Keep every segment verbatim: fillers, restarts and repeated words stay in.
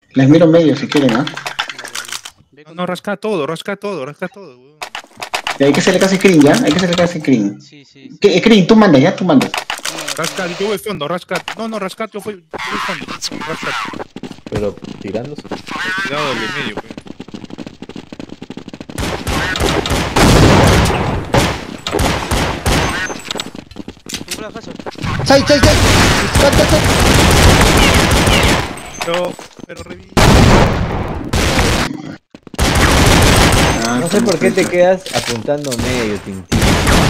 Les miro medio si quieren, ¿ah? ¿eh? No, no, rasca todo, rasca todo, rasca todo, weón. Y hay que hacerle casi screen, ¿ya? Hay que hacerle casi screen. Sí, sí, sí. ¿Qué, screen, tú mandas, ya, tú mandas. Rasca, yo voy fondo, rasca. No, no, rasca, yo voy, yo voy fondo, rasca. Pero tirándose. Cuidado del medio, pues. ¡Sai, sai, sai! Pero, pero revive. No sé por qué te quedas apuntando medio, Tintín.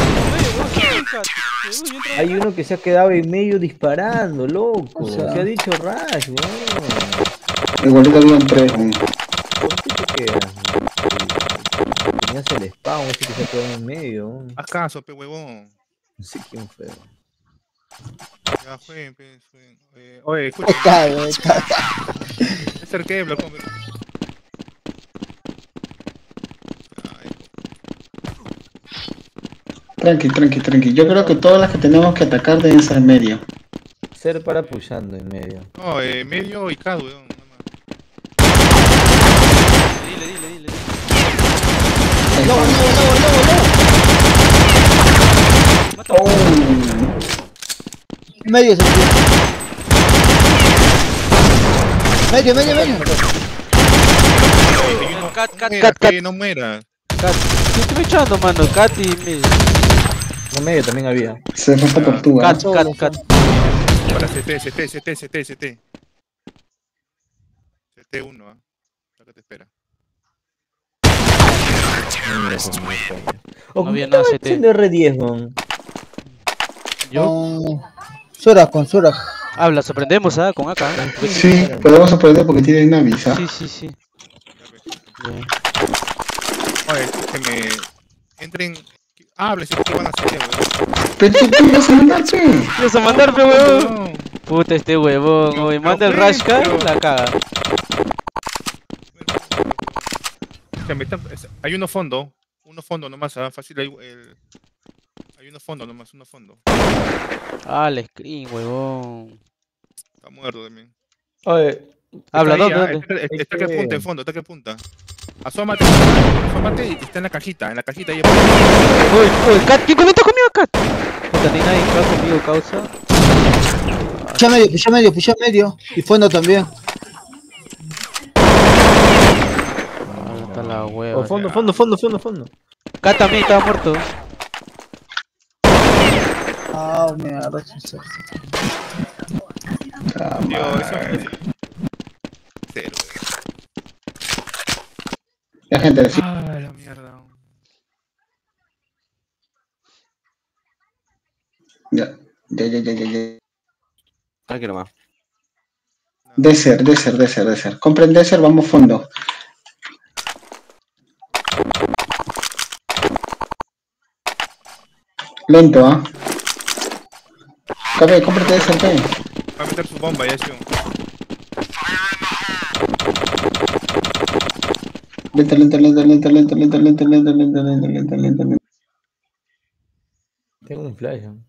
Hay uno que se ha quedado en medio disparando, loco. O sea, se ha dicho Rush, weón. Igualito habían tres, weón. ¿Por qué te quedas? Tenías el spawn, ese que se ha quedado en medio. weón. ¿Acaso, pe huevón? No sé quién fue. Ya fue, pe, fue. Eh, oye, escucha. Me acerqué, Black Combat. Tranqui, tranqui, tranqui. Yo creo que todas las que tenemos que atacar deben ser medio. Ser para pushando en medio. No, eh, medio y cada weón. Dile, dile, dile. ¡Lobo, lobo, lobo, lobo! Oh. Medio se fue. Medio, medio, medio. Cat, cat, No cat, cat. mueras, no mueras. Cat. ¿Qué estoy echando, mano? Cat y medio. No, medio también había. Se fue esta tortuga. Cat, cat, cat. Para C T, C T, C T, C T, C T. C T uno, ¿ah? Acá te espera. Oh, No había ¿qué nada estaba C T. haciendo R diez, weón? Yo. Con Surak, con Surak. Habla, sorprendemos, ¿ah? Con acá. Sí, podemos aprender porque tienen Navis, ¿ah? Sí, sí, sí. Oye, que me entren. Hable, si ¿qué van a hacer, weón? Pero tú, tú vas a mandar, pe. ¿Vas a mandar, pe, huevón? Puta, este huevón, No, güey. no Manda el fue, Rashka, pero- la caga. Se me está- es- Hay uno fondo. Uno fondo nomás, ¿ah? Fácil. Hay, el... hay uno fondo nomás, uno fondo. Ah, el screen, huevón. Está muerto también. Oye, Habla, Está ahí, ¿dónde, ¿ah? dónde? Está, está- está Hay que que- punta en fondo, está que punta. Asómate, asómate y está en la cajita, en la cajita ahí. Uy, uy, Cat, ¿quién conecta conmigo, Cat? Puta, ni nadie acá conmigo, causa. Pucha medio, pucha medio, pucha medio. Y fondo también. Ah, está la hueva. oh, fondo, fondo, fondo, fondo, fondo. Cat también estaba muerto. Ah, mierda. Ah, Tío, madre. eso cero. La gente decía. Ah, la mierda. Ya, ya, ya, ya, ya, ya. Tranqui nomás. Desert, desert, desert, desert. Compren desert, vamos fondo. Lento, ¿ah? Cabe, cómprate desert, pe. Va a meter su bomba ya, sí. Lento, lento, lento, lento, lento, lento, lento, lento, lento, lento, lento, lento, lento. Tengo un flash. ¿no?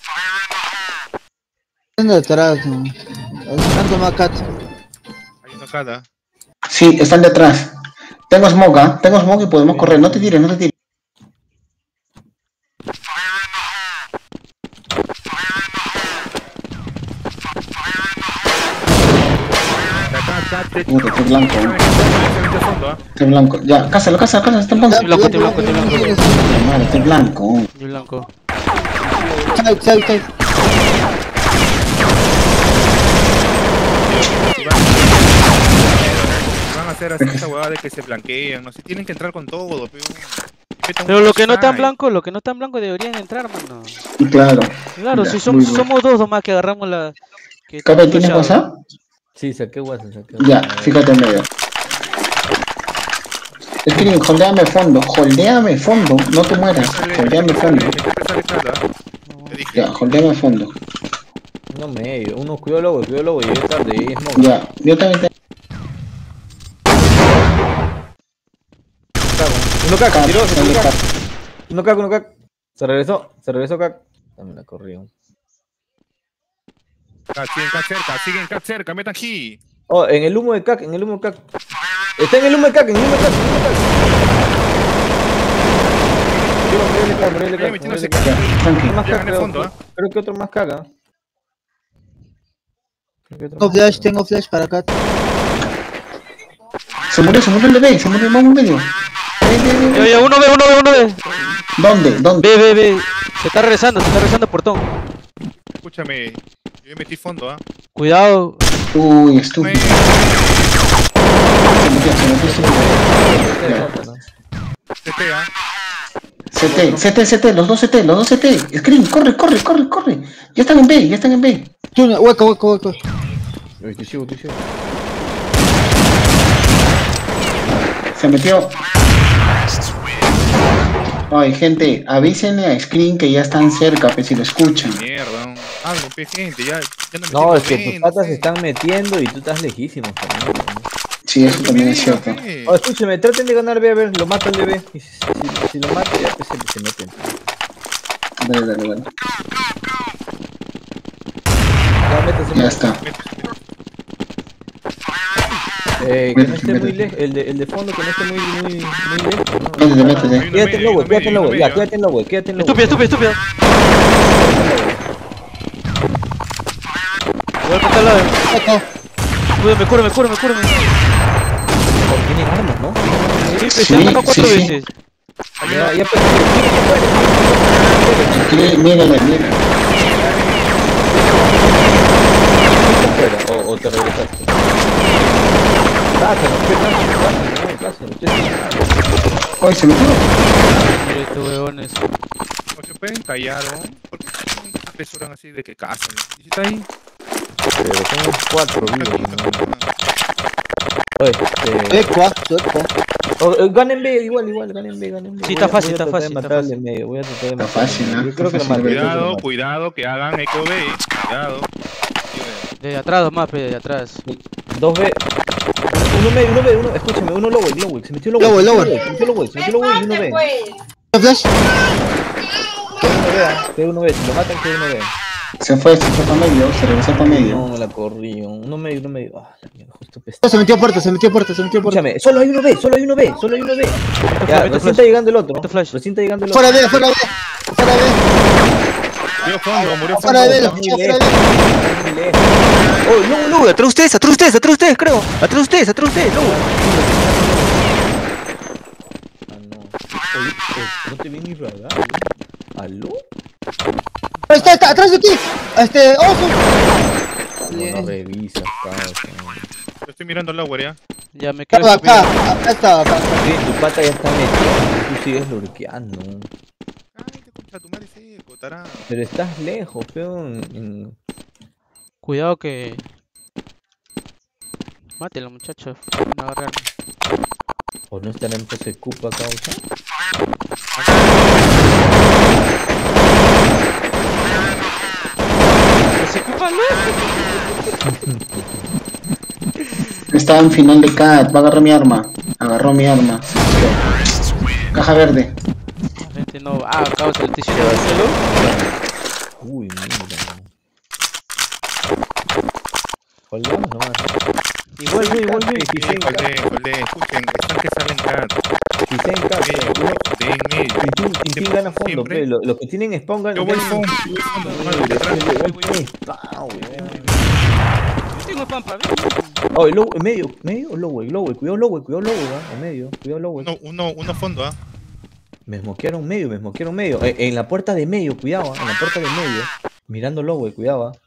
Están detrás, ¿no? Tanto más cat. Hay una cada. Sí, están detrás. Tengo smoke, ¿ah? Tengo smoke y podemos correr. No te tires, no te tires. Puta, estoy blanco. ¿eh? Estoy blanco. Ya, cásalo, cásalo, cásalo. Está blanco. Estoy blanco, estoy blanco, estoy blanco. Madre, estoy blanco. Estoy blanco. Side, side, side. Van a hacer así esa huevada de que se blanquean, no sé, tienen que entrar con todo, pero... Pero lo que no está en blanco, lo que no está en blanco deberían entrar, mano. Claro. Claro, Ya, si somos, muy bien. somos dos nomás que agarramos la... que Cabe, estamos ¿tienes flashados. WhatsApp? Sí, saqué WhatsApp, saqué Ya, WhatsApp. fíjate en medio. Screen, holdeame fondo, holdeame fondo, no te mueras, holdeame fondo. Ya, holdeame fondo. No medio, uno cuidó lobo, cuidó lobo, llegué tarde, y es moco. Ya, yo también te... Uno caca, tiró, se Dale, tiró caca. caca. Uno caca, uno caca. Se regresó, se regresó caca. También la corrió. Siguen cat cerca, siguen cat cerca, metan aquí. Oh, en el humo de cac, en el humo de cac. Está en el humo de cac, en el humo de cac, en el humo de cac. Digo, morirle cac, morirle Estoy cac, metiéndose morirle cac. Ya, tranqui. Más Ya cac, en el creo, fondo, ¿eh? creo que otro más caga. Creo que otro Tengo más flash, caga. tengo flash para acá. Se murió, se murió el bebé, se murió el en medio. Ve, ve, ve, Ya, ve. ya, uno ve, uno ve, uno ve. ¿Dónde? ¿Dónde? Ve, ve, ve. Se está regresando, se está regresando al portón. Escúchame, yo metí fondo, ¿ah? Cuidado. Uy, Me... estúpido. Se metió, se metió, se metió. C T, ¿ah? C T, C T, C T, los dos C T, los dos C T. Screen, corre, corre, corre, corre. Ya están en B, ya están en B. Túnel, hueco, hueco, hueco. Uy, te sigo, te sigo. Se metió. Ay, gente, avísenle a Screen que ya están cerca, pues si lo escuchan. Mierda, hablen, pe, gente, ya, ya no me No, estoy es que tus moviendo, patas se pe. están metiendo y tú estás lejísimo también. Sí, eso también es cierto. Pe. Oh, escúchame, traten de ganar B, a ver, lo mata el bebé. Y si, si, si lo mata, ya pues, se, se meten. Dale, dale, dale. Ya, métese. Ya está. Eh, que no Métese, esté muy métese. lejos, el de, el de fondo que no esté muy, muy, muy lejos. ¿no? Métete, métete. Hay uno Quédate en medio, low, hay uno quédate en medio, low, hay ya, uno quédate en low, quédate en low. Estúpido, estúpido, estúpido. Voy a cortar la. Hueco. Cúrame, cúrame, cúrame, cúrame. Tienen armas, ¿no? Sí, pues Sí, se han atacado cuatro sí, sí. veces. Ya, ya, pues, Screen, mírale, mírale. fuera, o, o te regresaste. Cásalo, cásalo, cásalo, cásalo. Ay, se metió. Mira estos huevones. O se pueden callar, ¿no? ¿Por qué se apresuran así de que casen? ¿Y si está ahí? Pero somos cuatro vivos, Tranquilo. ¿no? Oye, este... Hueco, ah, hueco. Oh, eh, ganen B, igual, igual, ganen B, ganen B. Sí, Voy está a- fácil, voy a está tratar de fácil, está matar al de fácil. medio, voy a tratar de Está matar al de fácil, medio. ¿no? Yo creo que lo Está fácil. maté. yo creo que lo Cuidado, maté. cuidado, que hagan eco B. Cuidado. De atrás, más, pe, de atrás. Dos B. Uno medio, uno B, uno, escúchame, uno lower, lower, se metió lower. Lower, se metió lower. Se metió lower, se metió lower y uno B. Tengo flash. Queda uno B, ah, queda uno B, si lo matan queda uno B. Se fue, se fue para medio, se regresó para medio. No, me la corrí, uno medio, uno medio. Ah, la mierda, justo pesta. No, se metió puerta, se metió puerta, se metió puerta. Escúchame, solo hay uno B, solo hay uno B, solo hay uno B. Ya, flash, recién flash. está llegando el otro. Meto flash. Recién está llegando el otro. Fuera B, fuera B. Fuera B. Murió fondo, murió Fuera fondo. B, lo Muy pichó, fuera lejos, B. muy lejos. Oh, no, no, atrás de ustedes, atrás de ustedes, atrás de ustedes, creo. Atrás de ustedes, atrás de ustedes, no. Ah, no. Oye, oye, no te vi ni radar. ¿Aló? Ahí está, está, atrás de ti. Este, ojo. No, no revisas, cabrón. Yo estoy mirando el lower, ¿ya? Ya me quedo Acá, acá, estúpido. acá está, acá. Sí, tu pata ya está metida, tú sigues lurkeando. Cállate, concha tu madre, seco, tará. Pero estás lejos, peón. En- Cuidado que. Mátelo, muchachos. Van a agarrarme. ¿O no estará en pose cupa, causa? ¿Se ocupan, no? Estaba en final de cat, va a agarrar mi arma. Agarró mi arma. Caja verde. La gente no. Ah, causa, el tissue de Barcelona. Uy, mira. Colgamos nomás. Igual, güey, igual, güey. Sí, colé, colé. Escuchen, están que salen cat. Si se en casa, Medio, uno- de en medio. Tintín, Tintín gana fondo, Siempre. pe. Lo- Los que tienen spawn ganan. Yo voy ganan- fondo, yo voy fondo, Uy, normal, de atrás. después le doy spawn, weón. Yo tengo pampa, ¿ves? Oh, el low, en medio, medio o low, low, cuidado low, cuidado low, ¿ah? En medio, cuidado low. Uno, uno, uno fondo, ¿ah? Me smokearon medio, me smokearon medio. Eh, en la puerta de medio, cuidado, ¿ah? En la puerta de medio. Mirando low, cuidado, ¿ah?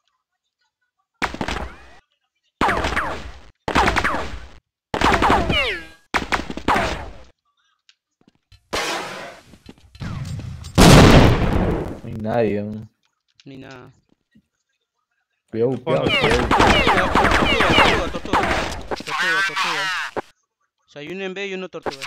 No hay nadie, ¿no? Ni nada. Cuidado, cuidado. Fondo, cuidado. Tortuga, tortuga. Tortuga, tortuga. O sea, hay uno en B y uno tortuga.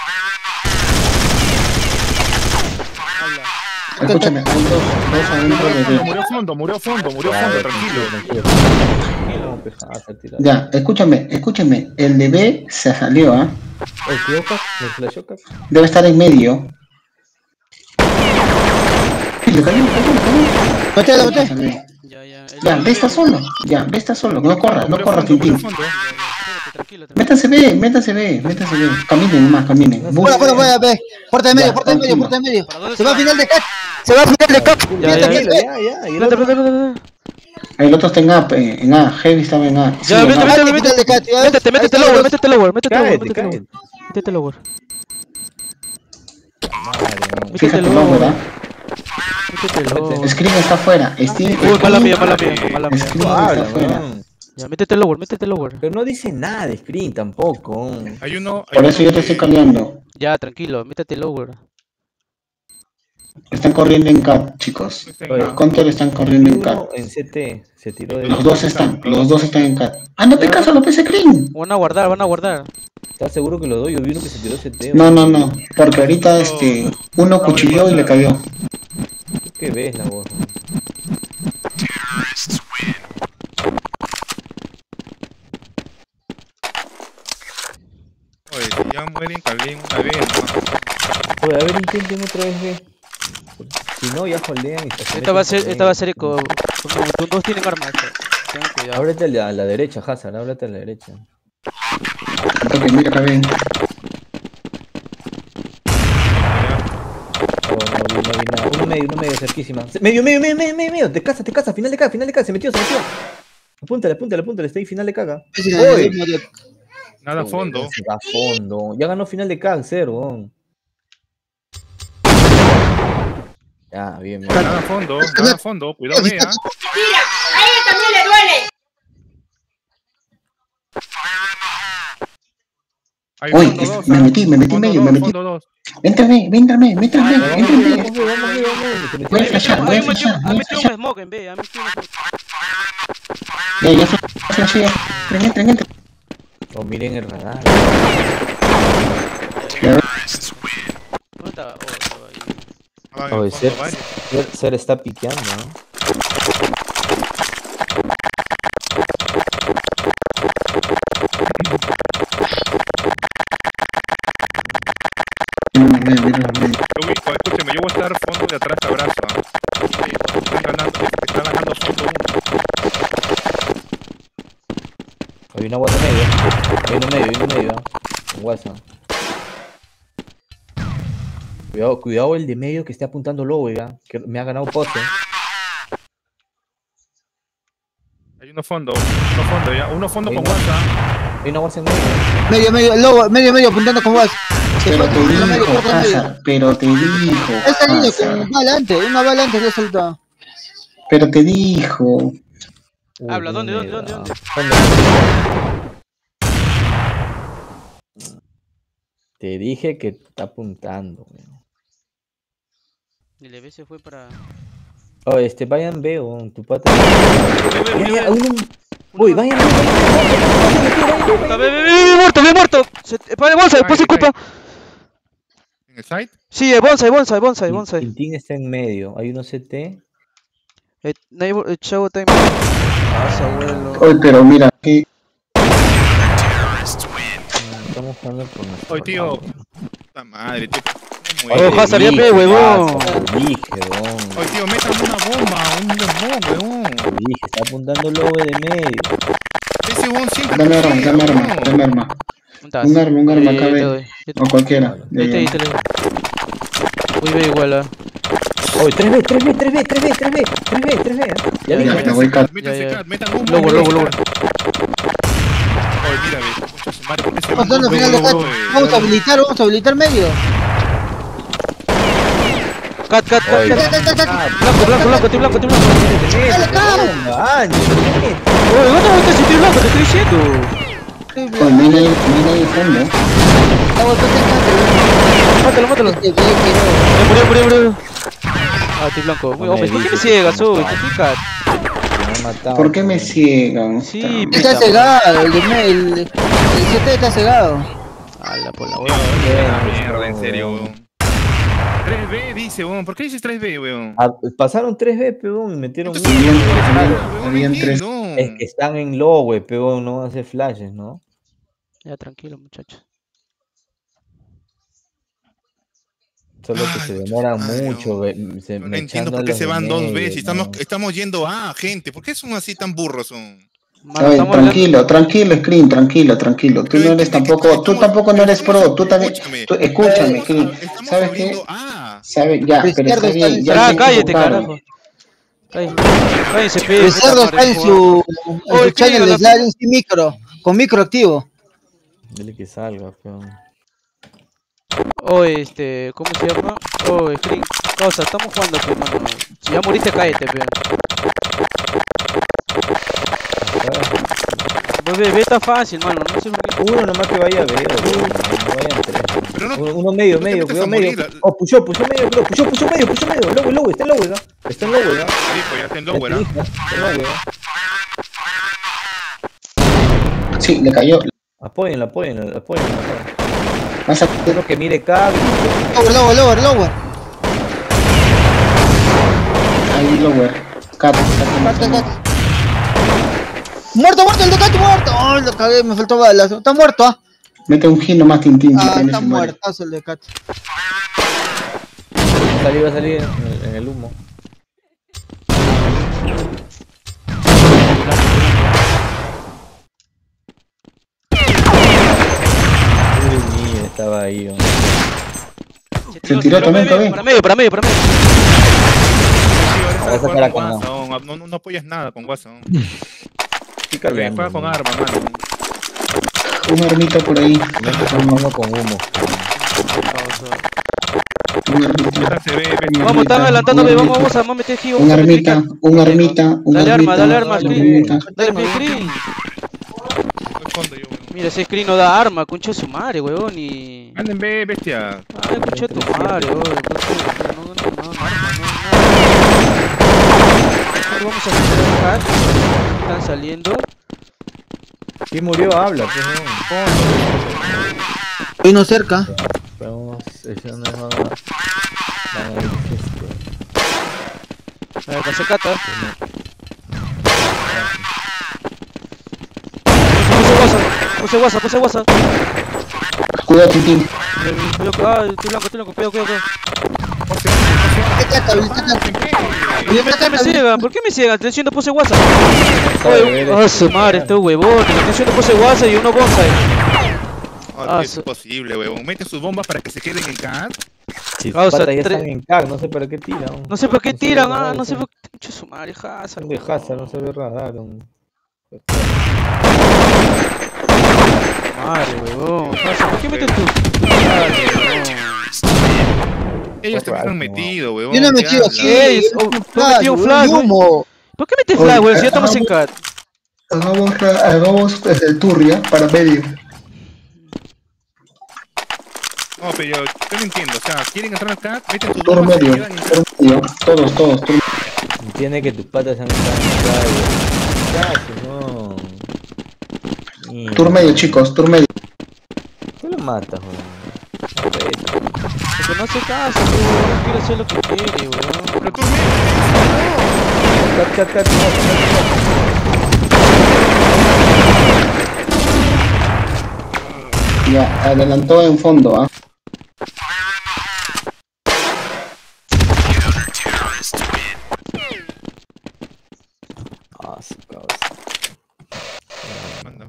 Habla. Escúchame, hay dos, dos adentro de B. Murió fondo, murió fondo, murió fondo, tranquilo. Tranquilo. No, pues, ah, se ha tirado. Ya, escúchame, escúchame. El de B se salió, ¿ah? Oye, cuidado, Cap, me flashó, Cap. Debe estar en medio. Sí, le cayó, le cayó, le cayó. Maté, la Se maté. salió. Ya, ya. Ya, ve, está solo. Ya, ve, está solo. No corras, no Puro corras, fondo, puro Tintín. fondo. Espérate, tranquilo, tranquilo. Métanse B, métanse B, métanse B. Caminen nomás, caminen. No, Bus. Fuera, fuera, fuera, ve. Puerta de medio, Ya, puerta de medio, tranquilo. puerta de medio. ¿Para dónde Se va a se va? final de cap. Se va a final de cap. Ya, Fíjate, ya, fíjate. Ya, ya. Y el Planta, otro. planta, planta. El otro está en A, eh, en A. Heavy estaba en A. Sí, Ya, en vete, A. vete, Final vete. de cap, ya ves. Métete, Ahí métete están lower, los- métete lower, métete lower, Cállate, métete lower. cállate. Métete lower. Madre mía. Fíjate Métete lower, lower. ¿ah? Métete lower. Screen está afuera. Steam, Uy, mala mía, Screen- mala mía, mala mía. Screen No está habla, afuera. weón. Ya, métete lower, métete lower. Pero no dice nada de screen tampoco. Hay uno. hay Por uno eso yo te que- estoy cambiando. Ya, tranquilo, métete lower. Están corriendo en Cat, chicos. está en Oye, Los A. Counter están corriendo en Cat. Uno en C T se tiró de. Los dos están, los dos están en Cat. Ah, no te casas, López Screen. Van a guardar, van a guardar. ¿Estás seguro que los dos? Yo vi uno que se tiró C T. No, no, no. Porque ahorita este uno cuchilló y le cayó. ¿Qué ves la voz? Oye, si ya mueren, caguen una vez nomás. Oye, a ver, intenten otra vez, ve. Si no, ya holdean y se Esta va a ser, meten esta va a con ser él. eco. Como tú dos tienen armas. Tengan cuidado. Ábrete a la, a la derecha, Hazard, ábrete a la derecha. Porque mira acá ven. Oh, no vi, no vi nada. Uno medio, uno medio, cerquísima. Se- Medio, medio, medio, medio, medio, medio. Te casa, te casa, final de caga, final de caga. Se metió, se metió. Apúntale, apúntale, apúntale. Está ahí, final de caga. Sí, Oye. sí, sí, Nada a fondo. Se va a fondo. Ya ganó final de caga, cero. weón. Ya, bien, bien. Nada a fondo, nada a fondo. Cuidado, vea. A ella también le duele. Hay Uy, fondo es- dos, me ¿ah? metí, me metí Fondo medio, dos, me metí. fondo dos. Véntrame, véntrame, véntrame, Vamos, véntrame. vamos, vamos, vamos, vamos. Se metió. Voy a flashar, voy a Ahí metió, flashar, ha voy a metido flashar. un smoke en B, ha metido un smoke. Ya, ya flashé, ya. Entren, entren, entren. Oh, miren el radar. Ya, ¿Dónde está? Oh, estaba ahí. Ah, en Oye, el Ser, fondo varios. Ser- Ser está piqueando, ¿no? mira, mira, mira, mira. Yo voy- oh, escúchame, yo voy a estar fondo de atrás de abrazo. ¿ah? Están ganando, están ganando fondo uno. Hay una guasa medio. Hay uno medio, hay uno medio. ¿ah? Un guasa. Cuidado, cuidado el de medio que esté apuntando lobo, ya. Que me ha ganado pose. Hay uno fondo, uno fondo ya, uno fondo Ahí con no. WhatsApp. Hay una guasa en medio. Medio, medio, lobo, medio, medio, apuntando con vas. Pero te dijo, Hazard, pero te dijo. Esta línea Hazard, con bala antes, una bala antes le he soltado. Pero te dijo. Uy, Habla, ¿dónde, medio, dónde, dónde, ah. dónde? Te dije que está apuntando. weón. El E B se fue para. Oh, este, vayan veo, tu pata. Ve, ve, Ya, ve, ya, ve. uno. Uy, vayan, vayan, vayan, Puta, Ve, ve, ve, ve, muerto, ve, muerto. Se, para bonsai, Ay, pose ay. culpa. ¿En el site? Sí, eh, bonsai, bonsai, bonsai, Tin- bonsai. Tintín está en medio. Hay uno C T. Eh, neighbor, eh, Chavo time. Ah, su abuelo. Oye, pero mira, que Mm, Estamos jugando por nuestro Oye, tío. lado. Puta madre, tío. ¿Cómo Oye, muere? Hazard, ya dije, pe, huevón. Hazard, te dije, huevón. Oye, tío, metan una bomba, un smoke, weón. Te dije, está apuntando lobo de medio. Ese weón siempre dame arma, putea, dame arma, weón. dame arma. ¿Dónde estás? Un arma, un arma, Eh, acá te ve. doy. Yo te- O cualquiera. de Ahí te, ahí ahí. te doy. Uy, ve igual, ah. Oye, tres B, tres B, tres B, tres B, tres B, tres B, tres B. ¿eh? Ya Ya, vi, ya, ya me voy cat. Métanse Ya, ya. cat, metan humo. Lobo, lobo, lobo. Oye, mira, ve, concha su madre, ¿por qué se Vamos va? dando final de cat. Vamos a habilitar, vamos a habilitar medio. Cat, cat, cat, Oye, cat. Cat, cat, cat, cat. Blanco, blanco, blanco, estoy blanco, estoy blanco. Dale, cat. Ah, Oye, ¿dónde está si estoy blanco? Te estoy diciendo. Oye, mira ahí, mira ahí el fondo. Estamos todos Mátalo, mátalo. en cat. Este, bien, Eh, murió, murió, murió. Ah, estoy blanco. Uy, No hombre, me ¿por qué me dices ciegas, que no uy? está. Te pica. me han matado. ¿Por qué me ciegan? Sí, Puta que- Está cegado, el de me- el el C T está cegado. Ala, por la Tío, hueva. la mierda, en serio, weón. tres B dice, weón. ¿Por qué dices tres B, weón? Ah, pasaron tres B, peón, y metieron Entonces, uno. Habían, Claro, habían, weón, no habían tres. entiendo. Es que están en low, güey, peón, no van a hacer flashes, ¿no? Ya, tranquilo, muchachos. Solo que se demoran mucho. ve- Se, No entiendo por qué se van dos veces. Estamos, estamos yendo a gente. ¿Por qué son así tan burros? Son? Mano, Oye, estamos tranquilo, tranquilo, Screen, tranquilo, tranquilo. Tú Pero no eres entiende que tampoco, tú estamos- tampoco no eres estamos- pro, tú también. escúchame. tú- escúchame, Estamos, Screen. estamos ¿Sabes qué? abriendo A. ¿Sabes? Ya, El pero cerdo está está bien. en- Ya Ah, se cállate, equivocaron. carajo. Cállate. Cállense, pe, El puta cerdo madre, está en por su, favor. en Oye, su channel escríbelo, de Sliding sin micro, con micro activo. Dile que salga, peón. Oye, este, ¿cómo se llama? Oye, Screen. O sea, estamos jugando, pe, mano. Si ya moriste, cállate, pe. Pues ve, ve, está fácil, mano. No sé por qué. Uno nomás que vaya a ver, weón, no vayan tres. Pero no, Uno, uno medio, no te medio, metas cuidado a medio. morir, la- Oh, pushó, pushó medio, bro. Pushó, pushó medio, pushó medio. Low, low, está en low, ¿verdad? Está en low, ¿verdad? sí, pues ya está en lower, ¿ah? Está en low, ¿verdad? Sí, le cayó. Apóyenlo, apóyenlo, apóyenlo. Vas a Uno que mire cable. Lower, lower, lower, lower. ahí lower. Cat, Cat, cat, cat. cat. Muerto, muerto, el de Cat muerto. Ay, lo cagué, me faltó balas. Está muerto, ¿ah? Mete un giro más tintín. si Ah, tienes está el muere. muertazo el de Cat. Va a salir, va a salir en el, en el humo. Uy, mira, estaba ahí. hombre. Se tiró también, Para también. medio, para medio, para medio. Sí, ahora Ahora sabes saca jugar la con cana. Warzone, no, no, no apoyas nada con Warzone. Estoy Porque cargando. juega con arma, mano. Un armita por ahí. Uno con humo. Un armita. Esta se ve, ve- Vamos, están adelantando, ve, vamos, vamos a vamos a meter aquí. Un Vamos a meter armita, aquí. un armita, un Dale armita. arma, dale arma, un Screen. armita. Dale, pe, Screen. al fondo yo, weón. Mira, ese Screen no da arma, concha de su madre, weón. Y. Anden, ve, bestia. Ay, concha de tu madre, weón. No, no, no, no, no, arma, no, no. Vamos a meter acá. Están saliendo. ¿Quién murió? Habla, pues no. Hay uno cerca. Vamos, eso no es nada. Van a ir, este, A ver, pasé cata. Puse WhatsApp, puse WhatsApp, puse WhatsApp. Cuidado, tintín. Ah, estoy blanco, estoy blanco, cuidado, cuidado, cuidado. ¿Qué Cat? ¿Viste Cat? Oye, ¿Por qué me Cat, ciegan? ¿Por qué me ciegan? Te estoy diciendo puse WhatsApp. Sabe Oye, ver, ah, su madre, este huevón. Te estoy diciendo puse WhatsApp y uno bonsai. Ah, Ah, es su- imposible, weón. Mete sus bombas para que se queden en cat. Si Ah, o sea, patas ya tre- están en C A C, no sé para qué tiran. No sé por qué tiran, ah, radar, no sé son- por qué. Concha su madre, Hazard. son de Hazard, no se ve radar. un- Madre, huevón. Hazard, ¿por qué metes tú? Madre, huevón. Ellos también Claro, han no. metido, weón. Yo no me ¿qué metido hablas? aquí. Ey, es oh, un tú flash, metió un un flash, güey. humo. ¿Por qué metes Oye, flag, weón? Si ya eh, estamos en hagamos- cat. Hagamos, ra- hagamos pues, el turria para medio. No, pero yo, yo no entiendo. O sea, quieren entrar al cat, meten sus Tur bombas y se medio. quedan en Tur medio. Todos, todos. Tur Entiende que tus patas han estado en C A C. Casi, no. Mierda. Tur medio, chicos. Tur medio. ¿Qué lo matas, weón? Porque no hace caso, weón. Quiere hacer lo que quiere, weón. Pero tú, Cat, cat, cat, cat, Ya, adelantó en fondo, ¿ah? Ah, su cabeza. manda.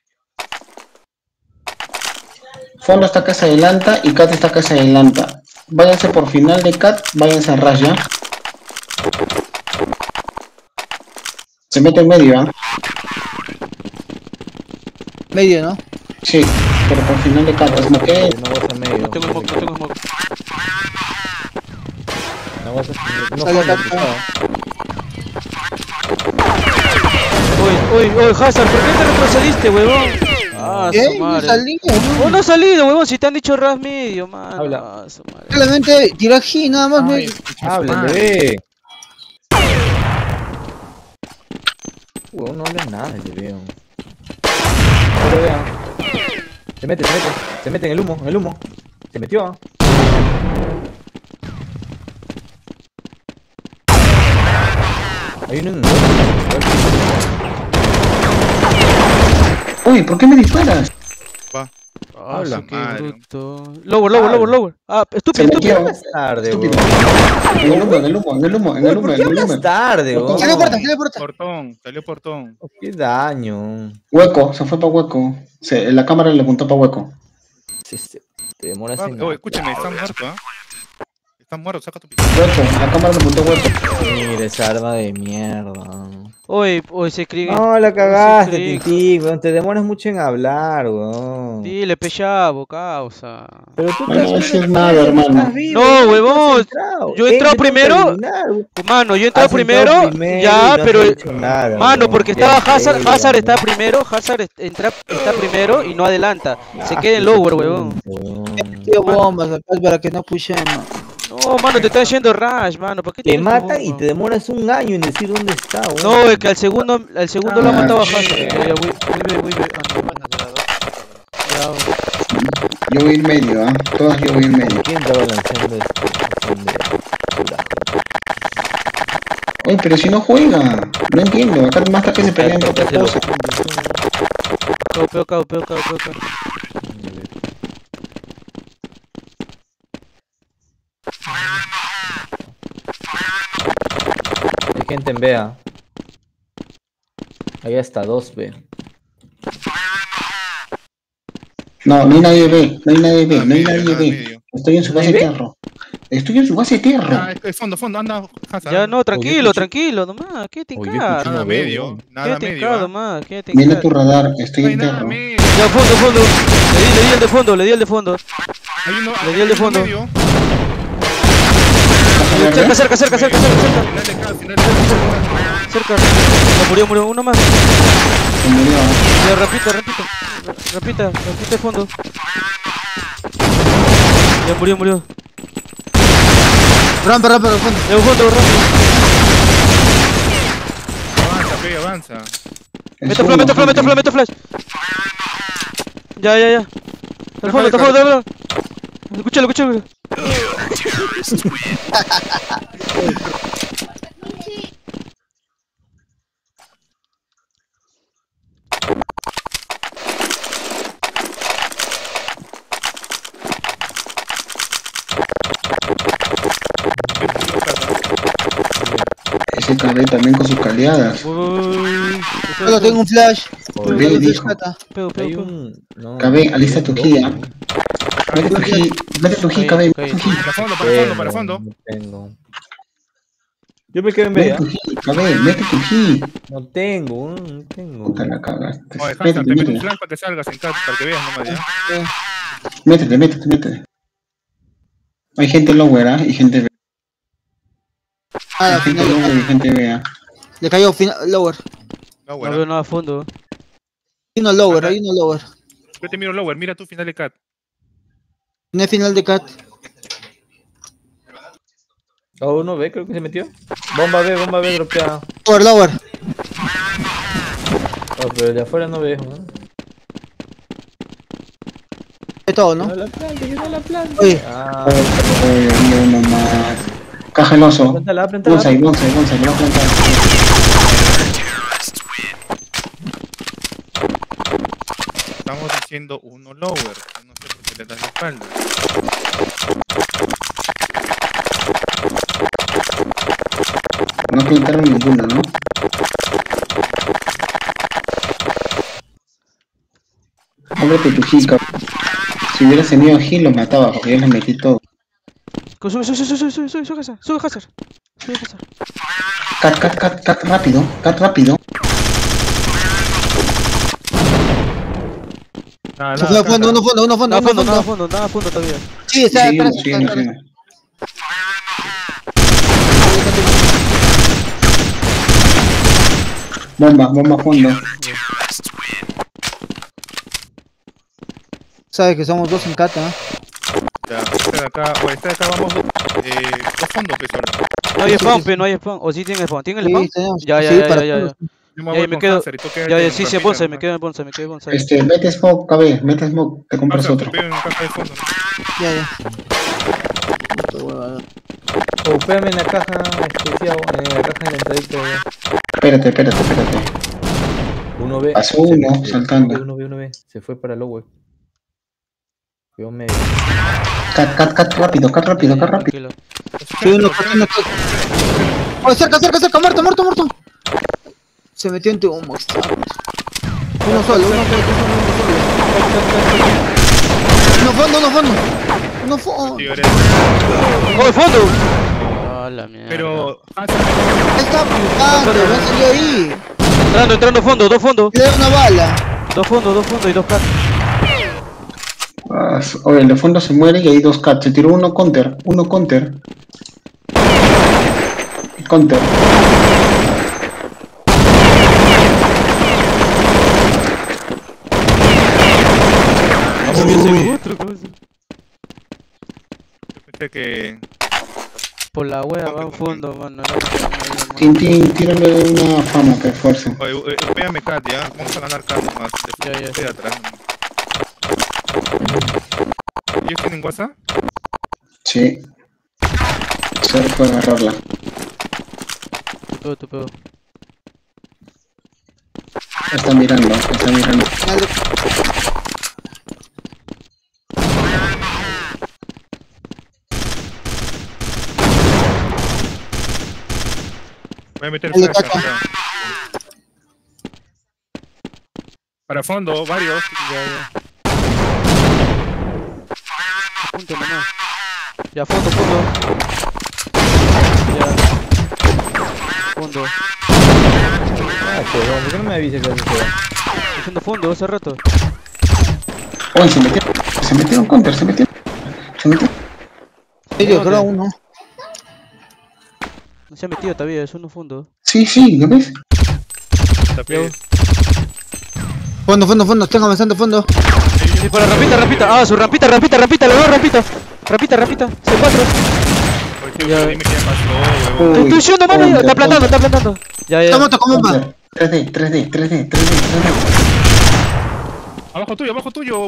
Fondo está acá se adelanta y Cat está acá se adelanta. Váyanse por final de Cat, váyanse a Raya. Se mete en medio, ¿ah? Medio, ¿no? Sí, pero por final de Cat, es como que No vas a medio. No tengo smoke, no tengo smoke. No vas a. No Sale fondo, acá. cuidado. Uy, uy, uy, Hazard, ¿por qué te retrocediste, huevón? Ah, ¿Qué? su No madre. salí, Oh, no ha salido, huevón, si te han dicho ras medio, man. Habla. Ah, su madre. Solamente tiré aquí, nada más. Ay, no- Hablen, bebé. Weón, no habla nada, le veo. No lo vean. Se mete, se mete. Se mete en el humo, en el humo. Se metió. ¿ah? Hay uno en el Uy, ¿por qué me disparas? va. Ah, Habla, su, qué madre. bruto. Lower, lower, lower, lower. Ah, Se estúpido, estúpido. metió. Más tarde, Estúpido. weón. En el humo, en el humo, en el humo, en el Uy, humo, ¿por en qué el hablas humo. tarde, Portón. Salió weón? puerta, salió puerta. Portón, salió portón. Oh, qué daño. Hueco, se fue para hueco. Se, la cámara le apuntó para hueco. Se- se- te demoras Ah, en oh, escúchame, hablar, están muertos, ¿ah? Están muertos, saca tu pico. Hueco, la cámara le apuntó hueco. Mira esa arma de mierda. Oye, oye, se cree. No, la cagaste, cree- Tintín, weón. Te demoras mucho en hablar, weón. Dile, pechavo, causa. Pero tú Ay, no estás voy a decir viendo nada, que hermano. estás vivo, No, tú huevón, has entrado. yo he Él entrado te tengo que primero. eliminar, weón. Mano, yo he entrado Has entrado primero, primero ya, y no pero. has hecho nada, Mano, weón. porque Qué estaba Hazard, feo, Hazard está weón. primero, Hazard est- entra, está primero y no adelanta. Se Ah, queda en qué lower, huevón. weón. Tío bombas acá para que no pushemos. No, mano, te está haciendo rush, mano. ¿Por qué Te tienes tu matan y bomba? te demoras un año en decir dónde está, weón. No, es que al segundo, al segundo lo ha Ah, matado a Hazard. shit. Ya, ya, voy, voy, voy, voy. Ah, no. Ya, Yo voy a ir medio, ¿ah? Todas yo voy a ir medio. ¿Quién está balanceando esto? Son de cura. Oye, pero si no juega. No entiendo. Acá más que se pelean por otra cosa. Cao, peo, cao, peo, cao, peo, cao. Hay gente en B A. Ahí hasta dos B. No, no hay nadie B. No hay nadie B. Nada No hay medio, nadie nada B. medio. Estoy en su ¿No hay base B? tierra. Estoy en su base tierra. Ah, es- es fondo, fondo, anda, Hazard. Ya, no, tranquilo, escuché- tranquilo, nomás. ¿Qué te Oye, yo encas? escuché Nada no veo, medio, weón. nada Quédate medio. encado, ¿ah? nomás. Quédate Viene encado. tu radar. Estoy No hay en nada tierra. medio. Ya, fondo, fondo. Le di, le di el de fondo, le di el de fondo. Hay uno, Le di hay el de uno fondo. medio. Cerca, cerca, cerca, cerca, cerca, cerca. Final de cada, final de cada. Cerca. Ya murió, murió. Uno más. Se murió. ¿ah? Ya, repita, repita. Repita, repita el fondo. Ya murió, murió. Rampa, rampa, rampa. Ya, fondo, rápido. Avanza, pe, avanza. Es Mete flash, uno, mete flash, mete gente. flash, mete flash. Ya, ya, ya. Al fondo, al fondo, al fondo. Escúchalo, escúchalo. Ese cabrón también con sus caleadas. Uy. Solo tengo un flash. Ve, Solo dijo. rescata. Pego, pego, Hay pego. un. No, Cabe, alista tu hay un guía. loco. Mete tu G. Mete tu G, Ok, cabe. ok. Mete tu G. Para fondo, para fondo, para fondo. No tengo. Yo me quedo en B, Mete ¿ah? tu G, cabe. Mete tu G. No tengo, no tengo. Puta la cagaste. Oye, Hazard, Métete, te meto un métete. flash para que salgas en casa, para que veas nomás, ya. Métete, métete, métete. Hay gente lower, ¿ah? Y gente B. Ah, Hay al gente final. lower y gente B, ¿ah? Le cayó final, lower. No, No bueno. veo nada a fondo. Hay uno lower, hay uno lower. Yo te miro lower, mira tu final de cat. Tiene final de cat. A uno B, creo que se metió. Bomba B, bomba B, dropeada. Lower, lower. Oh, pero de afuera no veo, ¿no? De todo, ¿no? la planta, yo no la planta. Oye, Ah, Oye, había uno más. Caja el oso. plántala, plántala. Bonsai, bonsai, bonsai, lo va a plantar. Estamos diciendo uno lower. No sé por qué le das la espalda. No plantaron ninguno, ¿no? Ábrete tu G, cabrón. Si hubieras tenido G, lo mataba, porque yo les metí todo. Sube, sube, sube, sube, sube, sube, sube, Hazard. Sube, Hazard. Sube, Hazard. Cat, cat, cat, cat, rápido. Cat, rápido. Nada, se nada, fue a acá, fondo, acá. uno fondo, uno fondo, Nada a uno fondo, nada a fondo. fondo, nada a fondo todavía. Sí, está Seguimos, atrás. seguimos, está atrás. seguimos. Bomba, bomba a fondo. Sabes que somos dos en cat, ¿ah? Ya, este de acá, o este de acá vamos eh, dos fondos, que solo. No hay spawn, pe, no hay spawn. O sí tiene spawn. ¿Tiene el spawn? Sí, tenemos. Ya, ya, Sí, ya, para ya, ya, todos. ya. Yo me Ya, voy me con quedo- Hazard y tú quédate Ya, ya, en sí, sí, ramita, bonsai, me nomás. quedo en bonsai, me quedo en bonsai. Este, mete smoke, cabe, mete smoke, te compras Hazard, otro. te pego en caja de fondo. Ya, ya. Oh, espérame en la caja, especial, en la caja de la entradita. ya. Espérate, espérate, espérate. Uno B. Pasó uno, Se- saltando. Uno B, uno B, uno B. Se fue para lower. Veo medio. Cat, cat, cat, rápido, cat, rápido, cat, rápido. Tranquilo. Sí, uno, uno, oh, cerca, cerca, cerca, muerto, muerto, muerto. Se metió en tu humo. Uno solo, uno solo, uno solo. Uno fondo, uno fondo. Uno fondo. Sí, eres- ¡Oh, el fondo! Ah, la mierda. Pero. Ah, Ahí está apuntando, no salió ahí. Entrando, entrando fondo, dos fondos. Le da una bala. Dos fondos, dos fondos y dos cats. Ah, oye, el de fondo se muere y hay dos cats. Se tiró uno counter, uno counter. Counter. pensé que. Por la wea va a fondo, mano. No, Tintín, tírale una fama, que fuerza. Oye, eh, pégame cat ya. Vamos a ganar cat nomás. Ya, ya. Estoy atrás. ¿Ellos tienen WhatsApp? Sí. Se puede agarrarla. Tu pego, tu pego. Está mirando, está mirando. Dale. Voy a meter Dale, flash caca. acá. Para fondo, varios. Ya, ya. Punto nomás. Ya, fondo, fondo. Ya. Fondo. Ah, huevón, ¿por qué no me avisas que haces eso? Haciendo fondo hace rato. Oye, se metió. Se metió un counter, se metió. Se metió. Medio, creo uno. No se ha metido todavía, es uno fondo. Sí, sí, ¿lo ves? Tapé. Fondo, fondo, fondo, están avanzando fondo. Sí, por la rampita, rampita. Ah, su rampita, rampita, rampita, le doy rampita. Rampita, rampita. C cuatro. Oye, Ya. dime qué pasó, huevón. Te estoy diciendo, mano, ya. Counter, Está plantando, counter. está plantando. Ya, ya. Está muerto, ¿cómo va? Counter. tres D, tres D, tres D, tres D, tres D. Abajo tuyo, abajo tuyo.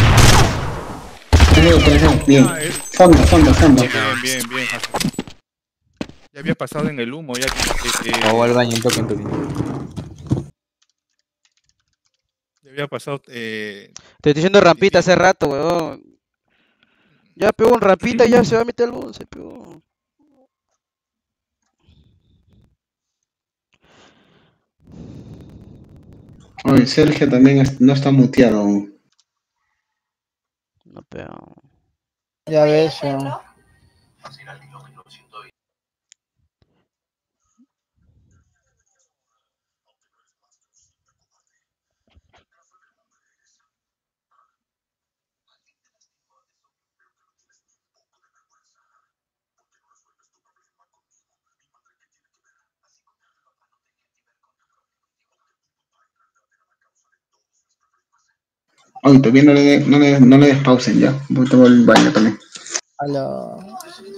tres D, tres D, bien. Ah, eh. Fondo, fondo, fondo. Bien, bien, bien. Hassan. Ya había pasado en el humo, ya que. que- que- No, al baño, un toque, un toque. ya había pasado. Eh, Te estoy diciendo rampita hace rato, weón. Ya pegó en rampita, ya se va a meter el once, pegó. Oye, Sergio también es- no está muteado aún. No pegó. Ya ves, ya. Oye, todavía no le, de- no le, no le des pausen ya. Voy a tomar el baño también. A la...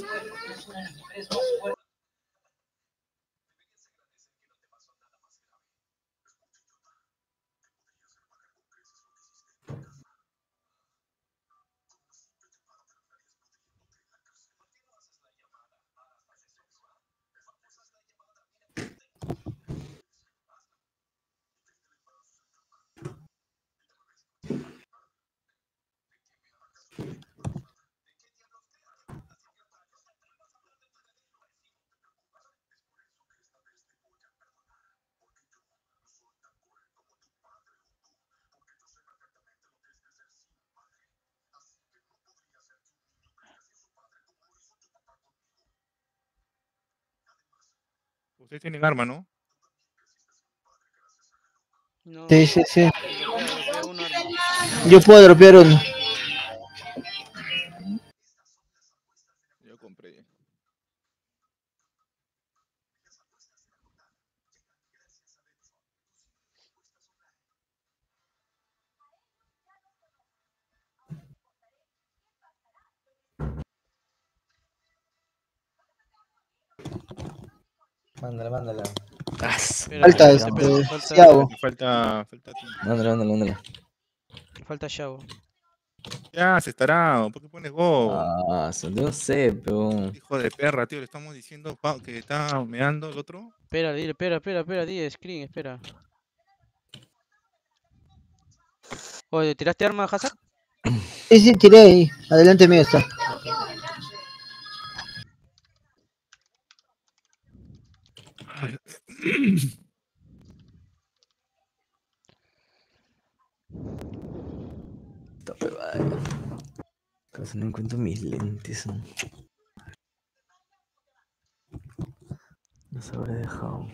ustedes tienen arma, ¿no? No. Sí, sí, sí. Pega un arma. Yo puedo dropear uno. Yo compré. Mándala, mándala. Espera, Falta espera, este, espera, falta, Thiago. Me falta. falta tiempo. Mándala, mándala, mándala. falta Shao. Ya, se estará. ¿Por qué pones go? Ah, so- no sé, pero... Hijo de perra, tío. Le estamos diciendo pa- que está meando el otro. Espera, dile, espera, espera, espera, di screen, espera. Oye, ¿tiraste arma, Hazard? Sí, sí, tiré ahí. Adelante mío está. Esta huevada. Casi no encuentro mis lentes. ¿No? Los habré dejado.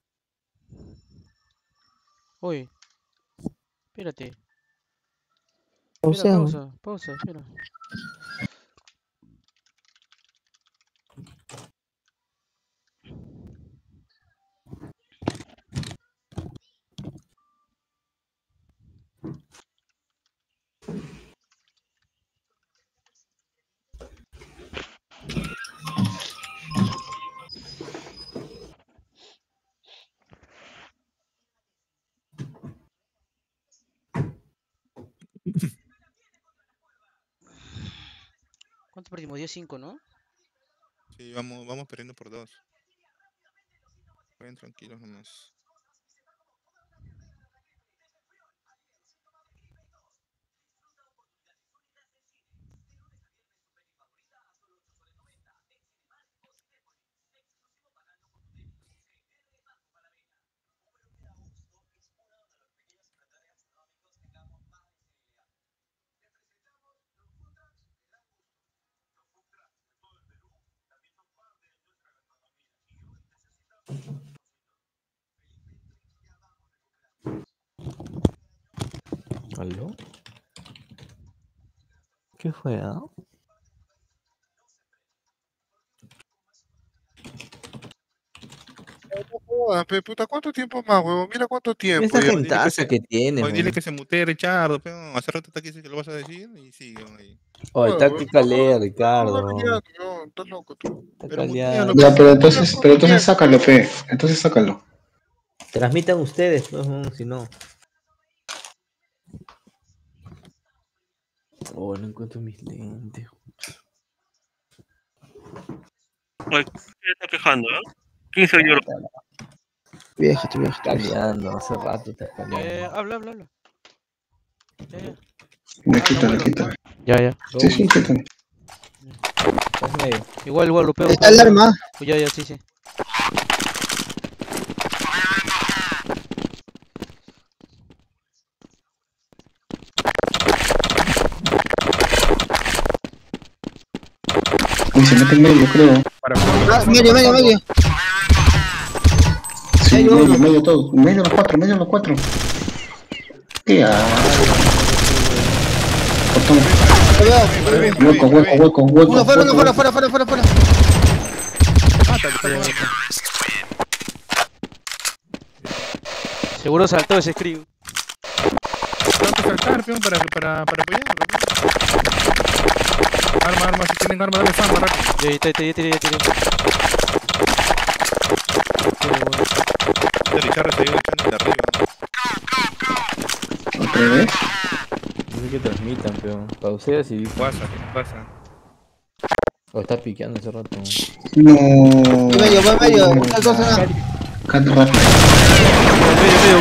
Uy, espérate. O Espera, sea, pausa, pausa, espera. ¿Cuánto perdimos? diez cinco, ¿no? Sí, vamos, vamos perdiendo por dos. Vayan tranquilos nomás. ¿Aló? ¿Qué fue, ah? Joda, pe, puta, ¿cuánto tiempo más, huevón? Mira cuánto tiempo. Esa ya. Dile que gentaza se, que tiene, oye, dile man. que se mutee, Richardo, pero hace rato está aquí dice que lo vas a decir y sigue ahí. Oye, Joda, está huevón, que no, calea, no, Ricardo. ya, no, estás loco tú. Está Pero caleado. mutealo, Ya, pe, pero mira entonces, cuánto pero entonces tiempo. sácalo, fe. Entonces sácalo. Transmitan ustedes, pues, mm, si no. Oh, no encuentro mis lentes. Oye, ¿quién se está quejando, eh? ¿Quién soy yo? vieja, tu vieja. Caleando, hace rato está Ya, ya, caleando. ya, habla, habla, habla. Ya, ya. Me Ah, quita, no, me bueno. quita. Ya, ya. Sí, sí, quítalo. Estás medio. Igual, igual, lo pego. Está el arma. Ya, ya, sí, sí. Uy, se mete en medio, creo. Para Ah, medio, medio, medio. Sí, Medio medio, uno. medio todo. Medio los cuatro, medio los cuatro. ¿Qué haces? Cortón. Cuidado. Hueco, hueco, hueco, hueco. Uno fuera, uno hueco. fuera, fuera, fuera, fuera, fuera. Mátalo, está con- Seguro saltó ese screen. Tengo que saltar, peón, para, para, para apoyarlo. Arma, arma, si tienen arma, dale fama, rápido. Ya, ya, ya, ya tiré, ya tiré. Este Richardo se lleva echando de arriba. ¿Otra vez? No sé que transmitan, pero pauseas y. ¿Qué pasa? ¿Qué pasa? O está piqueando hace rato. No. Voy medio, voy medio. Una cosa. Cat rápido. Medio, medio,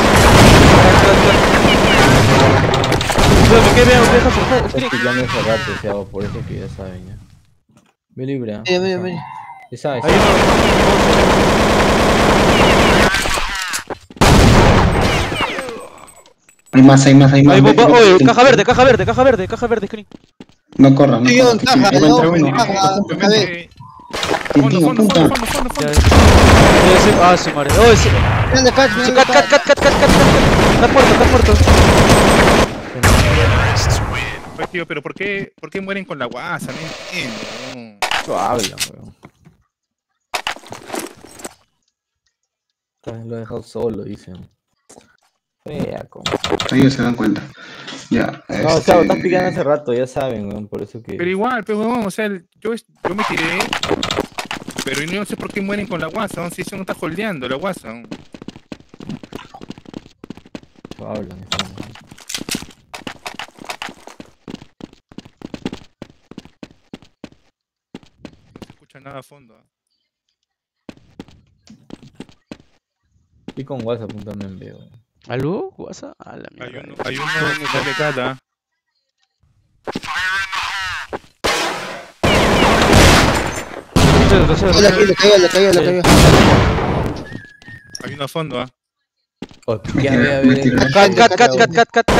Pero, ¿por qué veo? Deja forzar, Está screen. piqueando hace rato, o sea, por eso que ya saben ya. Me libra. Medio, medio, medio. Ya sabes. Hay uno. Hay más, hay más, hay más. Ahí, Vete, bomba. vete, Oye, vete. caja verde, caja verde, caja verde, caja verde, screen. No corras, no Sí, yo corras. en caja, Ahí va a yo entrar en uno. caja. A ver. Eh, Tintín, Fondo, fondo, apunta. fondo, fondo, fondo, Ya, fondo. ya. Ese- Ah, su madre. Oh, ese. Final de catch, final de Cat, cat, catch. cat, cat, cat, cat, cat. Está muerto, está muerto. Pues, tío, pero ¿por qué, ¿por qué mueren con la guasa? No entiendo. Lo hablan, weón. Lo he dejado solo, dicen. Fea, como. Ellos se dan cuenta. Ya. No, o sea, este, estás picando hace rato, ya saben, weón, por eso que. Pero igual, pues, huevón, o sea, el- yo, es- yo me tiré, pero yo no sé por qué mueren con la guasa, ¿no? Si eso no está holdeando la guasa. ¿no? Lo hablan, están. No se escucha nada a fondo. ¿ah? Y con WhatsApp apuntando en veo. ¿Aló? ¿WhatsApp? A la Hay mierda. uno, hay uno final de cada. retrocedo, retrocedo. Le cayó, le cayó, le cayó, le cayó. Hay uno a fondo, ¿ah? Oh, ya, ya, ya, ya. Cat, cat, cat, cat, cat, cat, cat.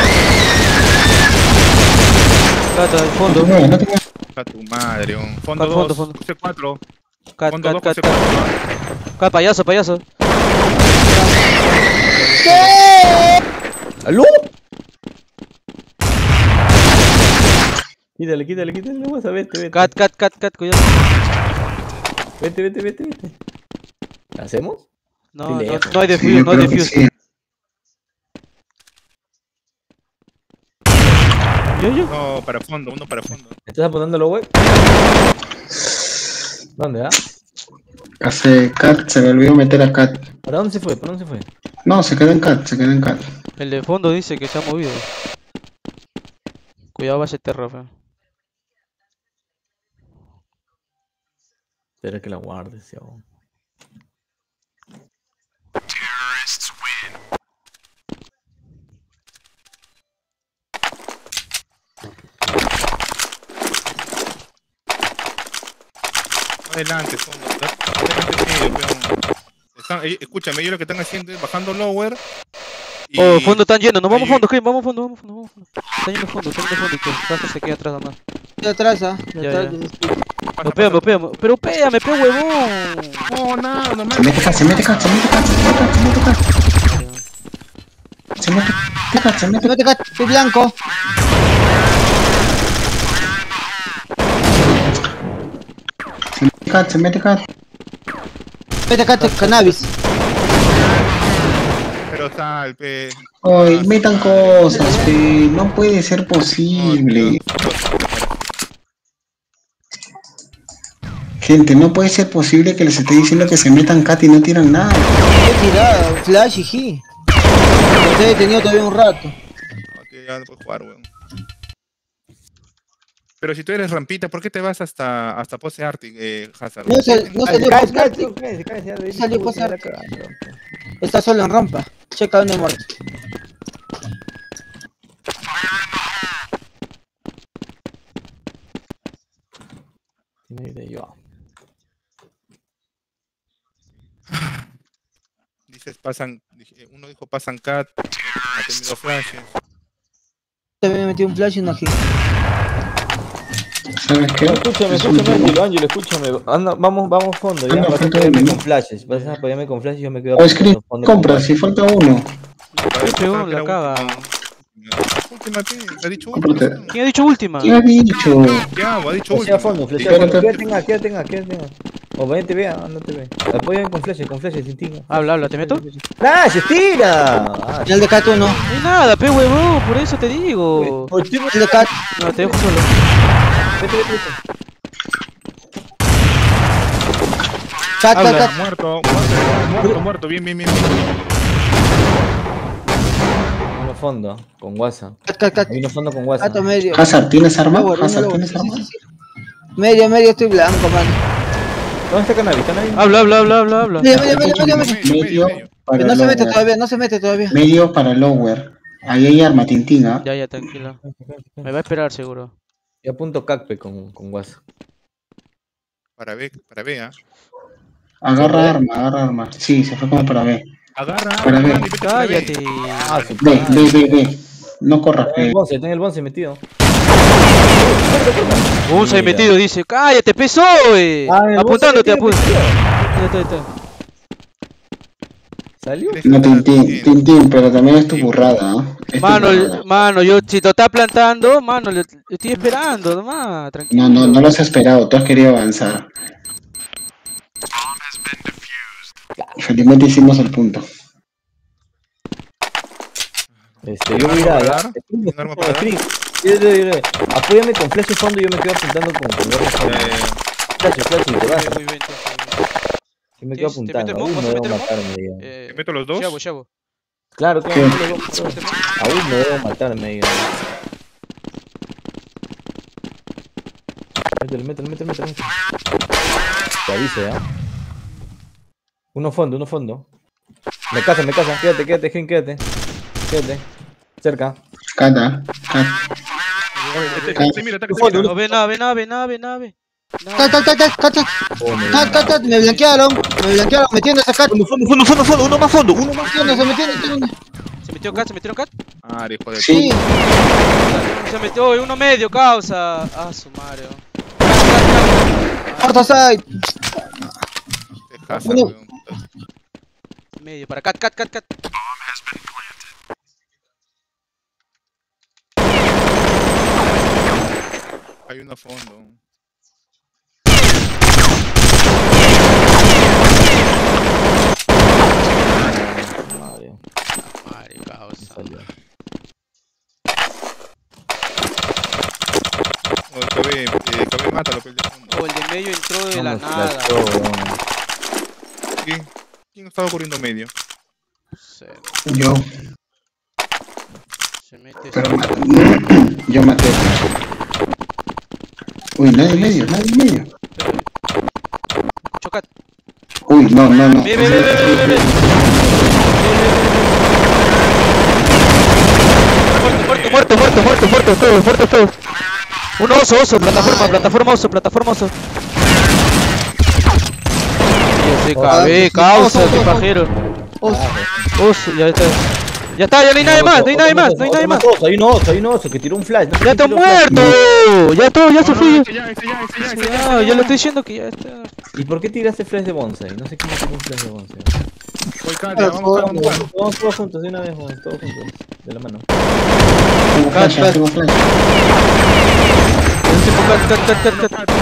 Cat, al fondo. No, no tengo. A tu madre, un fondo Fondo, dos, fondo. C cuatro. Cat, Fondo cat, dos, cat, C cat. cuatro. Cat, payaso, payaso. ¿Aló? Quítale, quítale, quítale, no vas a vete, vete. Cat, cat, cat, cat, cuidado. Vete, vete, vete, vete. ¿Hacemos? No, Sí, no, lejos. no hay Sí, defuse, yo no hay creo que defuse. sí. Yo, yo. No, para fondo, uno para fondo. ¿Estás apuntándolo, güey? ¿Dónde, ah? Hace Cat, se me olvidó meter a Cat. ¿Para dónde se fue? ¿Para dónde se fue? No, se quedó en Cat, se quedó en Cat. El de fondo dice que se ha movido. Cuidado, vaya terra, fe. Espera que la guardes, ya. Adelante, fondo. Adelante, medio, peón. Están, eh, escúchame, ellos lo que están haciendo es bajando lower. Y... Oh, fondo están llenos, nos vamos ahí- fondo, Kevin, vamos fondo, vamos fondo, vamos fondo. Está lleno fondo, está lleno fondo y que Rafa se queda atrás nomás. De atrás, ah. De Ya, atrás. ya. de- pasa, Me pega, pasa. me pega, pero pega, me pega, huevón. No, nada, no me Se mete Cat, se mete Cat, se mete Cat, se mete Cat, se mete Cat. Se mete Cat, se mete. Mete Cat, estoy blanco. Se mete Cat, se mete Cat. Mete Cat, cannabis. Pero sal, pe. Ay, metan cosas, pe. No puede ser posible. Gente, no puede ser posible que les esté diciendo que se metan Cat y no tiran nada. Qué tirada, flash y G. Lo he detenido todavía un rato. Ok, ya no puedo jugar, weón. Pero si tú eres rampita, ¿por qué te vas hasta, hasta pose arte, eh, Hazard? No, sal- no Ay, salió cae, post cae, arte. tío, cae, se cae, se cae, Salió se post cae, arte. se cae. Está solo en rampa. Checa dónde muerto. Tiene idea yo. Dices, pasan, dije, uno dijo pasan cat, ha tenido flashes. También me metí un flash y una G. ¿Sabes qué? Escúchame, Es un escúchame, turno. Ángelo, Ángelo, escúchame. Anda, vamos, vamos fondo, ya. Anda, Vas a fondo, apoyarme ¿no? con flashes. Vas a apoyarme con flashes y yo me quedo O escribe, apuntando fondo con compra, flashes. si falta uno. Qué pegón, la caga. Última, pe, ha dicho Cómprate. última. ¿Quién ha dicho última? ¿Qué ha dicho? Ya, ha dicho Flashea última. a fondo, flashea a Pero fondo. te- Quédate en A, quédate en A, quédate en A. O ven, te vea, no te ve. Apóyame con flashes, con flashes, sin tinga. Habla, habla, ¿te meto? ¡Flashes, tira! Ah, El de Cat uno. No hay nada, pe huevón, por eso te digo. oh, tío, El de Cat. No, te dejo solo. vete, vete, vete. Cat, Cat, Habla. Cat. Muerto, muerto, muerto, muerto, bien, bien, bien. bien. Uno fondo, con WhatsApp. Cat, Cat, Cat. Hay uno fondo con Cat WhatsApp. a medio. Hazard, ¿tienes arma? Lower, uno Hazard, lower. ¿tienes Sí, arma? sí, sí, sí. Medio, medio estoy blanco, man. ¿Dónde está Cannabis? ¿Cannabis? Habla, habla, habla, habla, habla. Medio, medio, medio, medio, medio. Medio, medio, Medio medio. para Que no se mete lower. todavía, no se mete todavía. Medio para lower. Ahí hay arma, tintina. Ya, ya, tranquila. Me va a esperar seguro. Y apunto Cacpe con, con WhatsApp. Para B, para B, ¿ah? Agarra arma, agarra arma. Sí, se fue como para B. Agarra, Para agarra, B. y vete para B. Cállate. Ah, su B, madre. B, B, B. No corras, Ten el B. bonce, ten el bonce metido. Un se ha Mira. metido, dice. Cállate, peso, eh. Ah, el Apuntándote, bonce metido, apunta. Ya está, ya está. ¿Salió? No, Tintín, Tintín, pero también es tu burrada, ¿ah? Es tu Mano, burrada. el- mano, yo si te está plantando, mano, le, le estoy esperando nomás, tranquilo. No, no, no lo has esperado, tú has querido avanzar. Felizmente hicimos el punto. Este, yo voy a ir a ¿Arma para allá. dar? ¿Tiene arma para dar? Screen. Yo- yo- yo- yo- Apóyame con flash fondo y yo me quedo apuntando con con gorro fondo. Eh, Flash, flash, te vas. Muy bien, entonces. Yo me quedo ¿Tienes- te meto apuntando. el Aún moco? no ¿Vas a debo meter el moco? matarme ya. Eh, ¿Te meto los dos? Chavo, chavo. Claro, ¿Qué? claro. Aún no debo matarme ya. Métele, métele, métele, métele. métele. Te aviso ya. Uno fondo, uno fondo. Me casa, me casa. Quédate, quédate, Gen, quédate. Quédate. Cerca. Cata, Cat. Oye, este- este, mira, ataca, Fondo, mira. No, ve nave, nave, nave, nave. Cat, cat, cat, cat, cat, cat, cat, cat, me blanquearon, me blanquearon, metiéndose cat. Fondo, fondo, fondo, fondo, fondo, uno más fondo, uno más fondo. Metiéndose, metiéndose. ¿Se metió cat? ¿Se metieron cat? Ah, hijo de Sí. Se metió uy, uno medio, causa. Ah, su madre. Cuarto side. puta, Uno. weón. Medio, para cat, cat, cat, cat. Hay uno a fondo. Madre, Madre, causa. salió. Oh, el K B, eh, K B mátalo, pues, de fondo. Oh, el de medio entró de No la me nada. flashó, weón. ¿Quién? ¿Quién estaba corriendo medio? Se, Yo. se mete. Pero se- ma- yo maté. Uy, nadie en medio, nadie en medio. Escucho cat. Uy, no, no, no. Ve, ve, ve, ve, ve, ve, ve. Muerto, muerto, muerto, muerto, muerto, todos, muertos todos. Un oso, oso, plataforma, plataforma, oso, plataforma, oso. Ya se cabé, causa, qué pajero. Oso, ya está. Ya está, ya no hay nadie más, no hay nadie más, no hay nadie más. Oso, hay un oso, hay un oso que tiró un flash. no sé Ya quién está tiró un flash. muerto. Ya todo, ya se No, no, fue. ese ya, ese ya, ese ya, ese ya, ese Ya, ya. ya lo estoy diciendo que ya está. ¿Y por qué tiraste flash de bonsai? No sé quién tiró un flash de bonsai. Voy, Katia, vamos, vamos, vamos. Vamos todos juntos de una vez, vamos todos juntos. De la mano. Tengo flash, cat. tengo flash. Cat, cat, cat, cat, cat.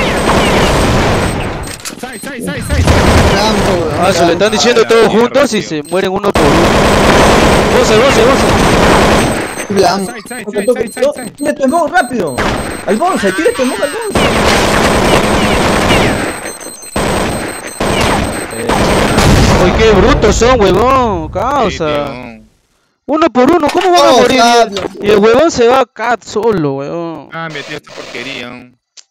Sai, sai, sai, sai. Blanco, weón. Ah, se le están diciendo todos juntos y se mueren uno por uno. Goce, goce, goce. Blanco. Sai, sai, Toque, sai, toque, sai, sai, no, sai. tira tu emote rápido. Al bonsai, tira tu emote al bonsai. Uy, qué brutos son, huevón. Sí, Causa. tío. Uno por uno, ¿cómo van a Oh, morir? Fabio. Y el huevón se va a cat solo, huevón. Ah, me tío, esta porquería.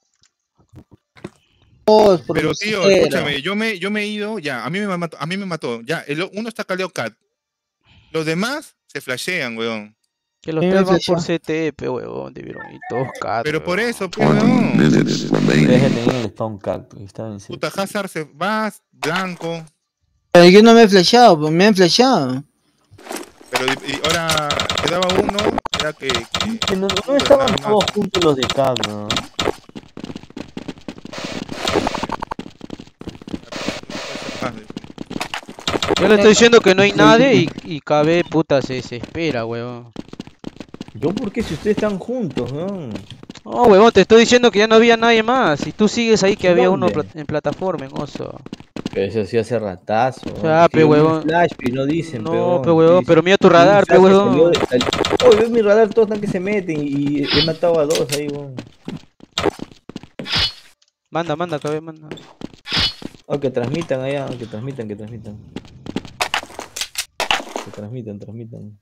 Todos por Pero los tío, cero. escúchame, yo me, yo me he ido, ya, a mí me mató, a mí me mató. Ya, el, uno está caleo cat. Los demás se flashean, weón. Que los Sí, tres van flecha. por C T P, huevón, debieron ir todos cat. Pero por huevón. eso, pues, weón. Déjenme en el Stone Cat, porque estaba en Puta, Hazard se va, blanco. Pero yo no me he flashado, pues me han flashado. Pero y, y ahora quedaba uno, era que. que Que no, no puta, estaban nada más. todos juntos los de Cat, ¿no? Yo le estoy diciendo que no hay nadie y, y K B, puta, se desespera, huevón. ¿Yo por qué si ustedes están juntos, no? No, huevón, te estoy diciendo que ya no había nadie más. Y tú sigues ahí que había uno ¿Dónde? pla- en plataforma, en oso. Pero eso sí hace ratazo. Ya, Es que pe, yo vi un huevón. Flash, pero no dicen, No, pe, pe, huevón, sí, pero sí. mira tu Vi un radar, pe, flash que huevón. salió de- sal- Oh, veo mi radar, todos están que se meten y y he matado a dos ahí, weón. Manda, manda, K B, manda. Oh, que transmitan allá, que transmitan, que transmitan. Que transmitan, transmitan.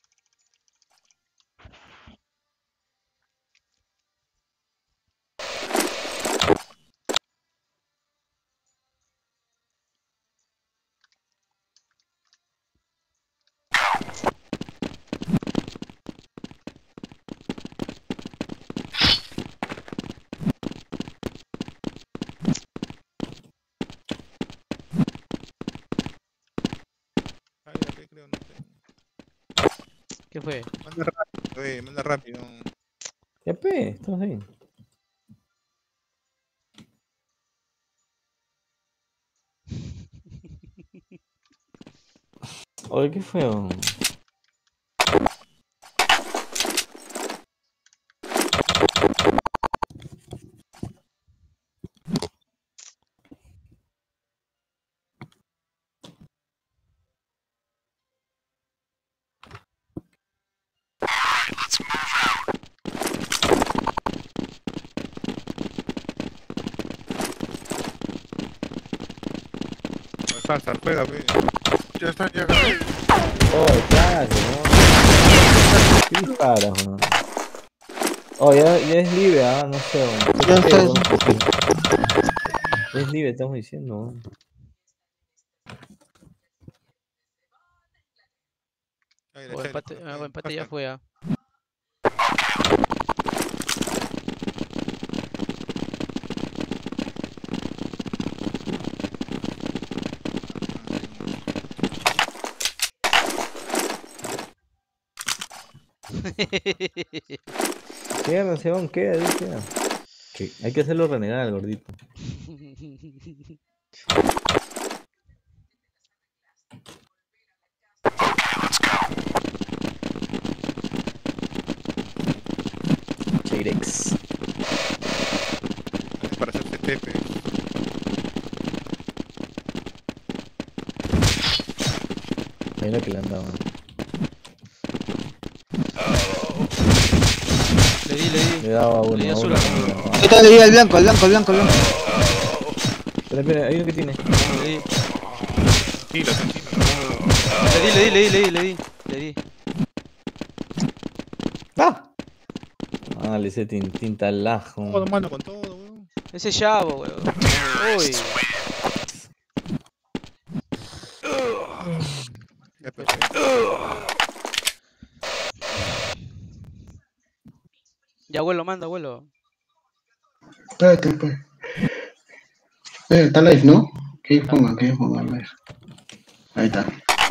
Ay, la pe, creo, no sé. ¿Qué fue? Manda rápido, eh, manda rápido. Ya, pe, estamos ahí. Oye, ¿qué fue? weón? Hazard, juega, pe. Ya está, ya. Oh, claro, ¿no? ¿Qué disparas, weón? Oh, ya, ya es libre, ah, no sé, weón. Ya está. weón. Es libre, estamos diciendo, weón. Ay, la O Chaira, empate, pe, ah, o empate ya Hazard. fue, ah. Queda, Sebón, queda, ahí queda. Que hay que hacerlo renegar al gordito. Cheirex. Para hacerse tepe. Hay una que le han dado. Le di, le di. Le daba uno. Le di a azul uno, a a uno, a uno. Ahí está, le di al blanco, al blanco, al blanco, al blanco. Espera, espera, hay uno que tiene. Le di. Tranquilo, tranquilo. Le di, le di, le di, le di, le di. Le di. ¡Ah! Ah, le hice tin, tintalajo. Todo mano con todo, weón. Ese chavo, weón. Uy. Ya, perfecto. Ya, abuelo, manda, abuelo. Espérate, pues. Eh, está live, ¿no? Que ponga, que ponga live. Ahí está.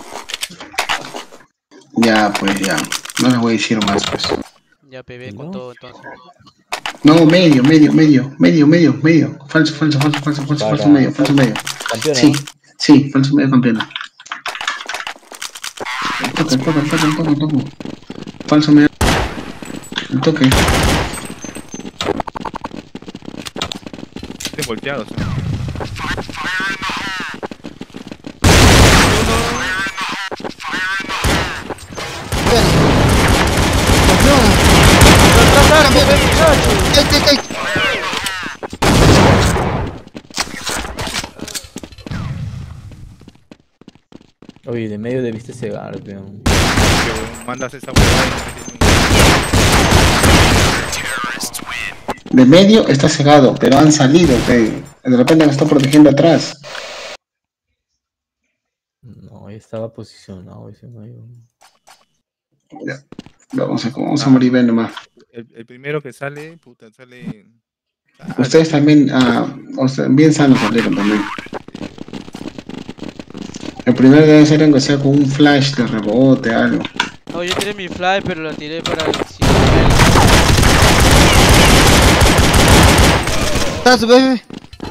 Ya, pues ya. No les voy a decir más, pues. Ya, P B con ¿No? todo, entonces. No, medio, medio, medio, medio, medio, medio. Falso, falso, falso, falso, falso, Para- falso medio, falso medio. Campeona. Sí, sí, falso medio campeona. El toque, el toque, el toque, el toque, el toque. Falso medio. El toque. Estén volteados, ¿eh? Ay, ay, ay. Oye, de medio debiste cegar, peón. Que, weón, mandas esa huevada y te metes De medio está cegado, pero han salido, pe. De repente me está protegiendo atrás. No, ahí estaba posicionado ese medio. Ya. Vamos a, vamos a morir bien nomás. el, el primero que sale, puta, sale. Ah, Ustedes también, ah, o sea, bien sanos salieron también. El primero debe ser aunque sea con un flash de rebote, algo. No, yo tiré mi fly, pero la tiré para el siguiente. ¿Estás, bebé?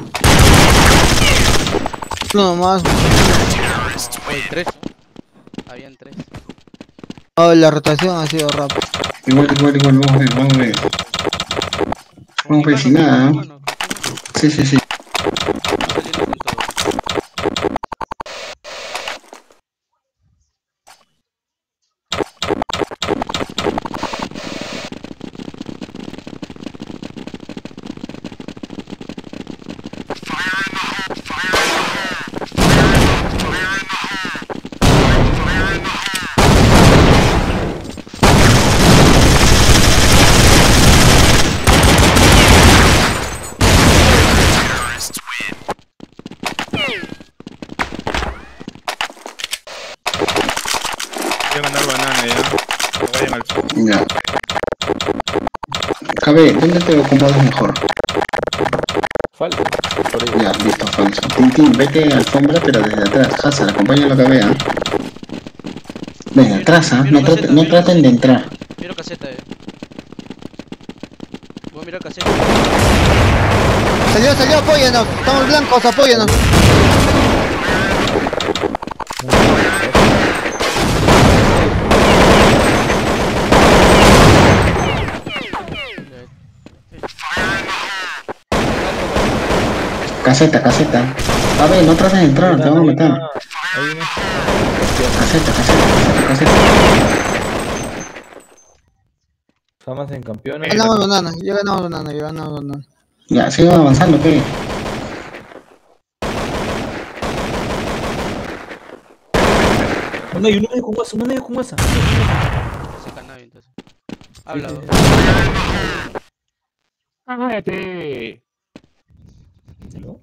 No más. Oye, tres. ¿No? Habían tres. Oh, la rotación ha sido rápida. Igual, igual, igual, vamos a ver, vamos a ver. Vamos a ver si nada. Bueno, Sí, sí, sí. saliendo con todo. Voy a ganar banana ya. No vayan al sur. Ya. K B, ¿dónde te acomodas mejor? Falta. Por ahí. Ya, listo, falso. Tintín, vete a alfombra, pero desde atrás. Hazard, acompáñalo a K B, ¿ah? Venga, atrás, ¿ah? No, traten, no traten de entrar. Miro caseta, eh. Voy a mirar caseta. Salió, salió, apóyanos. Estamos blancos, apóyanos. Caseta, caseta. A ver, no trates de entrar, te van a meter. Ahí viene. Caseta, caseta, caseta, caseta. Famas en campeona. Ya ganamos banana, ya ganamos banana, ya ganamos banana. Ya, sigan avanzando, pe. No, hay uno medio con guasa, uno medio con guasa. Ese canal, entonces. Habla, weón. ¡Cállate! ¿No?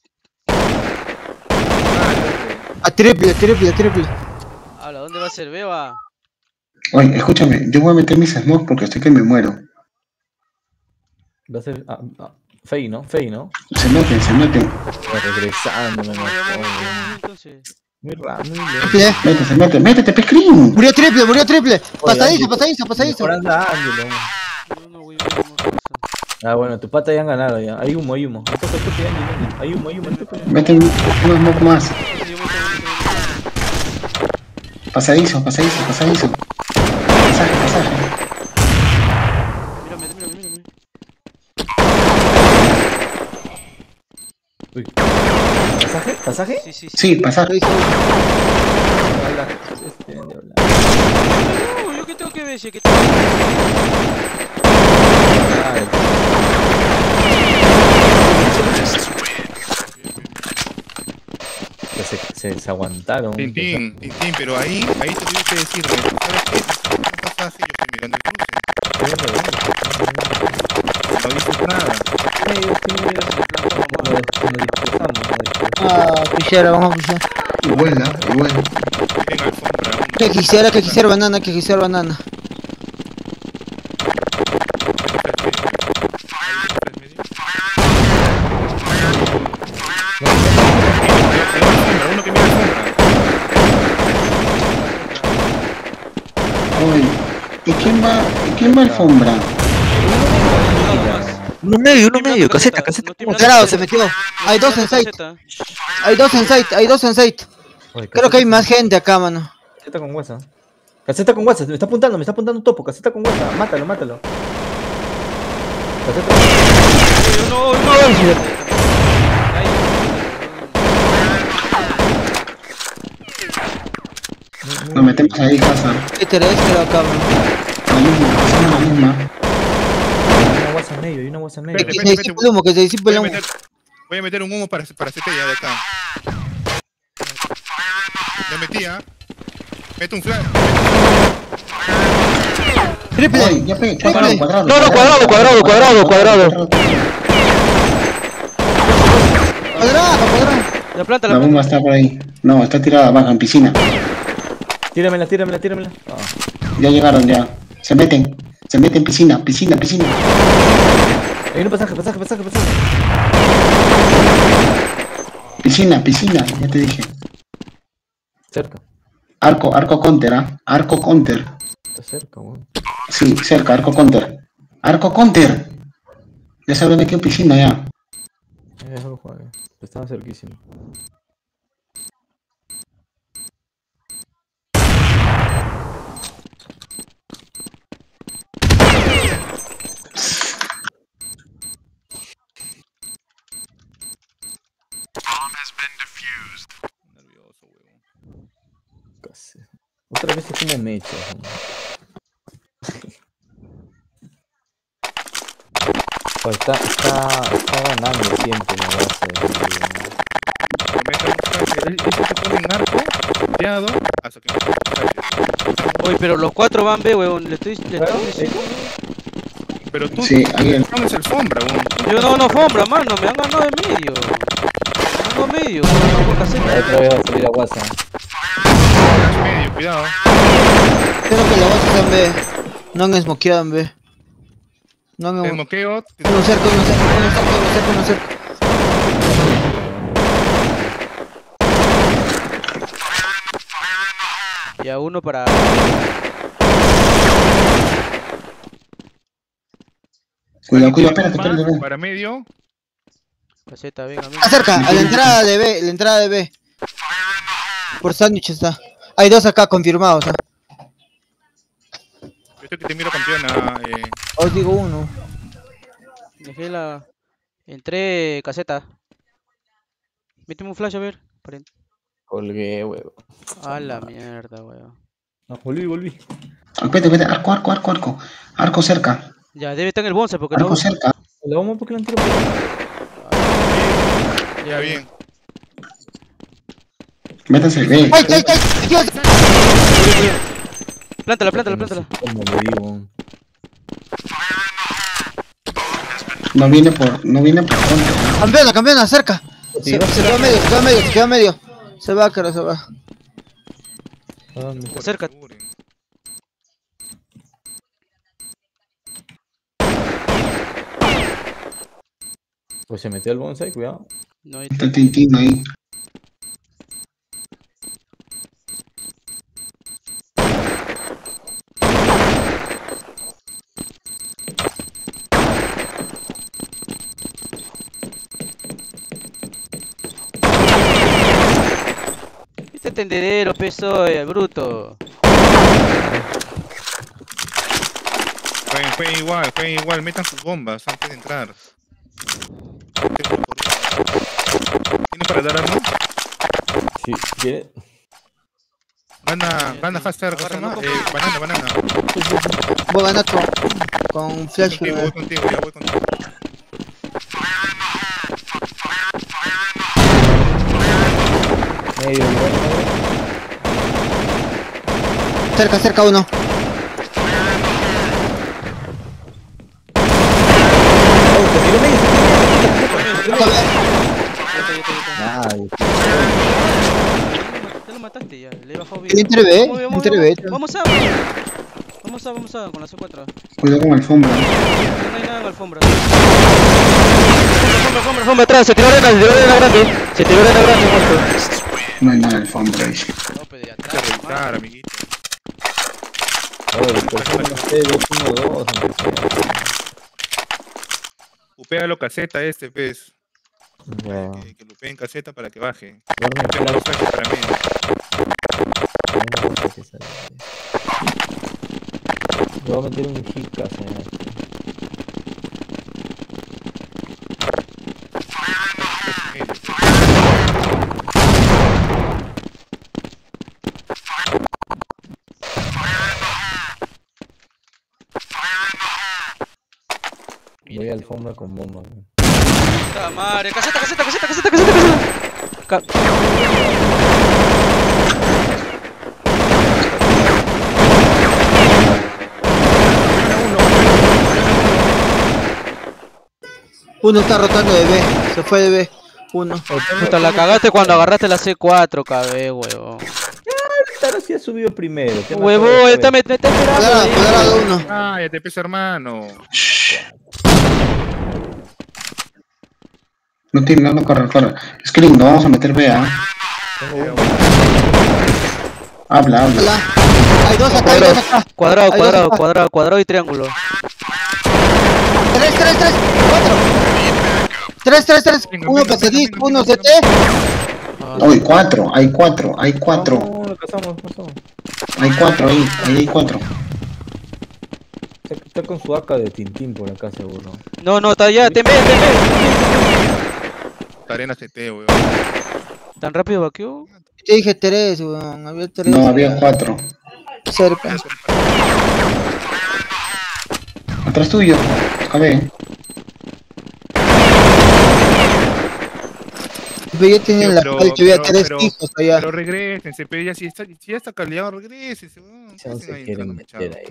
A triple, triple, triple. Habla, ¿dónde va a ser Beba? Oye, escúchame, yo voy a meter mis smokes porque estoy que me muero. Va a ser. Ah, ah, Fey, ¿no? Fey, ¿no? Se meten, se meten. Regresando, me Vamos, vamos, mató. vamos, entonces. Muy raro, muy lento. Triple. Métete, métete, métete, pescrín. Murió triple, murió triple. Pasadizo, pasadizo, pasadizo. Mejor anda Ángelo. No, no, güey, no, no, no. Ah, bueno, tus patas ya han ganado ya. Hay humo, hay humo. Me toca el tope, Ángelo. Hay humo, hay humo, el tope. Mete un un smoke más. Sí, yo voy a estar- Pasadizo, pasadizo, pasadizo. Pasaje, pasaje. Mírame, mírame, mírame. Uy. ¿Pasaje? ¿Pasaje? Sí, sí, sí. Sí, pasaje. Habla. Este, de hablar. No, yo qué tengo que ver, si que tengo que Ay, ya se, se, se aguantaron. Tintín, Tintín, pero ahí, ahí te tienes que decirme, ¿sabes qué? No pasaje, yo estoy mirando el cruce. No dices nada. Medio, sí, medio. Nos nos dispersamos, nos dispersamos. Ah, quisiera, vamos a pushar. Igual, ¿ah? Igual. Miren alfombra. uno. Que quisiera, que quisiera banana, que quisiera banana. Uno que mira alfombra. Oye, ¿y quién va, ¿y quién va a alfombra? Uno medio, uno medio, caseta, caseta. Cuadrado se metió. Hay dos en site. Hay dos en site, hay dos en site. Oye, Creo que hay caseta- más gente acá, mano. Caseta con WhatsApp. Caseta con WhatsApp, me está apuntando, me está apuntando un topo. Caseta con WhatsApp, mátalo, mátalo. Caseta No, no, Nos metemos ahí, casa. ¿Qué tenés? Creo acá, mano. La misma, hacemos la misma. Hay una WhatsApp medio, hay una WhatsApp medio. Que se disipe el humo, que se disipe Voy el a humo. meter, voy a meter un humo para, para C T ya de acá. Ya metí, ¿ah? Meto un flash. Triple. Oye, ya pe, cuadrado, cuadrado. No, no, cuadrado, cuadrado, cuadrado, cuadrado. Cuadrado, cuadrado. La planta, La la bomba planta. está por ahí. No, está tirada abajo, en piscina. Tíramela, tíramela, tíramela. Ah, Ya llegaron, ya. Se meten. Se meten en piscina, piscina, piscina. hay un pasaje, pasaje, pasaje, pasaje. Piscina, piscina, ya te dije. Cerca, Arco, arco counter, ¿ah? Arco counter. está cerca, weón. Sí, cerca, arco counter. Arco counter. Ya se habrá metido en piscina ya. Eh, déjalo jugar, eh. Estaba cerquísimo. Nervioso, huevón. Casi. Otra vez es como mecha. weón. Pues está, está, está ganando siempre la base. Él se pone en arco, teado, hasta que Oye, pero los cuatro van B, weón. Le estoy, le estoy diciendo. Pero tú Sí, ahí el... no es alfombra, huevón. Yo no, no, fombra, mano. Me han ganado de medio. Me han ganado de medio. No, por caseta. Otra vez va a salir a WhatsApp. Flash medio, cuidado. Creo que la base está en B. No han smokeado en B. No han El smokeado. moqueo. Uno cerca, uno cerca, uno cerca, uno cerca, uno cerca. Ya uno para. Cuidado, cuidado, espérate, espérate, espérate. Para medio. Caseta, venga, amigo. Está cerca, a la entrada de B, la entrada de B. Por sándwich está. Hay dos acá confirmados, ¿ah? Yo estoy que te miro campeona. Eh, Os digo uno. Dejé la. Entré caseta. Méteme un flash a ver. Paren- Colgué, weón. A la mierda, weón. No, volví, volví. Espérate, espérate, arco, arco, arco, arco. Arco cerca, Ya, debe estar en el bonce porque no. arco cerca. La vamos porque la han tirado. ya bien. Métanse, ve. ¡Ay, ay, ay! ¡Dios! Plántala, plántala, plántala. Como le digo. No viene por, no viene por contra. Campeona, campeona, cerca. Sí, Se, va a se queda medio, se queda medio, se queda medio. Se va, cara, se va. ¿A dónde? Acerca. Pues se metió al bonsai, cuidado. No hay. Está el Tintín ahí. tendedero, peso, el bruto. Jueguen, jueguen igual, jueguen igual, metan sus bombas antes de entrar. ¿Tiene para dar arma? Sí, ¿quiere? Gana, gana Haster, ¿cómo se llama? Eh, banana, banana. Voy a ganar con, con Voy flash. contigo, voy contigo, ya voy contigo. Medio, medio. Cerca, cerca uno. Oh, se tiró medio, se tiró medio. Ay, Ya lo mataste ya, le he bajado El bien. entre B, Vamos, vamos, entre vamos, B. Vamos a. Vamos a, vamos a, con la C cuatro. Cuidado con alfombra. No hay nada en la alfombra. Alfombra, alfombra, alfombra atrás, se tiró arena, se tiró arena grande. Se tiró arena grande, muerto. No hay nada en alfombra, dice. Tope de Hay que atrás, revisar, amiguito. oye, por favor, no sé, dos uno dos, aunque sea. Upéalo caseta este, pues. Ya. Que, que lo peguen caseta para que baje. Duerme en Tengo dos flash. flashes para mí. Una cosa que sale. Le voy a meter un hit casa en este. Voy a alfombra con bomba. ¿No? Puta madre, caseta, caseta, caseta, caseta, caseta, caseta. Ca- Uno está rotando de B. Se fue de B. Uno. Puta, la cagaste cuando agarraste la C cuatro, cabrón, huevón. Claro, sí ha subido primero. ¿qué más Huevón, puede está me, me está esperando. Cuadrado, ahí. cuadrado uno. Ah, ya te pesa, hermano. No tiene nada, no, corre, corre. Screen, no vamos a meter B, ¿ah? Habla, habla. Hola. Hay dos acá, hay dos acá. Cuadrado, Hay dos cuadrado, acá. cuadrado, cuadrado y triángulo. Tres, tres, tres. Cuatro. Tres, tres, tres. Venga, Uno venga, P C D, venga, venga, uno venga, C T. Hay cuatro, hay cuatro, hay cuatro. No, lo pasamos, pasamos. Hay cuatro ahí, ahí hay cuatro. Está, está con su A K de Tintín por acá seguro. No, no, está allá, te ve, te ve. Arena C T, weón. ¿Tan rápido vaqueó? Te dije tres, weón. Había tres. No, había cuatro. Cerca. Atrás tuyo, A ver. Pero yo tenía en la Pero- calle, había pero- tres pero- hijos allá. Pero regresen, se pe- ya si está, si ya está caldeado, regresen. weón. ¿Qué No hacen se ahí quieren entrando, meter mechado? ahí.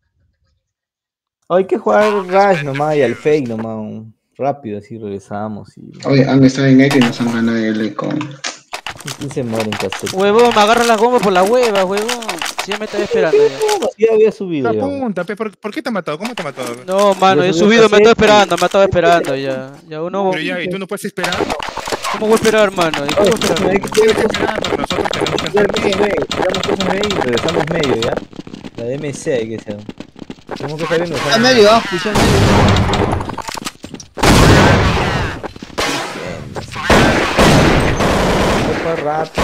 Hay que jugar Rush nomás y al fake nomás. un- Rápido, así regresamos y. Oye, han estado en X y nos han ganado el eco. ¿Quién se muere en cassette? Huevón, me agarran las gomas por la hueva, huevón. Si ya me estaba esperando ya. Ya había subido. ya. Apunta, pe, ¿por, ¿por qué te ha matado? ¿Cómo te ha matado? No, mano, Yo he subí subido, el me estaba cassette. esperando, me estaba esperando ya. Ya uno. Pero ya, y tú no puedes esperar. ¿Cómo voy a esperar, mano? ¿Y cómo Oye, esperar? hay que Puedes tirar esperar, pero nosotros tenemos que cosas entrar. B, tiramos cosas B y regresamos medio, ¿ya? La de M C hay que ser. Tenemos que saber Está medio, ah, puse medio. rápido.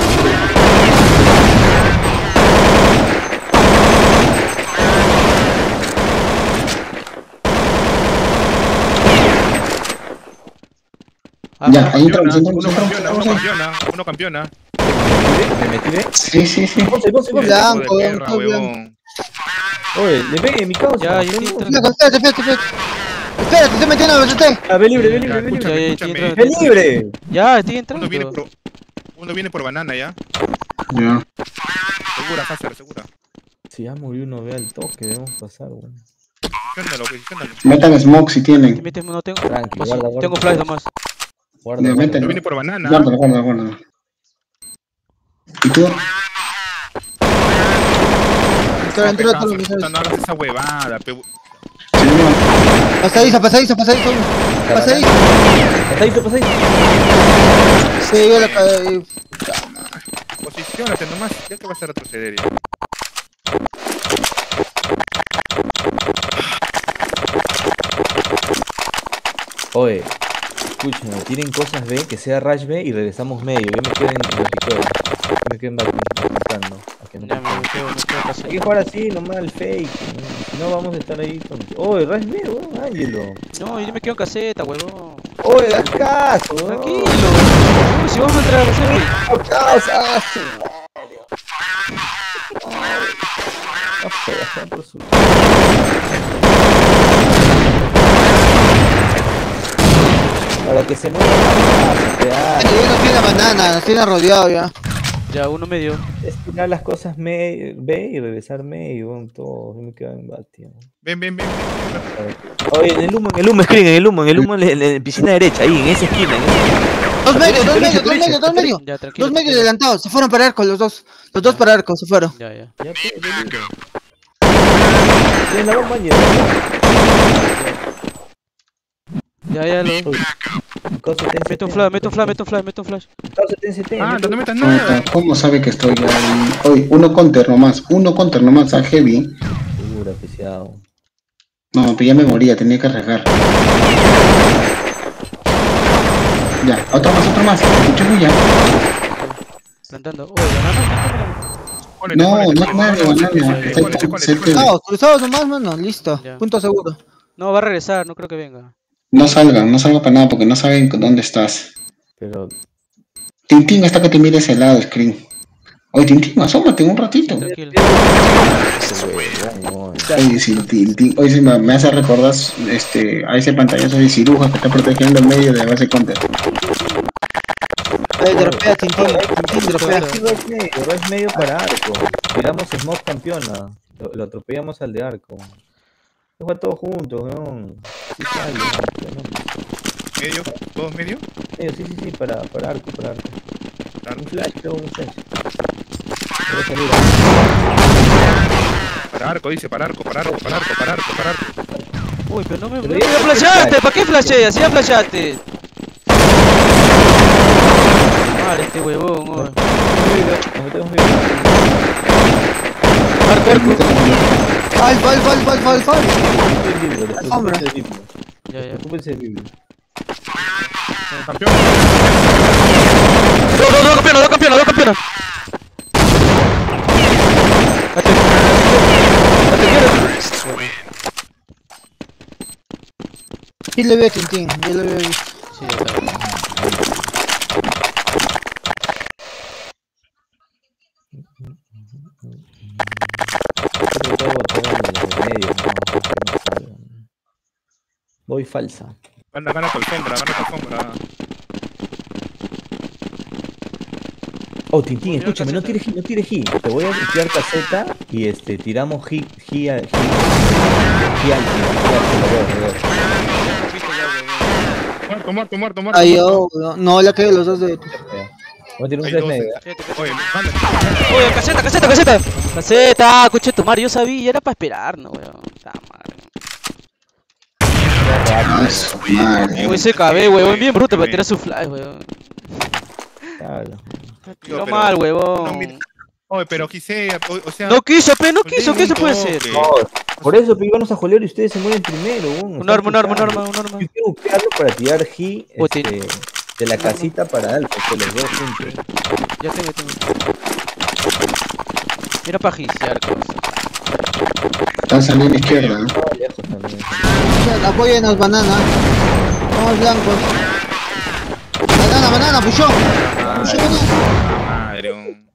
Ah, Ya, ahí Campeona, entramos, entramos, Uno entramos, campeona, uno entramos. campeona, uno campeona. ¿Me metí B? Sí, sí, sí. Once, once, once. Blanco, Hijo de perra, blanco, huevón. Oye, le pegué mi causa. Ya, yo Tengo- te- Espérate, espérate, espérate, espérate. Espérate, estoy metiendo el B T. Ah, ve libre, ve libre, Ya, ve libre. Ya, ya, escúchame, estoy escúchame. entrando. ¡Ve libre! Ya, estoy Uno entrando. viene por, uno viene por banana ya. Ya. Segura, Hazard, segura. Si ya murió uno, ve al toque, debemos pasar, weón. Posiciónalo, posiciónalo. Metan smoke si Te tienen. metes, no tengo. Tranqui, Paso, guarda, guarda. tengo flash nomás. Guarda, Ya, guarda. mételo. Uno viene por banana. Guarda, guarda, guarda. ¿Y tú? Entró, entró, Hazard, entró, puta, no hagas esa huevada, pe. Sí, no. Pasadiza, pasadiza, pasadiza. Pasadiza. Pasadito, pasadito. Sí, yo la caí. Posiciónate nomás, ya que vas a retroceder ya. Oye, escúchame, tienen cosas B, que sea Rush B y regresamos medio. Yo me quedo en la recuerda. me quedo matando. Ya me quedo, me quedo Hay caseta. que jugar así, nomás el fake. Si no, vamos a estar ahí con. ¡Oh, el Rise medio, weón! ¡Ángelo! No, yo me quedo en caseta, huevón. ¡Oh, le das caso, weón! Tranquilo. Uy, si vamos a entrar a caseta. ¡Oh, caos! ¡Ah, su madre! No fea, fea por su. Para que se mueva. Ya no tiene banana, nos tiene rodeado ya. Ya, uno medio. Es tirar las cosas me... B y regresar medio, weón, todo. Yo me quedo en Batia. Ven, ven, ven. Oye, en el humo, en el humo, screen, en el humo, en el humo, en la piscina derecha, ahí, en esa esquina. En esa... Dos medios, dos medios, dos medios, dos medios. Ya, tranquilo. Dos medios tranquilo. adelantados, se fueron para arco los dos. Los dos para arco, se fueron. Ya, ya. Ya, pues, tiene la bomba, ya. Ya, ya, lo. Mete un flash, mete un flash, mete un flash, mete un flash. Ah, no metas nada. ¿Cómo sabe que estoy ahí? Oye, uno counter nomás, uno counter nomás a Heavy. Segura, piciado. No, pero ya me moría, tenía que arriesgar. Ya, otro más, otro más. Escuché bulla. Plantando. Oye, banana. Ponete, No, ponete, no ponete, mueve, ponete, banana. ponete, Está ponete, con ponete, cerca. ponete. Cruzados, cruzados nomás, mano, listo. Ya. Punto seguro. No, va a regresar, no creo que venga. No salgan, no salgan para nada porque no saben dónde estás. Pero. Tintín, hasta que te mire ese lado, Screen. Oye, Tintín, asómate un ratito. Tranquilo. Oye, sí, Tintín. Oye, sí, me, me hace recordar este, a ese pantallazo de ciruja que está protegiendo el medio de base counter. Eh, dropea, Tintín, Tintín, dropea. Aquí no es medio, no es medio para arco. Tiramos smoke campeona. Lo, lo atropellamos al de arco. Juega todos juntos, weón. Sí sale, weón. Medio, todos medio. Medio, sí, sí, sí, para, para arco, para arco. Claro. Un flash, luego un flash. Debe salir. Para arco, dice, para arco, para arco, para arco, para arco, para arco. Uy, pero no me. Pero no ya- me flasheaste, ¿para qué flasheas? Ya flasheaste. Madre, este huevón, oye. Nos metemos bien. Arco, arco. Fal, fal, fal, fal, fal, fal. Alfombra. Ya, ya. Ocúpense del libro. Campeón. No, no, no, campeona, no, campeona, no, campeona. Date. Date, quiero. Sí le veo, Tintín, yo le veo. Sí, ya está. Sobre todo, todo en los medios, ¿no? Que no salgan. Voy falsa. Gana, gana tu alfombra, gana tu alfombra. Oh, Tintín, escúchame, no tires hit, no tires hit. Te voy a tirar caseta y este, tiramos hit, hit, al- hit, hit al Muerto, muerto, muerto, muerto. Ay, muerto. yo, no, no, le caí los dos de. Voy a tirar un Hay flash dos, medio. eh. Oye, manda. Oye, caseta, caseta, caseta. Caseta, coche tu madre, yo sabía, era para esperar, no, weón. Ta madre. Ah, su madre. Uy, ese C K B, weón, bien bruto para tirar su flash, weón. Claro. Tiró pero- mal, no, huevón. mira. Oye, pero quise, o, o sea... No quiso, pe, no ponle quiso, ¿qué un se puede toque. hacer? No, por eso pero íbamos a jolear y ustedes se mueren primero. weón. Un arma, un arma, un Están arma, un arma. Yo quiero buscarlo para tirar hit Uy, te- este, de la casita para Alfa, que los dos juntos. Ya tengo, tengo. Mira para giciar, cosa. Están saliendo a izquierda. ¿eh? Estaba lejos también. Apóyenos, banana. Vamos blancos. Banana, banana, pushó. Pushó, banana. Madre, un...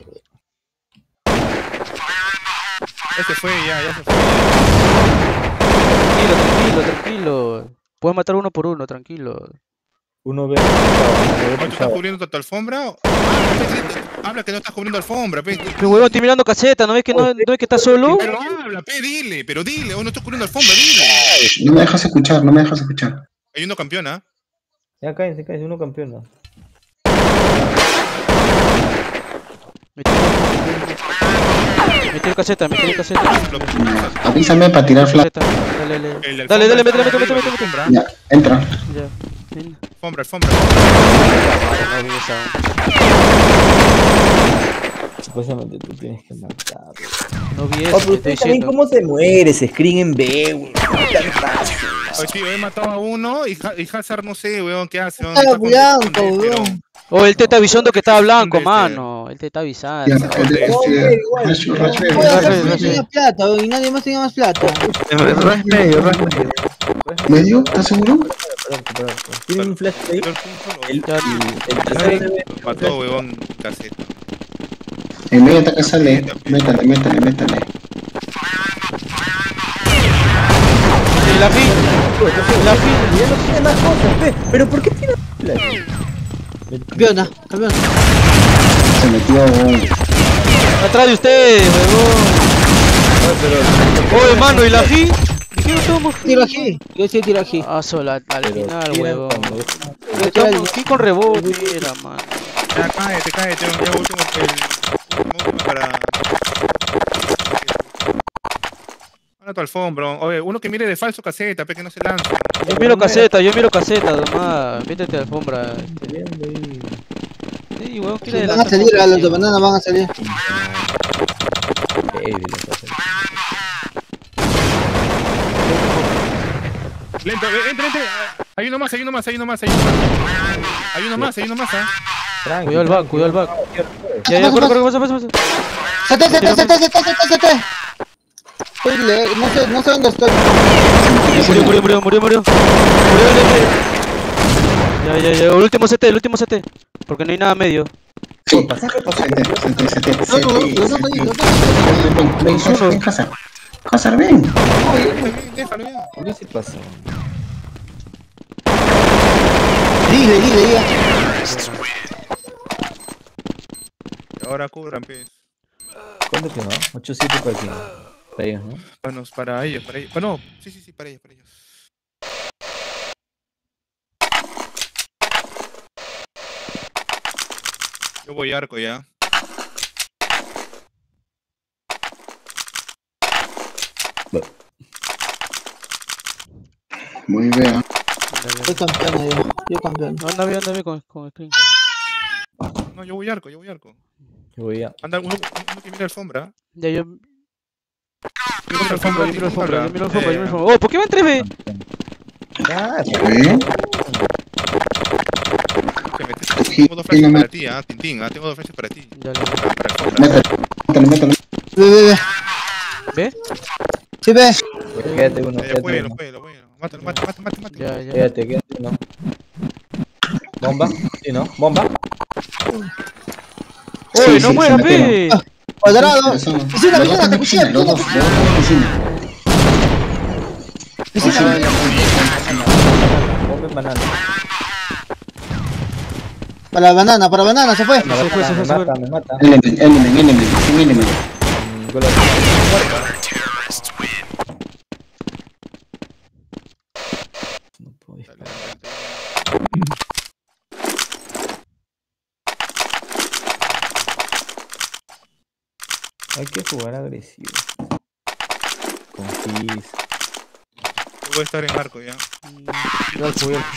Ese fue, ya, ya se fue. Tranquilo, tranquilo, tranquilo. Puedes matar uno por uno, tranquilo. Uno ve. Oye, ¿tú estás cubriendo tu alfombra? o- Habla, pe, habla que no estás cubriendo alfombra, pe. Pero huevón, estoy mirando caseta, ¿no ves que no, no ves que está solo? Pero habla, pe, dile, pero dile, o no estás cubriendo alfombra, dile. No me dejas escuchar, no me dejas escuchar. Hay uno campeona. Ya cállense, cállense, uno campeona. Me tiro caseta, me tiro caseta. Ya, avísame para tirar flash. Caseta. Dale, dale. El Dale, dale, métele, alfombra métele, está métele, métele. arriba, métele. alfombra. Ya, entra. Ya. Ven. Alfombra, alfombra. No vi esa. Supuestamente tú tienes que matar. No vi Oh, eso, pero te estoy usted también diciendo. cómo se muere ese screen en B, weón. Tan fácil. Oye, tío, he matado a uno y, Ha- y Hazard no sé, weón, qué hace, weón. Está Está con- blanco, con- pero- weón. Oh, él te está avisando que estaba blanco, Este- mano. mano. Él te está Ya, avisando. este, este, Rash, Rash, Oye, Rash, acá Rash, no Rash. tenía plata, y nadie más tenía más plata. Ras medio, ras medio. ¿medio? ¿Estás seguro? ¿Tienen un flash ahí? Pero el punto El, Ya, el, el tercero debe- lo mató, huevón, caseta. En medio ataque sale. Métale, métale, métale. Y la fin. La fin. Ya no tiene más cosas, pe. Pero ¿por qué tiene flash? Campeona, campeona. Se metió un... Atrás de ustedes, huevón. Oye, mano, ¿y la fin? ¿Qué no estamos? Tiro aquí, yo sí tiro aquí. Ah, solo al al Pero final, tiran huevón. cuando- Estamos aquí con rebote, era, man. Ya cállate, cállate, ya último el último para. Ahora tu alfombra. Oye, uno que mire de falso caseta, pe que no se lanza. Yo miro caseta, yo miro caseta, nomás. Métete alfombra. Viendo ahí. Sí, huevón, Sí, quiere van a salir, a los de banana van a salir. Heavy la cosa. Lento, ve, entra, entra. Hay uno más, hay uno más, hay uno más, hay uno más. Hay uno más, hay uno más, ¿ah? Tranqui, Cuidado el back, tranqui. cuidado el back. Ya, ya, corre, corre, pasa, pasa, pasa. C T, C T, C T, C T, C T, C T. Estoy le- no sé, no sé dónde estoy. Murió, murió, murió, murió, murió. Murió el F. Ya, ya, ya. El último C T, el último C T. Porque no hay nada medio. Sí, pasaje, pasaje. Se te, se te, se No, no, no, te, los se dos ahí, te. los dos. Ven, ven, ven, Hazard, ven, Hazard. Hazard, ven. Déjalo ya. ¿Qué se pasa? Dile, dile, dile. Ahora cubran, pues. ¿Cuánto quedó? ocho siete para quién? Para ellos, ¿no? Bueno, para ellos, para ellos. Bueno, sí, sí, sí, para ellos, para ellos. Yo voy arco ya. Muy bien. Soy campeona yo, yo campeón. No, anda bien, anda bien con, con screen. No, yo voy arco, yo voy arco. Yo voy a... Anda, uno, uno que mira alfombra. Ya, yo. Yo miro Alfombra, alfombra, yo miro alfombra, yo miro alfombra, yo miro Eh, alfombra. Oh, ¿por qué van tres B? Ah, Bien. que metes- Tengo dos flashes para ti, ah, Tintín, ah, tengo dos flashes para ti. Ya, ya. Ah, para alfombra. Métale, métale, métale. Ve, ve, ve. ¿Ve? Sí, ve. quédate uno, Ya, ya, quédate juégalo, uno. juégalo, juégalo. Mátalo, mátalo, mátalo, mátalo, mátalo. Ya, ya. Quédate, quédate uno. Bomba, sí, ¿no? Bomba. Oye, Sí, no sí, mueras, se metieron. pe. Cuadrado. Los dos Piscina, los dos piscina, están de piscina, piscina, los dos, los dos están de piscina. Piscina. Bomba en banana. Para banana, para banana, se fue. Me Se fue, se fue, se mata, fue. me mata. Element, element, element, un element. Mm, gol así. No puedo disparar. Hay que jugar agresivo. Con Fizz. Yo voy a estar en arco ya. Yo alfo, yo alfo.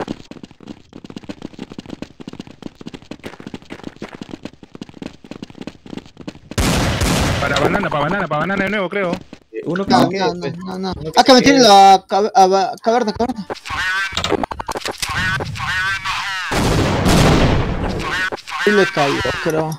Para banana, para banana, para banana de nuevo, creo. Eh, Uno que No, se quede, no, no, pues. no, no. Ah, que me tiene la cabe- a- a- caverna, caverna. Y le cayó, creo.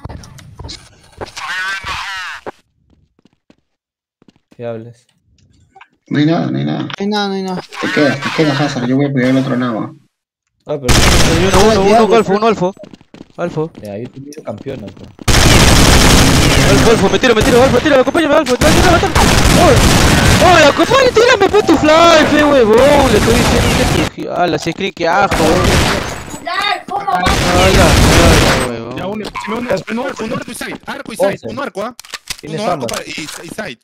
Que hables. No hay nada, no hay nada. No hay nada, no hay nada. Te quedas, te quedas, Hazard. Yo voy a cuidar el otro lado. Ah, pero Hay uno, uno, uno, uno, alfo, uno, alfo. Alfo. ya, yo te miro campeona, pues. Alfo, alfo, me tiro, me tiro, alfo, tiro, acompáñame, alfo. Tira, tira, tira. Oye, oye, acompáñame, tírame, pe tu fly, fe, huevón. Le estoy diciendo que. Ala, si screen, que asco, huevón. Dale, ¿cómo? Ala, ala, huevón. Ya, uno, uno, uno, uno arco, uno arco y side. Arco y side, Once. uno arco, ah. Tienes Uno arco fama. para- y, y side.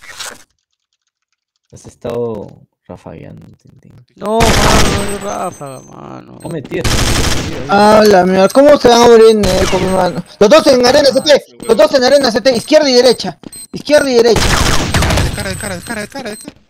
Has estado rafagueando, Tintín. No, mano, no, Rafa, mano. No me tires. Ah, la mierda, ¿cómo se van a morir en el mi mano? Los dos en arena C T, los dos en arena C T, izquierda y derecha. Izquierda y derecha. De cara, de cara, de cara, de cara, de cara.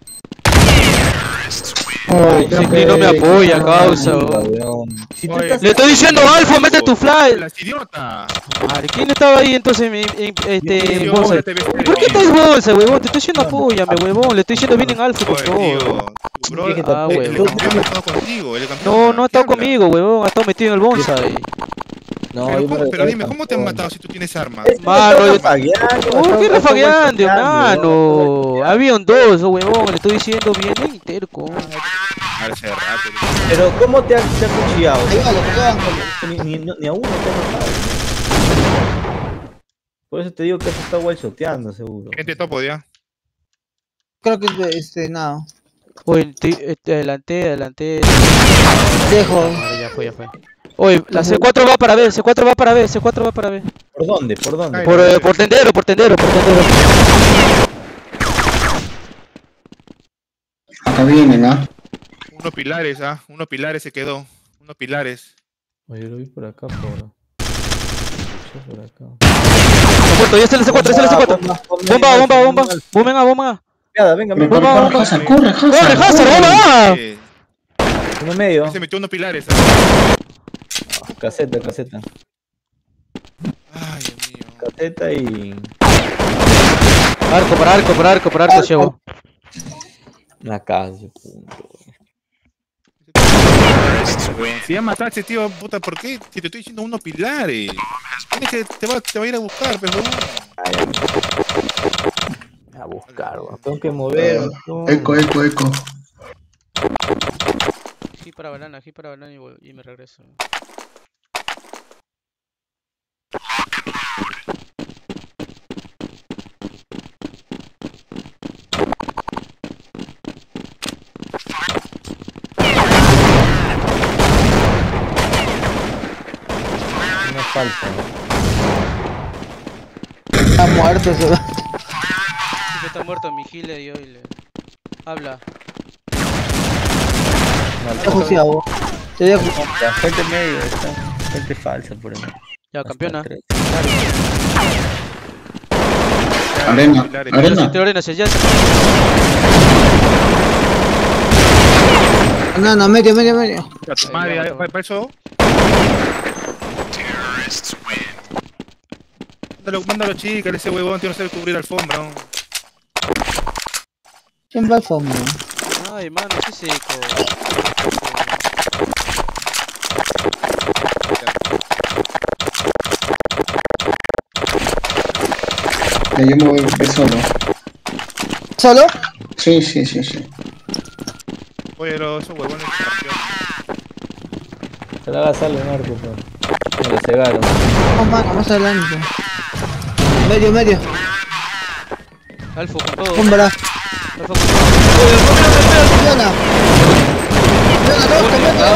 Ay, Ese screen no me apoya, causa, huevón. Weón. Si tú Oye, estás... Le estoy diciendo, Alfo, mete tu fly. Las idiota. Madre, ¿quién estaba ahí entonces en, en- este, Yo, bolsa? yo te ves- ¿Por qué estás bolsa, huevón? Te estoy diciendo apóyame, huevón. Le estoy diciendo bien en Alfo, por Oye, favor. tío, tu bro- Dije que te Ah, el- huevón. el campeón ha estado contigo, el campeón. No, no ha ¿Qué estado habla? conmigo, huevón. Ha estado metido en el bonsai. No, Pero, yo me ¿cómo- pero recuerdo dime, ¿cómo te han tampoco. matado si tú tienes arma? Es que Mano, me yo- estaba fagueando, ¿Cómo estaba- que estaba refagueando, choteando, mano? Habían dos, oh, huevón, le estoy diciendo bien y terco. Hace rato. Pero ¿cómo te ha, te ha cuchillado? Ahí va, lo que va. Ni, ni, ni a uno te ha matado. Por eso te digo que se está guaychoteando, seguro. Gente topo ya. Creo que es de- este, nada. Oye, te, te adelanté, adelanté. Dejo. Madre, ya fue, ya fue. Oye, la C cuatro va para B, C cuatro va para B, C cuatro va para B. ¿Por dónde? ¿Por dónde? Ay, Por, eh, por tendero, por tendero, por tendero. Acá vienen, ¿ah? Uno pilares, ¿ah? Uno pilares se quedó. Uno pilares. Oye, yo lo vi por acá, por... Escuché por acá. Está muerto, ya está el C cuatro, ya está el C cuatro. Bomba, bomba, bomba. Bomba, bomba, bomba. Venga, venga, Corre, venga. corre, corre, Hazard, corre, Hazard. ¡Corre, Hazard, bomba! Eh, Uno medio. se metió unos pilares. ¿ah? Caseta, caseta. Ay, Dios mío. Caseta y... Arco, para arco, para arco, para arco, ciego. La casa, punto. Si ya mataste, tío, puta, ¿por qué? Si te estoy diciendo unos pilares. Tienes que, te va, te va a ir a buscar, pero A buscar, weón. Tengo que mover. weón. Eco, eco, eco. Aquí para banana, aquí para banana y, voy- y me regreso. Una falsa. Está muerto ese. Sí, está muerto mi gile y hoy le... Habla. Te dejo fiado. Te dejo. La gente medio, está. Gente falsa por ahí. Ya, campeona. Hasta tres. Arena, pilares. arena. Te ordenas, ya se... No, no, medio, medio, medio. Ya, tu madre, ¿para para eso? Mándalo, mándalo, chica, ese huevón, tío, no sabe cubrir alfombra. ¿no? ¿Quién va al fondo? Ay, mano, qué seco. Ya, yo me voy de solo. ¿Solo? Sí, sí, sí, sí. Oye, pero esos huevones campeones. Se la haga sale un arco, pues. Me lo cegaron. No, mano, más adelante. Medio, medio. Alfo con todo. Sombra. Alfo con todo. Fiona. Fiona, dos, campeona.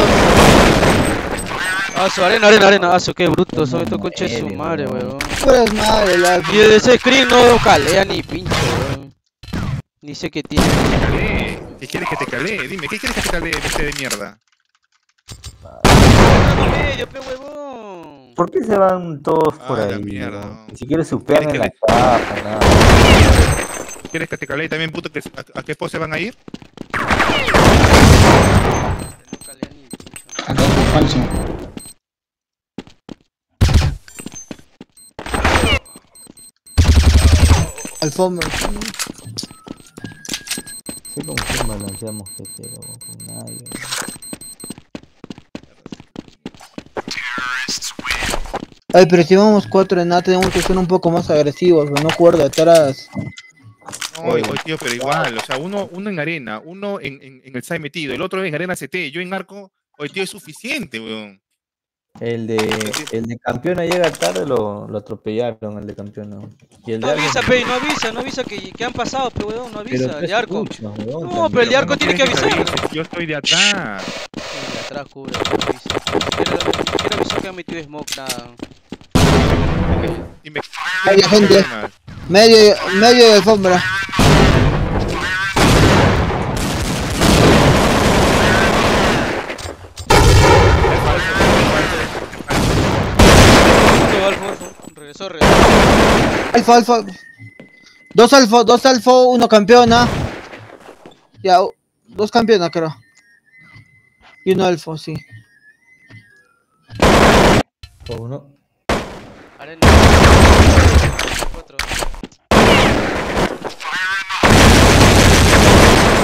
Ah, su arena, arena, arena. Ah, su qué bruto. Son estos conches de su madre, weón. Pues madre, el alfa. Y de ese screen no calea ni pincho, weón. Ni sé qué tiene. Calé. ¿Qué quieres que te calee? Dime, ¿qué quieres que te calee, este de mierda? No medio, pe huevón. ¿Por qué se van todos por Ah, la ahí? mierda, no? no. Ni siquiera superan en la ¿Quieres caja, nada. ¿Quieres que te calee también, puto? Que, a, ¿A qué pose van a ir? No calea ni pincho. Acá está falso. Alfombra. Sí, como que balanceamos que pero con nadie. Ay, pero si vamos cuatro en nada, tenemos que ser un poco más agresivos, no jugar de atrás. No, oye, tío, pero igual, o sea, uno, uno en arena, uno en, en, en el side metido, el otro en arena C T, yo en arco, oye, tío, es suficiente, weón. El de, el de campeona llega tarde, lo, lo atropellaron, el de campeona. Y el de No Arco- avisa, pe, no avisa, no avisa que, que han pasado, pe huevón, no Pero avisa. tú El de arco. escuchas, weón, No, pero el de arco no tiene que quieren avisar. avise, Yo estoy de atrás. Sí, de atrás cubre, no avisa. Ni siquiera, ni siquiera avisó que han metido smoke, nada. Dime, Hay ¿qué gente. problemas? Medio, medio de alfombra. Alfo, alfo, alfo. Regresó, regresó. Alfa, alfa. Dos alfa, dos alfa, uno campeona. Ya, u- dos campeonas creo. Y uno alfa, sí. Por uno. Arena. Cuatro.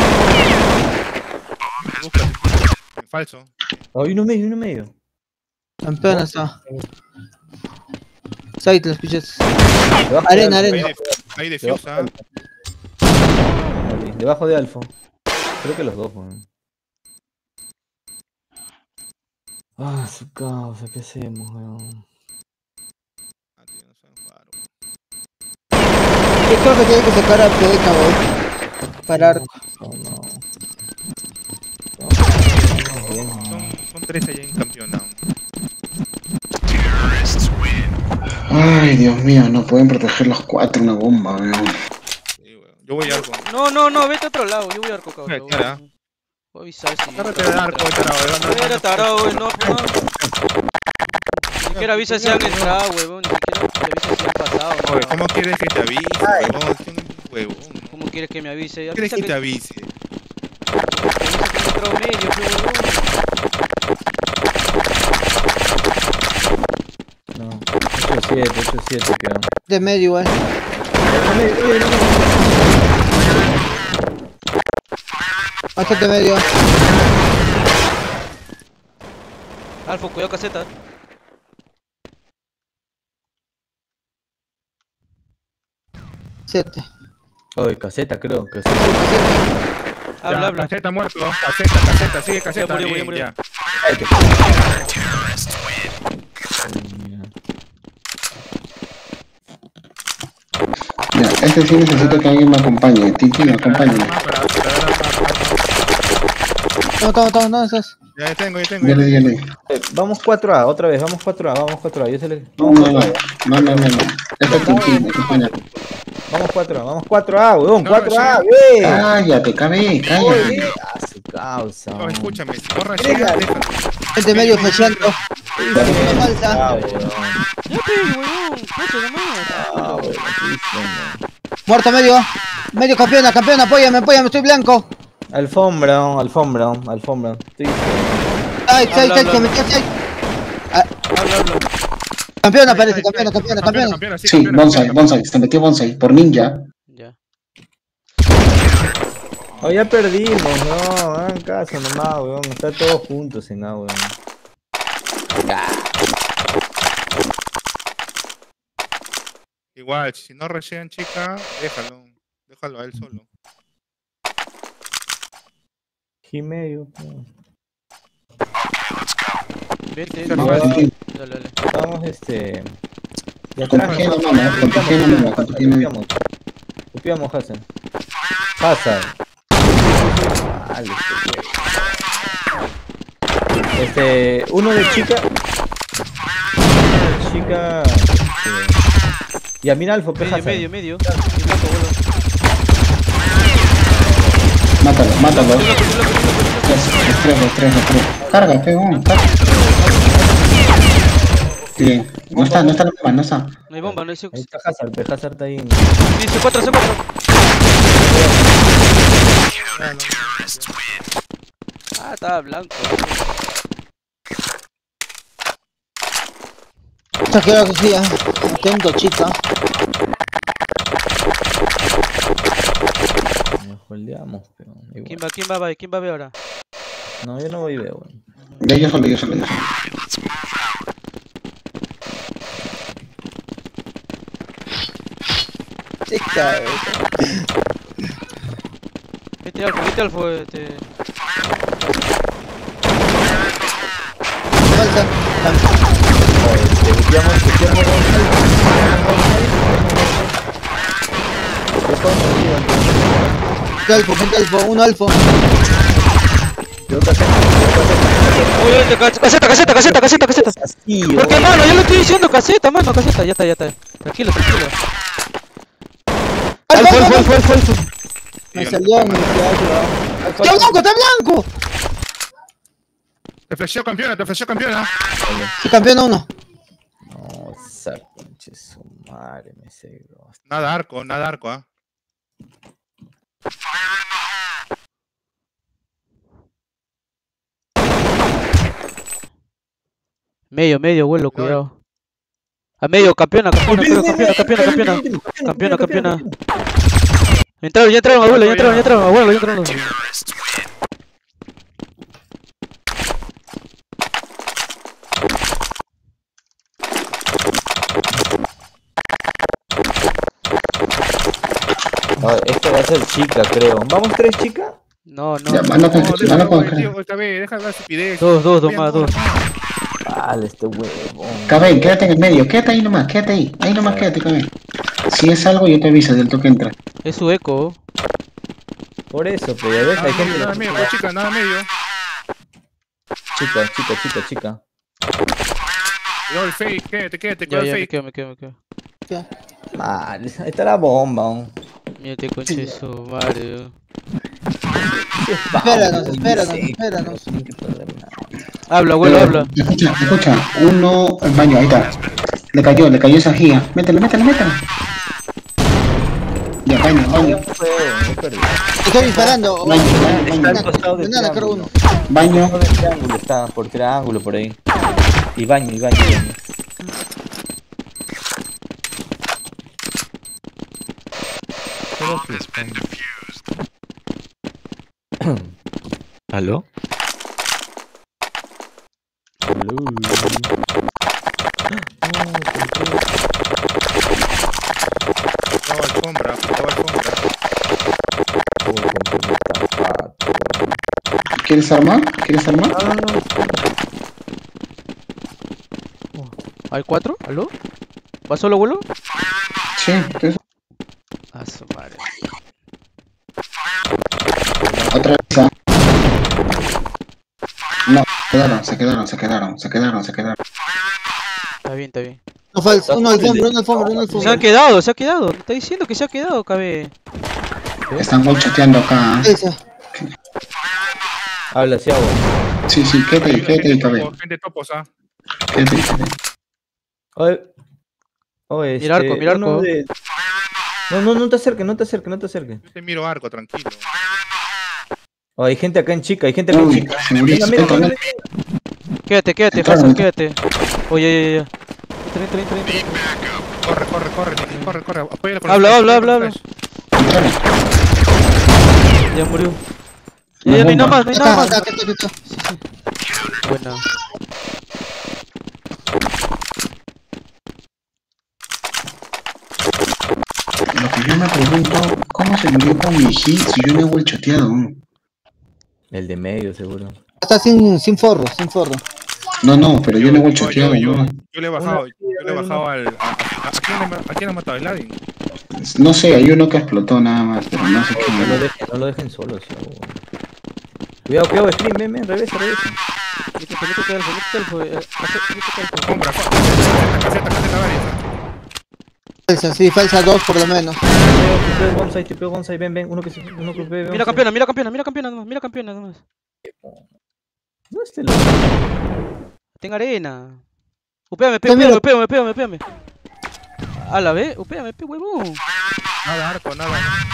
Búscate. En falso. Oh, y uno medio, y uno medio. Campeona está. Side, los piches. Debajo de Arena, Alfo, Ahí arena. de, ahí de Debajo Fiusa. de Alfo. Ahí, Debajo de Alfo. Creo que los dos, weón. Ah, su causa, ¿qué hacemos, weón? Ah, tío, no sean faro. Yo creo que tiene que sacar a Peca, güey. Para arco. No, no. Son, son tres allá en campeonato. Ay, Dios mío, no pueden proteger los cuatro una bomba, weón. Sí, weón. Yo voy a arco. No, no, no, vete a otro lado, yo voy a arco, Voy a cabrón. tirar, ¿ah? Voy a avisar si... Agárrate de arco, voy a tarado, weón. No, no, Era no. tarado, güey, no, no. Ni siquiera avisa si han entrado, huevón, ni siquiera te avisa si han pasado. Oye, no. ¿cómo quieres que te avise, huevón? Tienes un huevón. ¿Cómo quieres que me avise? ¿Quieres Avisa que que te avise? avisa que me he entrado medio, pe, huevón. No, ocho siete, ocho siete quedó. De medio, igual. Bastante medio. Alfo, cuidado caseta. Siete. Oye, caseta creo, caseta. Habla, Ya, habla. Caseta muerto, caseta, caseta, sigue caseta. murió, bien, murió, ya. Ya, este sí necesito que alguien me acompañe. Titi, me acompañe. Ah, para- para dar más- No, toma, toma, no, estás. Ya, ya tengo, ya tengo. Ya ya le di, ya tengo. le di. Eh, Vamos cuatro A, otra vez, vamos cuatro A, vamos cuatro A. Yo se le... No, Vamos no, no. cuatro A, No, no, no, no. Este es Titi, me acompaña. vamos cuatro A, vamos cuatro A, weón, No, cuatro A, sí. wey. Cállate, cabe, cállate. Oye, a su causa. No, escúchame, si no Venga. rasheas, déjalo. Gente medio flasheando. Ah, Falsa. weón. Ya te, huevón, pucha, nomás. Ah, weón, aquí está, Muerto medio. Medio campeona, campeona, apóyame, apóyame, estoy blanco. no. Alfombra, alfombra, alfombra. Estoy... Side, side, Habla, side, habla. se metió side. Ah, Habla, habla. campeona parece, campeona, campeona, campeona. sí, Sí, campeona, bonsai, campeona. bonsai. Se metió bonsai. Por ninja. Ya. Oh, ya perdimos, no, hagan caso nomás, weón. Está todos juntos en A, weón. Igual, si no rashean, chica, déjalo. Déjalo a él solo. Y medio, weón. Vete, No, dale, Titi. dale. Vamos, este... De Con atrás, tu pie en la mano, con tu pie en la mano, con tu pie en la mano. Copiamos, copiamos, Hassan. Hassan. Vale, este, este, uno de chica. Uno de chica. Este, y a mí Alfo, pe, Medio, Hassan. medio, medio. Y blanco, vuelo. Mátalo, mátalo. Tres, los tres, los tres, los tres. Carga, pegón, carga. Bien. No está, no está la bomba, no está. No hay bomba, no hay Ahí sux. está Hazard, pe, Hazard está ahí. en- Sí, C cuatro, C cuatro. Ah, estaba blanco. Está quedado que sí, ah. Atento, chica. Nos holdeamos, pero ¿Quién igual. va, quién va, va? ¿Quién va a ver ahora? No, yo no voy a ver, weón. Ya, yo solo, yo solo, yo solo. Chica, Vete alfo, vete alfo, este... falsa. Este, copiamos, copiamos. Gente alfo, gente alfo, uno alfo. Yo caseta, Oye, vete, caseta, caseta, caseta, caseta, caseta. así, ¿Por qué, weón. mano? Yo le estoy diciendo caseta, mano, caseta. Ya está, ya está. Tranquilo, tranquilo. Alfo, alfo, alfo. alfo, alfo. Me salió mi alfo. ¡Está blanco, está blanco! Te flasheo campeona, te flasheo campeona. Sí, campeona uno. No, esa pinche su madre, me cegó. Nada arco, nada arco, ah. Medio, medio, vuelo, cuidado. A medio, campeona, campeona, creo, campeona, campeona, campeona. Campeona, campeona. Entraron, ya entraron, abuelo, ya entraron, ya entraron, abuelo, ya entraron. Oh, este va a ser chica, creo. ¿Vamos tres chicas? No, no. Ya, no. anda con No, anda déjalo, con güey, tío, esta vez, deja la estupidez. Dos, dos, dos Oye, más, no, dos. no. Vale, este huevón. Caben, quédate en el medio, quédate ahí nomás, quédate ahí. Ahí nomás quédate, Caben. Si es algo, yo te aviso del toque entra. Es su eco. Por eso, pero ya ves, Nada hay medio, gente. nada medio, pues, chica, nada medio. Chica, chica, chica, chica. Cuidado el fake, quédate, quédate, Ya, cuidado ya, el me fake. quedo, me quedo, me quedo. Mal, ahí está la bomba. ¿no? Mírate, concha de su madre. Espéranos, Vamos, espéranos, sí, espéranos. no tienen que perder nada. Habla, abuelo, Eh, habla. Escucha, escucha. Uno, el baño, ahí está. Le cayó, le cayó esa guía. Métele, métele, métele. Ya, baño, baño. No puedo, no perdí. Estoy disparando. Baño, baño, Está baño. al costado del Nada, creo triángulo. uno. Baño. Por el triángulo está, por triángulo, por ahí. Y baño, y baño, y baño. ¿Aló? ¿Aló? Cuidado alfombra, cuidado alfombra. ¿Quieres armar? ¿Quieres armar? ¿Hay cuatro? ¿Aló? ¿Va solo, abuelo? Sí, eso. A su madre. Otra vez. ah. No, se quedaron, se quedaron, se quedaron, se quedaron, se quedaron. Está bien, está bien. No falta, uno al fondo, uno al fondo, uno al Se han fondo. quedado, se ha quedado. Está diciendo que se ha quedado, cabe. Están chateando acá. ¿eh? Esa. Habla, sí, agua. Sí, sí, quédate ahí, quédate ahí, Cabe. Gente topos, ah. Quédate ahí, quédate ahí. Oye, oye, Mira arco, este, mira uno arco. de- No, no, no te acerques, no te acerques, no te acerques. Yo te miro arco, tranquilo. Oh, hay gente acá en chica, hay gente acá en Uy, chica. segurísimo. Mira, mira, Entra, mira, Quédate, quédate, Entraron, Hassan, entraron. quédate. Oye, ya, ya, ya. Entra, entra, entra, entra. Corre, corre, corre, Nicky, corre, corre. Apóyala con Habla, la habla, flash, habla, con la habla. flash. Entraron. Ya murió. Una Ya, ya, no hay nada bomba. más, no hay nada Acá, más. acá, acá, acá, acá. Buena. Lo que yo me pregunto, ¿cómo se murió con mi hit si yo no he volchoteado? El de medio, seguro. Está sin, sin forro, sin forro. No, no, pero yo no he yo, volchoteado, yo, ¿no? yo le he bajado, yo le he bajado al. A, a, ¿a, quién le, ¿A quién ha matado? ¿El Ladin? No sé, hay uno que explotó nada más, pero no sé No lo quién. dejen, no lo dejen solo, sí, agua. Cuidado, cuidado, Scream, ven, ven, regresa, regresa. Métete, métete al fuego, métete al fuego. eh, hace- Métete al fuego. Compra, caseta, caseta, caseta, varias. Falsa, sí, falsa dos por lo menos. Te pego bonsai, te pego bonsai, ven, ven, uno que se, uno que ve, Mira campeona, mira campeona, mira campeona nomás, mira campeona nomás. No este loco. Tenga arena. Upéame, pe, Mira, upéame, upéame, upéame, upéame. A la vez, upéame, pe, huevón. Nada, arco, nada.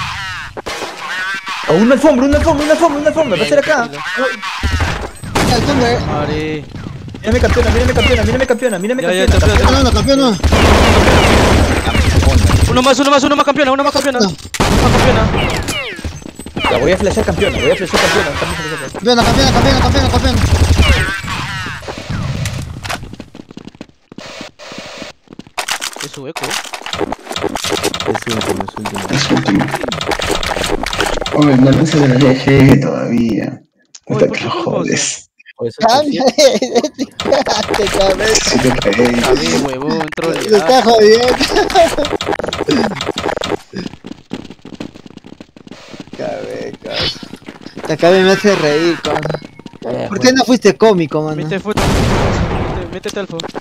Oh, una alfombra, una alfombra, una alfombra, una alfombra, va a ser acá. Al fondo, eh. Madre. Mírame campeona, mírame campeona, mírame campeona, mírame Ya, ya, campeona. campeona. No, no, campeón, no. Uno más, uno más, uno más campeona, uno más campeona. No. Uno más campeona. La voy a flashar campeona, voy a flashar campeona. estamos en esa- Campeona, campeona, campeona, campeona, campeona. Es su eco. Es último, es último. Es último. Oye, no lanzas de la D G todavía. Oye, Puta ¿por que qué lo cosa? jodes. O eso es Cambia, te cabrón. Sí te pegué. A ver, huevón, Me trole. está jodiendo. Cabe, cabe. Te acabé me hace reír, cabrón. ¿Por qué no fuiste cómico, mano? Métete, fuerte, métete, métete al fuego.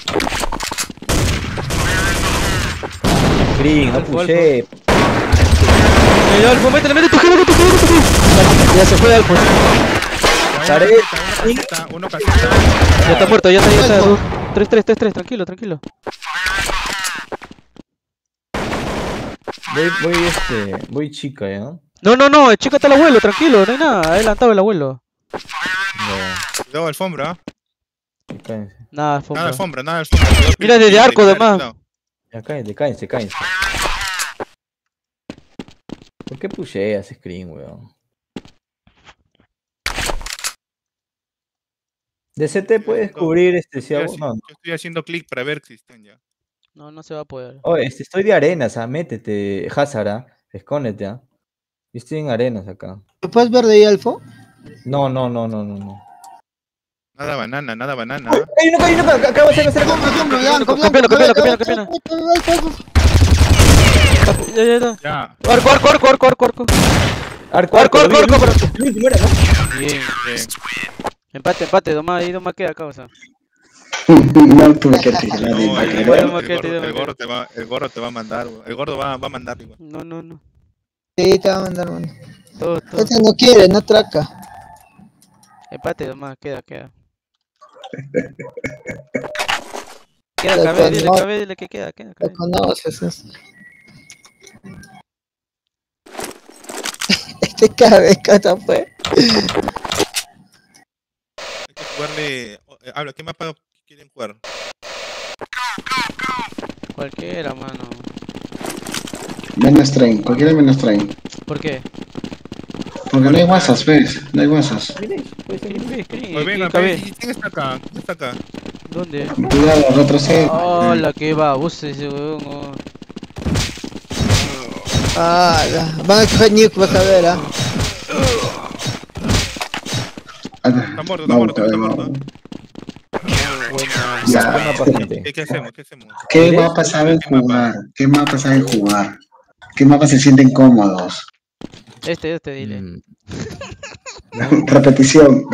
Green, no Alfo, puché. Ya, ya, Alfo, métele, métete, métete, métete, métete. Ya se fue Alfo. Saré. Uno caseta, uno caseta. Ya está muerto, ya está, ya está. dos, tres, tres, tres, tres, tranquilo, tranquilo. Voy, voy este, voy chica, ¿ya? No, no, no, chécate al abuelo, tranquilo, no hay nada, adelantado el abuelo. Ya, Cuidado, alfombra. ya cállense. Nada, Alfo. Nada, alfombra, nada, alfombra. Cuidado, Mira, desde cuidado, arco, cuidado, además. cuidado. Ya cállense, cállense, cállense. ¿Por qué pusheas, Screen, weón? De C T puedes cubrir este si Estoy hago. haci- No, no. Yo estoy haciendo clic para ver si están ya. No, no se va a poder. Oh, este, estoy de arenas, ah, métete, Hazara, escóndete, ah. Yo estoy en arenas acá. ¿Te puedes ver de ahí, Alfo? No, no, no, no, no, no. Nada banana, nada banana. ¡Hay uno, hay uno! Acá va a ser, acá va a ser. Copiano, copiano, copiano, copiano. Ya, ya, ya. Ya. Arco, arco, arco, arco, arco, arco. Arco, Arco, arco, arco, arco. El último era, ¿no? Bien. Bien. Empate, empate, Doma, ahí Doma queda, causa. No tuve que tirar No, ni para el, querer. gordo, el, Maquete, gordo, el maquete. gordo te va, el gordo te va a mandar, güey. El gordo va, va a mandar igual. No, no, no. Sí, te va a mandar uno. Todo, todo. Este no quiere, no traca. Empate, Doma, queda, queda. Queda, Lo cabe, dile, cono- cabe, dile que queda, queda, Lo cabe. conoces. es- Este cabeza fue. Hay que jugarle. eh, Habla, ¿qué mapa quieren jugar? Cualquiera, mano. Menos train, cualquiera menos train. ¿Por qué? Porque no hay WhatsApp, ¿ves? No hay WhatsApp. ¿Quién ve? ¿Quién? Oye, venga, cabe? pe, ¿quién está acá? ¿Quién está acá? ¿Dónde? Cuidado, retrocede. Hola, qué baboso ese weón. oh. Ah, la- van a coger Nuke, vas a ver, ah. Está muerto, está muerto, está muerto. Ya. ¿Qué, qué hacemos? ¿Qué hacemos? ¿Qué mapas saben jugar? ¿Qué mapas saben jugar? ¿Qué mapas se sienten cómodos? Este, este, dile. Mm. Repetición.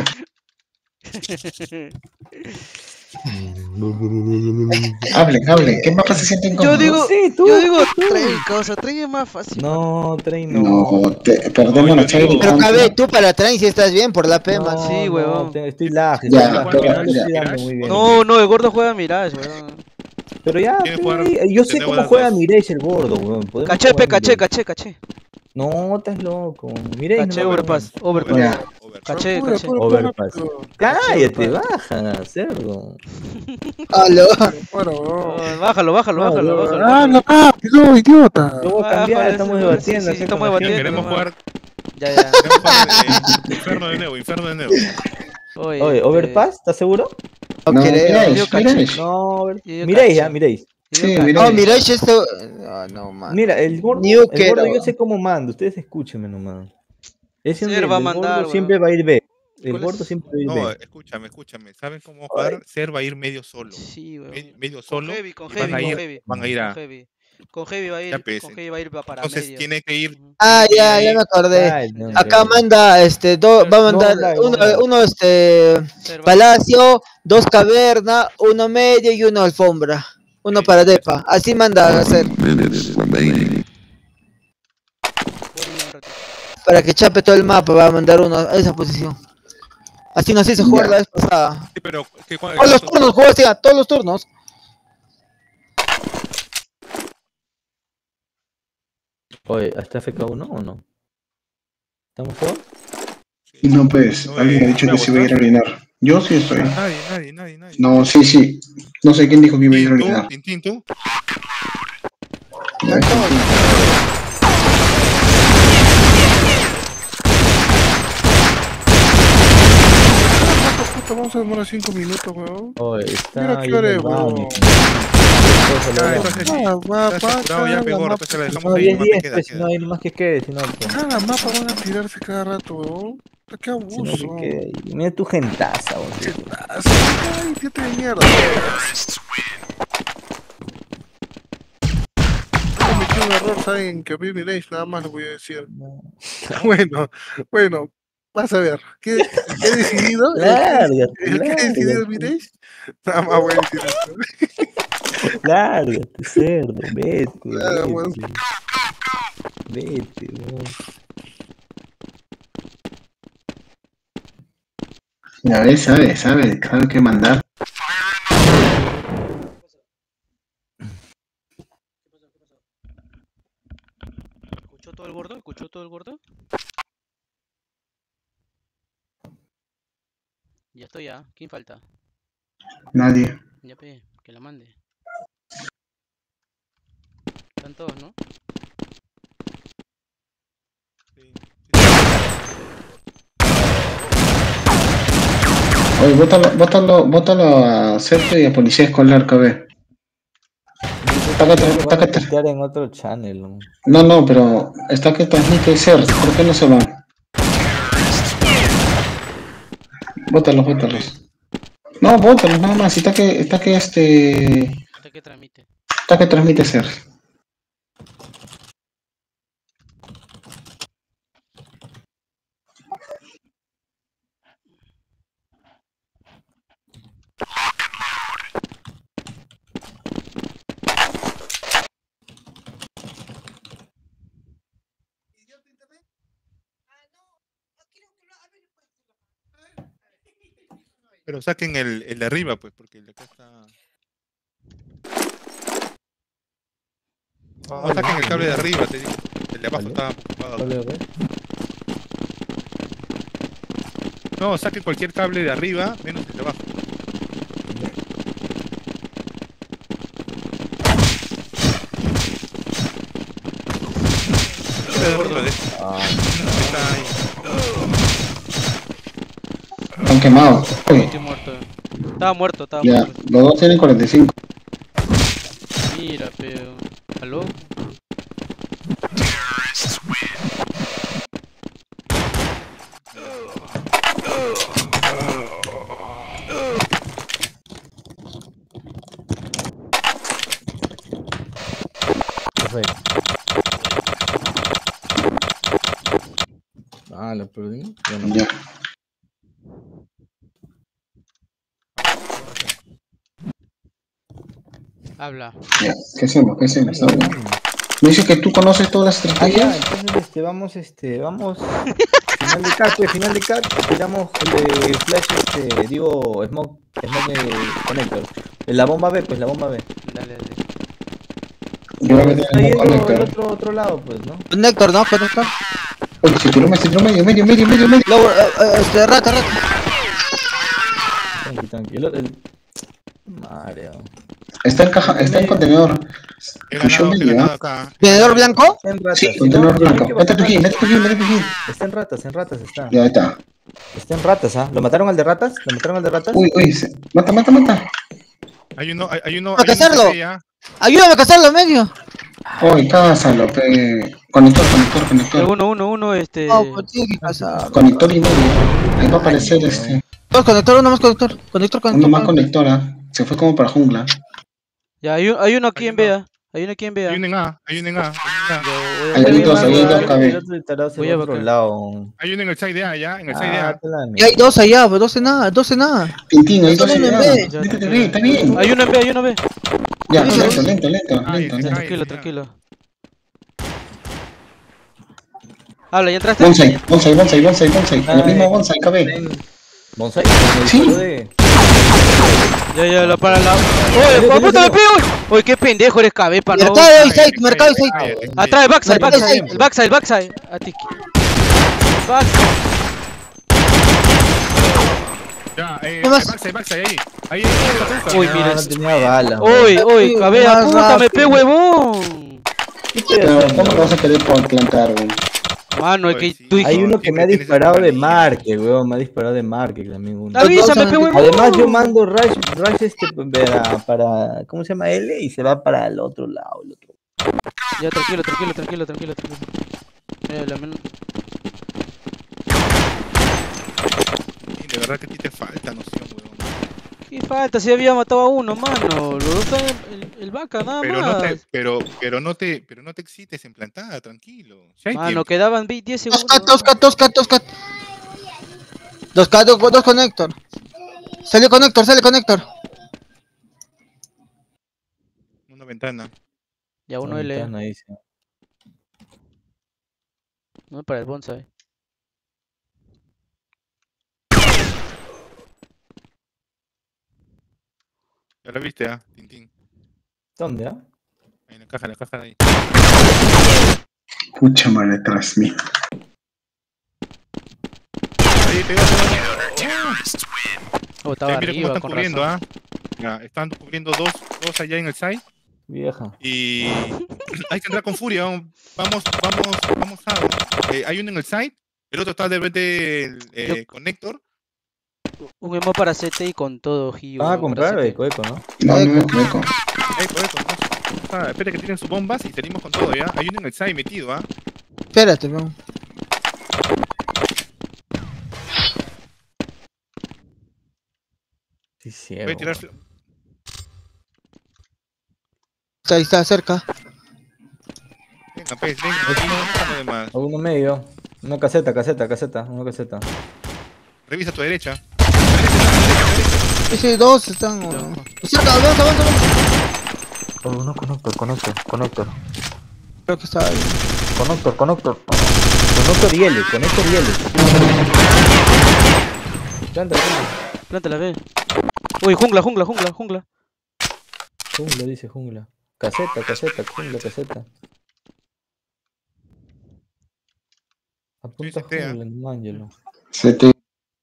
Hablen, hablen. ¿Qué mapas se sienten Yo cómodos? digo, Sí, tú, yo digo, tú. trae, causa, trae es más fácil. No, train no. No, te- perdemos No, la yo chévere. digo- Pero cabe, tú para train si estás bien por la pema. No, sí, no, huevón. te- estoy lag. Ya, estoy lag, pero- no le estoy ya. dando muy bien. No, no, el gordo juega Mirage, weón. Pero ya, ¿Quién pe, juega? yo sé Tenemos cómo las juega dos. Mirage el gordo, weón. Podemos Caché, pe, jugar caché, Mirage. caché, caché. No, estás loco. Mirage Caché, no me overpass, overpass. Ya. Caché, caché. Overpass. Cállate, baja, cerdo. Aló. Oh, bájalo, bájalo, No, bájalo, no, bájalo. ¡Ah, la rápido, idiota! Lo voy a Baja, cambiar, ese- estamos sí, debatiendo. sí, acerca estamos de la debatiendo. Queremos nomás. jugar, Ya, ya. queremos jugar eh, Inferno de nuevo, Inferno de nuevo. Oye, Oye, este, ¿Overpass? ¿Estás seguro? No, No creo. Mirage, Yo caché. Mirage. No, Over- Yo Mirage, caché. ya, Mirage. Sí, yo Mirage. No, Oh, Mirage esto. No, no, man. Mira, el gordo, Nuke el gordo era- yo sé cómo manda, ustedes escúchenme nomás. Es Ser siempre, va a el mandar, gordo weón. siempre va a ir B. El ¿Cuál gordo es? siempre va a ir No, B. escúchame, escúchame. ¿Saben cómo jugar? Ser va a ir medio solo. Sí, weón. Medio, medio Con solo. heavy, con y van heavy, a con ir, heavy. van a ir Con a. heavy. Con heavy va a Ya, ir, pues, con heavy va a ir para Entonces medio. tiene que ir. Ujú. Ah, tiene ya, que ya ir- me acordé. Ay, no, Acá hombre. manda, este, do- va a mandar No, no, uno, no. uno, este, Ser va- palacio, dos cavernas, uno medio y uno alfombra. Uno para depa. Así manda a hacer. Para que chape todo el mapa, va a mandar uno a esa posición. Así nos hizo jugar Ya. la vez pasada. Sí, pero. ¿qué- cuál- Todos los turnos, jugó así, a todos los turnos. Oye, ¿hasta F K uno o no? ¿Estamos todos? No, pues, No, alguien eh, ha dicho ¿me que se iba a ir a orinar. Yo sí estoy. Nadie, nadie, nadie, nadie. No, sí, sí. No sé quién dijo que iba a ir a ¿Tintín, orinar. tú? ¿Tintín, tú? Ya, Puta, vamos a demorar cinco minutos, weón. Oye, está Mira qué yendo hora al es, baño. weón. Ah, entonces sí. Ah, va, Está va, saturado ya, cada pe, gordo, mapa- pues, se la dejamos No, ahí, diez nomás, diez, queda, pues, si queda. no hay más que quede, si no, pues. Cada mapa van a tirarse cada rato, weón. Puta, Qué Si no, abuso. que quede. Mira tu gentaza, weón. Ay, idiota de mierda. Cometí un error, saben que vi Mirage, nada más les voy a decir. Bueno, bueno, vas a ver. ¿Qué, qué he decidido? El- Lárgate, el que he decidido lárgate. Mirage, nada más voy a decir eso. Lárgate, cerdo, vete, Ah, bueno. vete. Vete, weón. ya ves, sabe, sabe, sabe qué mandar. ¿Escuchó todo el gordo? ¿Escuchó todo el gordo? Ya estoy ya. ¿Quién falta? Nadie. Ya pe, que la mande. Están todos, ¿no? Oye, bótalo, bótalo, bótalo a Sergio y a Policía Escolar, K B. Está que, tra- está Van a que tra- testear en otro channel. ¿no? No, no, pero está que transmite ser. ¿Por qué no se van? Bótalos, bótalos. No, bótalos nada más. Está que, está que este. Hasta que transmite. Está que transmite ser. Pero saquen el, el de arriba, pues, porque el de acá está. No saquen el cable de arriba, te digo. El de abajo Vale. está ocupado. Vale, vale. No, saquen cualquier cable de arriba, menos el de abajo. Ah, Está ahí. Están quemados. Uy, Estoy muerto. Estaba muerto, estaba ya, muerto. los dos tienen cuarenta y cinco. Mira, pero. ¿Aló? perfecto. Ah, lo perdí. Bueno, Ya. Habla. Ya, ¿qué hacemos? ¿Qué hacemos? Está bien. Me dice que tú conoces todas las Ah, ya, estrategias. entonces este, vamos, este, vamos. Final de cat, pues, final de cat. Tiramos el de flash, este, digo, smoke, smoke de connector. La bomba B, pues, la bomba B. Dale, dale. Yo voy a meter Está el yendo el conector. otro, otro lado, pues, ¿no? Conector, ¿no? Conector. Oye, se tiró, se tiró medio, medio, medio, medio, medio. Lower, eh, eh, este, rata, rata. Tranqui, tranqui. El, el... Mario. Está en caja, está en contenedor. He Pushó ganado, he medio, ganado ¿ah? acá. ¿Tenedor blanco? Está en ratas. Sí, si contenedor no, blanco. hay que Métete aquí, bajar. métete aquí, métete aquí. Está en ratas, en ratas está. Ya está. Está en ratas, ¿ah? ¿Lo mataron al de ratas? ¿Lo mataron al de ratas? Uy, uy, se... mata, mata, mata. Hay uno, hay, hay uno. ¡A hay uno cazarlo! C T ya. Ayúdame a cazarlo, medio. Uy, cásalo, pe. Conector, conector, Pero conector. uno, uno, uno, este. No, pues tiene que cazar. Conector y medio. Ahí va a aparecer este. Dos conector, uno más conector. Conector, conector. Uno más conector. conectora. Se fue como para jungla. Ya, hay, un- hay uno aquí Hay en uno. B A. Hay uno aquí en B A. Hay uno en A, hay uno en A, hay uno en A. Yo voy a Ahí hay voy a dos, ahí hay bajar, dos, cabe. El otro tarado se Voy va a a otro bajar. lado. Hay uno en el side de A, ya, en el side de Ah, A. te la Y hay dos allá, pues dos en nada, dos en nada. Tintín, ahí Está dos bien, allá. ve. Ya, Métete, tranquilo. ve, está bien. Hay uno en B, hay uno en B. Ya, Sí, lento, sí. lento, lento, Ay, lento, sí, lento. Tranquilo, ya. tranquilo. Habla, ¿ya entraste? Bonsai, bonsai, bonsai, bonsai, bonsai. El mismo bonsai, cabe. Bonsai, con el Sí. palo de... Ya, ya, la para la. ¡Oye, por puta me pego! Oye, qué pendejo eres, cabepa, no. Mercado y seis, mercado y seis. Atrás, el backside, el Mercado y backside, seis. el backside, el backside. A ti. Backside. Ya, eh, ¿Qué más? backside, backside, ahí. Ahí, ahí. Uy, No, mira. no tenía balas. Oye, oye, cabea, Más puta, me rápido. pe huevón. ¿Qué estoy Pero, haciendo? ¿cómo lo vas a querer por plantar, güey? Mano, es Oye, que sí. tú Hay dijiste. uno que me ha Tienes disparado esa de manía. marque, weón. Me ha disparado de marque también uno. Avísame, pe huevón. Además yo mando rush, rush este para, para, ¿cómo se llama? L y se va para el otro lado. El otro. Ya, tranquilo, tranquilo, tranquilo, tranquilo, tranquilo. Mira, la men- Sí, de verdad que a ti te falta noción, weón. ¿Qué falta? Si había matado a uno, mano. Los dos están en el, el vaca, nada Pero no más. te, pero, pero no te, pero no te excites en plantada, tranquilo. Ya hay Mano, tiempo. quedaban vi- diez Dos segundos. cat, dos cat, dos cat, dos cat. Dos cat, dos, dos conector. Sale conector, sale conector. Una ventana. Ya, uno L. Ventana, dice. No para el bonsai. Ya lo viste, ah, Tintín. ¿Dónde, ah? Ahí en la caja, en la caja de ahí. Pucha madre, detrás mío. Ahí te Oh, estaba Ya, mira cómo arriba, están con cubriendo, razón. ah. Ya, están cubriendo dos, dos allá en el side. Vieja. Y hay que entrar con furia. Vamos, vamos, vamos, vamos a. Eh, hay uno en el side, el otro está de repente el eh, Yo- connector. Un emo para C T y con todo, Gio. Van a para comprar C T. eco, eco, ¿no? No, no me equivoco. Eco, eco. Ah, espera que tienen sus bombas y salimos con todo, ¿ya? Hay uno en el side metido, ¿ah? Espérate, vamos. Sí, sí. Voy a tirar... Está ahí, está cerca. Venga, pez, venga, no de más. A uno medio. Una caseta, caseta, caseta, una caseta. Revisa a tu derecha. Sí, sí, dos están. oh. Cerca, avanza, avanza, avanza. Oh, uno conector, conector, conector. Creo que está ahí. Conector, conector. Conector y L, conector y L. Planta, planta. Plántala, ve. Uy, jungla, jungla, jungla, jungla. Jungla, dice jungla. Caseta, caseta, jungla, caseta. Apunta Sí, sí, jungla, no Ángelo. Se te...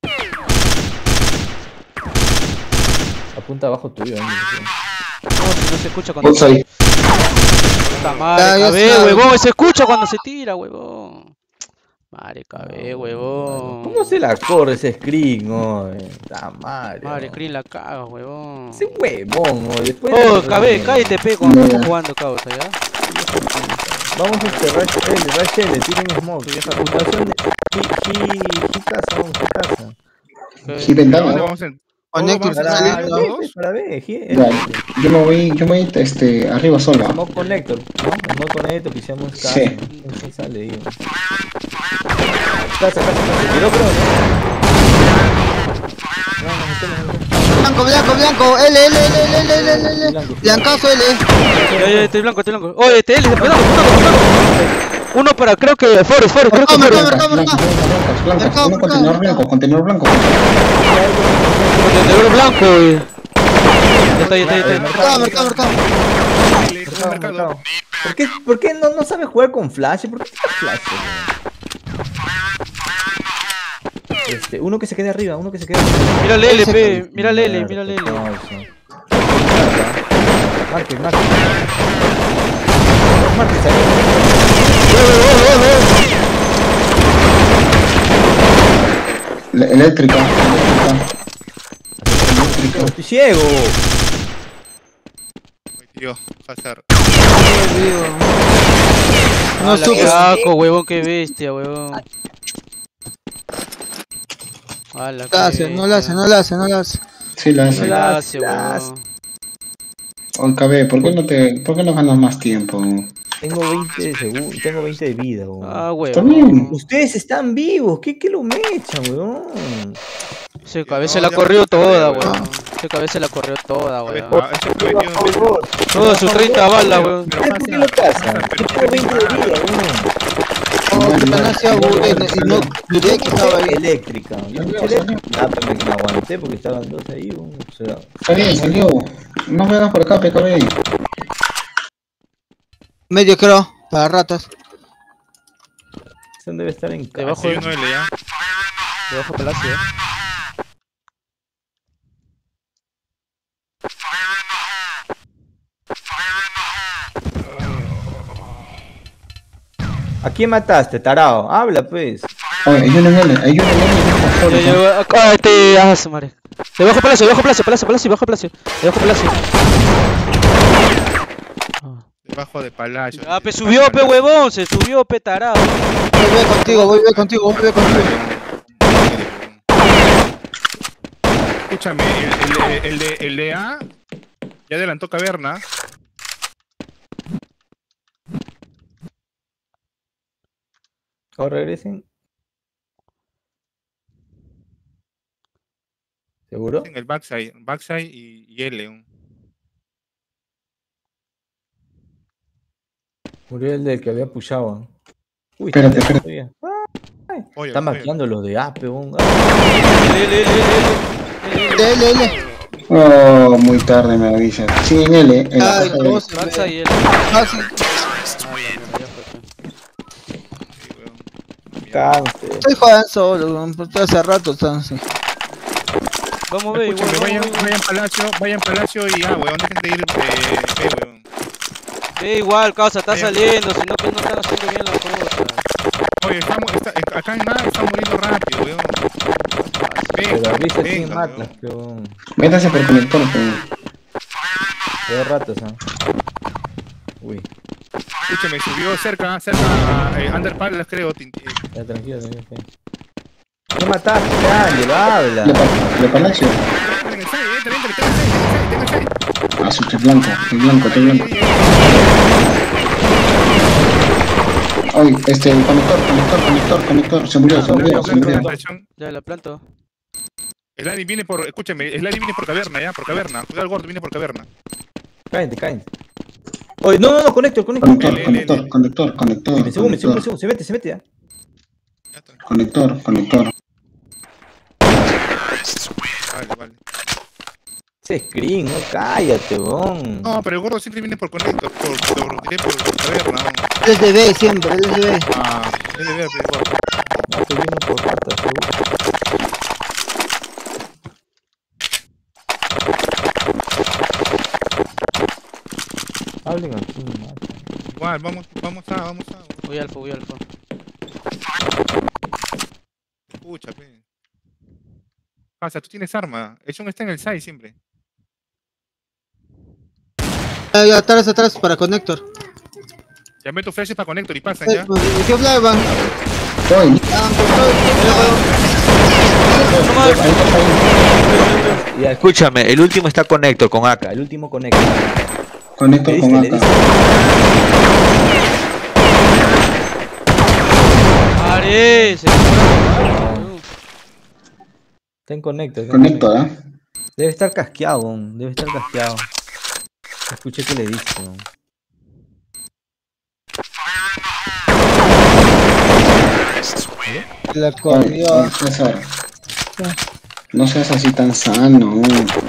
Apunta abajo tuyo, Ángelo. No, si no se escucha cuando... Outside. Puta madre, Ya, ya cabé, sabe. huevón, se escucha cuando se tira, huevón. Madre, cabé, huevón. ¿Cómo se la corre ese screen, oh? Está madre. Madre, oh. Crin la caga, huevón. Ese huevón, oh. Después. Oh, cabé, cállate, pe, cuando estamos jugando, causa, ¿ya? Vamos a este Rush L, Rush L, tienen smoke. Apuntación de. He, he, casa, vamos a casa. Sí, ventana. ¿Dónde ¿no? vamos en...? Conector, ¿Todos está van a- saliendo. todos? Para ver, he, Ya, yo me voy, yo me voy este, arriba solo. ¿ah? Smoke connector, ¿no? Smoke connector, pisamos casa. Sí. ¿Qué sale, digo? Casa, casa, casa. Tiró, creo, ¿no? No, no, metemos, Blanco, blanco, blanco. L, L, L, L, L, L, L, L. Blanco. Blancazo L. Ya, ya, estoy blanco, estoy blanco. Oye, este L, cuidado, cuidado, cuidado. Uno para, creo que Forest, Forest, creo que Mercado, Forest. mercado, mercado, Blancos, blancos, blancos. Mercado, Uno mercado, contenedor mercado. blanco, contenedor blanco. Contenedor blanco, güey. Ya está, ya está, ya está. Mercado, mercado, mercado. Dale, con Mercado, mercado. mercado. ¿Por qué, por qué no, no sabe jugar con flash? ¿Por qué tiene flash? weón? Este, uno que se quede arriba, uno que se quede arriba. Mira el L, pe. Mira el L, mira el L. Marque, marque. Marque, salió. La- Eléctrica, eléctrica. Eléctrica. Estoy ciego. Tío, Hazard. No Ala, supe. qué asco, huevón, qué bestia, huevón. Ala, qué No la hace, no la hace, no la hace, no la hace. Sí, la hace. la hace, huevón. Oye, Cabe, ¿por qué no te, por qué no ganas más tiempo? Tengo veinte de segundos, tengo veinte de vida, weón. Ah, Está bien. huevón. Ustedes están vivos, ¿qué, qué lo mechan, weón? Ese cabeza No, la ya corrió me acordé, toda, huevón. huevón. Ese cabeza la corrió toda, A ver, huevón. ah, ese fue, tío. Todas sus treinta balas, huevón. Pero ¿Por qué lo casan? Yo tengo veinte de vida, weón. No, que no hacía burro y no miré que estaba ahí. Eléctrica. Yo Salió, escuché salió. eléctrica. Ah, pero me, me aguanté porque estaban dos ahí, weón. O sea, Está bien, salió. No me hagas por acá, P K B. Medio creo, para ratas. eso debe estar en casa. Debajo Sí, de, uno L, ya. debajo de Palacio, eh. ¿A quién mataste, tarao? Habla, pues. Oye, hay uno en L, hay uno en L y uno en Ya, Flores, ¿no? ya, acá, este, ah, su madre. Debajo de Palacio, debajo de Palacio, Palacio, Palacio, debajo de Palacio. Debajo de Palacio. Ah. Debajo de Palacio. Ah, pe subió, pe huevón, se subió, pe tarado. Voy bien contigo, voy bien contigo, voy bien contigo. Escúchame, el, el, el, de, el de A ya adelantó Caverna. Ahora regresen. ¿Seguro? En el backside, backside y, y L. un- Murió el del que había pushado. Uy, Espérate, está espérate. todavía. Oye, Están oye, maquillando los de Ape, weón. L, L, L, L. L, L. Oh, muy tarde me avisan. Sí, en L, en la Ay, caja de... no se Baxa ve. y L. Ah, sí. sí, weón. Cáncer. Estoy jugando solo, weón, porque hace rato están así. Vamos a ver, igual, Escúchame, vayan, vamos a ver. vayan Palacio, vayan Palacio y ah, weón, dejen de ir eh, B, weón. Ve igual, causa, está Vayan. saliendo, sino que no están haciendo bien las cosas. Oye, estamos, está, acá en nada están muriendo rápido, weón. Pero viste venga, sin matas, weón. pero. Métase por conector, pero... Veo ratos, ¿ah? Uy, Escúchame, subió cerca, cerca, eh, Under Palace, creo. tin- eh, ya tranquilo, tranquilo. ¿Qué mataste, Ángel? Habla. Le, pa- le palacio. Entra en el side, entra, entra, entra en el side, entra en el side. Ah, su estoy blanco, estoy blanco, estoy blanco. Ay, este, conector, conector, conector, conector. Se murió, se murió, se murió. Ya la planto. El Adi viene por, escúchame, el Adi viene por caverna, ya, por caverna. Cuidado el gordo, viene por caverna. Cállate, cállate. Oye, no, no, no, conector, conector. Conector, conector, conector, conector. Me segundo, me segundo, me Conector, segundo. Se mete, se mete ya. Ya está. conector, conector. Vale, vale. Ese screen, no, cállate, bon. No, pero el gordo siempre viene por conector, por, por, diré por, por caverna. ¿no? L S D siempre, L S D. Ah, es de ver, pero gordo. No, te vino por rata, seguro. Hablen aquí, mata. Igual, vamos, vamos a, vamos a. Voy alfa, voy alfa. Escucha, pe. Pasa, tú tienes arma. Eso no está en el side siempre. Ahí atrás, atrás, para conector. Ya meto flashes para conector y pasan ya. ¿Qué flyban? Oye, Ya, escúchame, el último está conector con A K, el último conector. conector Le con diste, le A K. diste. ¡Ares! Está en conector. está en Conector, ¿ah? Debe estar casqueado, bon, debe estar casqueado. Escuché que le diste, bon. La Oye, corrió. oye, César. No seas así tan sano.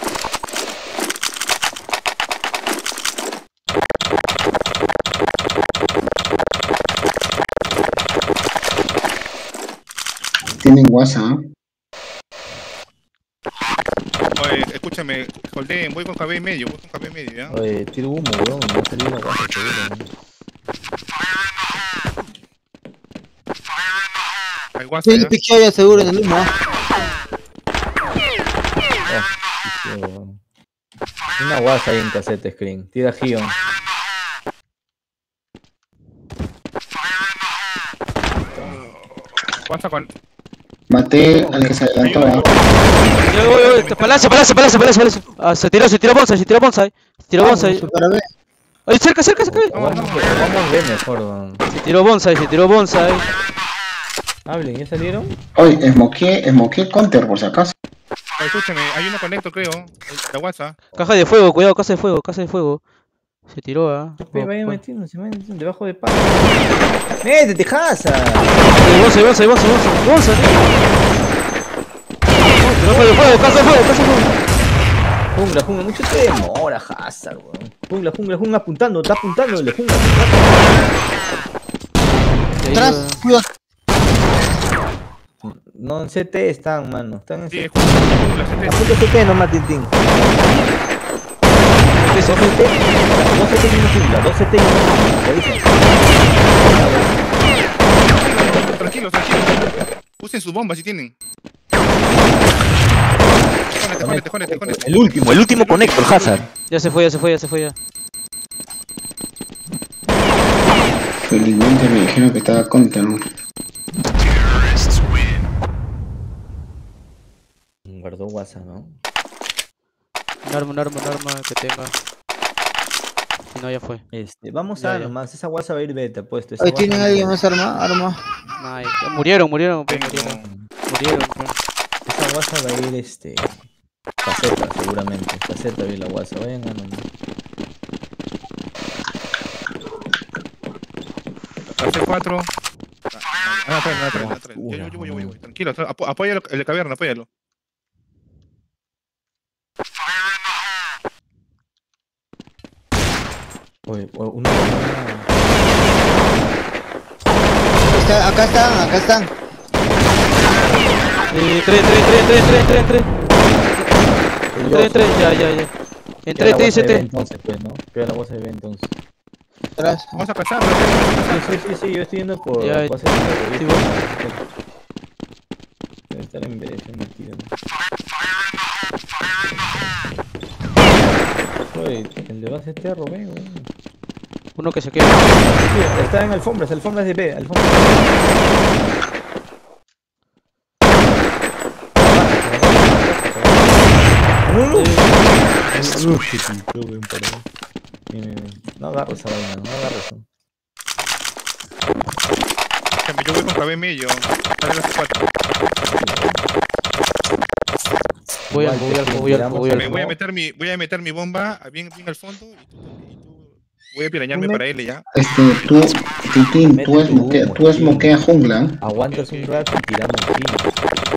Tienen WhatsApp. Oye, escúchame, Holden, voy con K B y medio, voy con K B y medio, ¿ya? Oye, tiro humo, weón, va a salir una guasa seguro, weón. Hay WhatsApp, Sí, ¿ya? piqueo ya seguro en el mismo. Oh, qué weón. Una guasa ahí en cassette screen. Tira Gion. WhatsApp con... Maté al que se adelantó. ¿ah? Yo voy, voy, voy. Palacio, palacio, palacio, palacio, palacio. Ah, se tiró, se tiró bonsai, se tiró bonsai. Se tiró bonsai. Para ver. Ay, cerca, cerca, cerca. Vamos, vamos a ver mejor, weón. Se tiró bonsai, se tiró bonsai. Hablen, ¿ya salieron? Oye, smokeé, smokeé counter por si acaso. Oye, escúchame, hay uno conector, creo. el- La WhatsApp. Caja de fuego, cuidado, casa de fuego, casa de fuego. Se tiró, ah. Ve, vayan metiéndose, vayan metiéndose debajo de palo. ¡Métete, Haza! Bonsai, bonsai, bonsai, bonsai. Bonsai. Caja de fuego, casa de fuego, casa de fuego. Jungla, jungla, mucho te demora, Hazard, weón. Jungla, jungla, jungla apuntando, está apuntando, le jungla. Atrás, cuidado. No, en C T están, mano. Están en Sí, C T. escucha, la gente... Apunta C T nomás, Tintín. Dos C T, dos C T y una jungla, dos C T y una jungla. ¿Te dije? Tranquilos, tranquilos. Usen sus bombas si tienen. Jónete, jónete, jónete, jónete. El último, el último conector, Hazard. Ya se fue, ya se fue, ya se fue ya. Felizmente me dijeron que estaba counter, ¿no? Guardó WhatsApp, ¿no? Un arma, un arma, un arma que tenga. Si no, ya fue. Este, vamos Ya, a ya. nomás, esa WhatsApp va a ir beta, puesto. esa Ahí WhatsApp tienen no- alguien más arma, arma. Ay, ya murieron, murieron, pe, Tengo- murieron. Murieron, pe. Esa WhatsApp va a ir, este... Caseta, seguramente. Caseta va a ir la WhatsApp, vayan a nomás. Hace cuatro. Ah, no, atrás, no, atrás, no, atrás. Yo, yo, yo, voy, yo, voy, yo voy. Tranquilo, apo- apóyalo, el de caverna, apóyalo. Oye, oye, una... Está- acá están, acá están. Eh, entré, entré, entré, entré, entré, entré, entré. Entré, entré, ya, ya, ya. Entré, te dice T. te. Entonces, pues, ¿no? Queda la WhatsApp de entonces. Atrás. Vamos a pasar. Sí, sí, sí, sí, yo estoy yendo por... Ya, WhatsApp, sí, yo- vos. estar en B F metido. Oye, el de base este robé, weón. Uno que se queda. Sí, está en alfombras, alfombras de B, alfombras de B. No, no. Uf, qué pinto, weón, por ahí. Bien, bien, bien. No agarro esa vaina, no agarro eso. Yo voy contra B medio. Dale las cuatro. Voy al voy al voy al voy Me al voy a meter mi, voy a meter mi bomba bien, bien al fondo y tú, y tú voy a pirañarme Me- para él ya. Este, tú, Titín, tú esmoquea, tú esmoquea jungla. Aguantas un rato y tiramos aquí.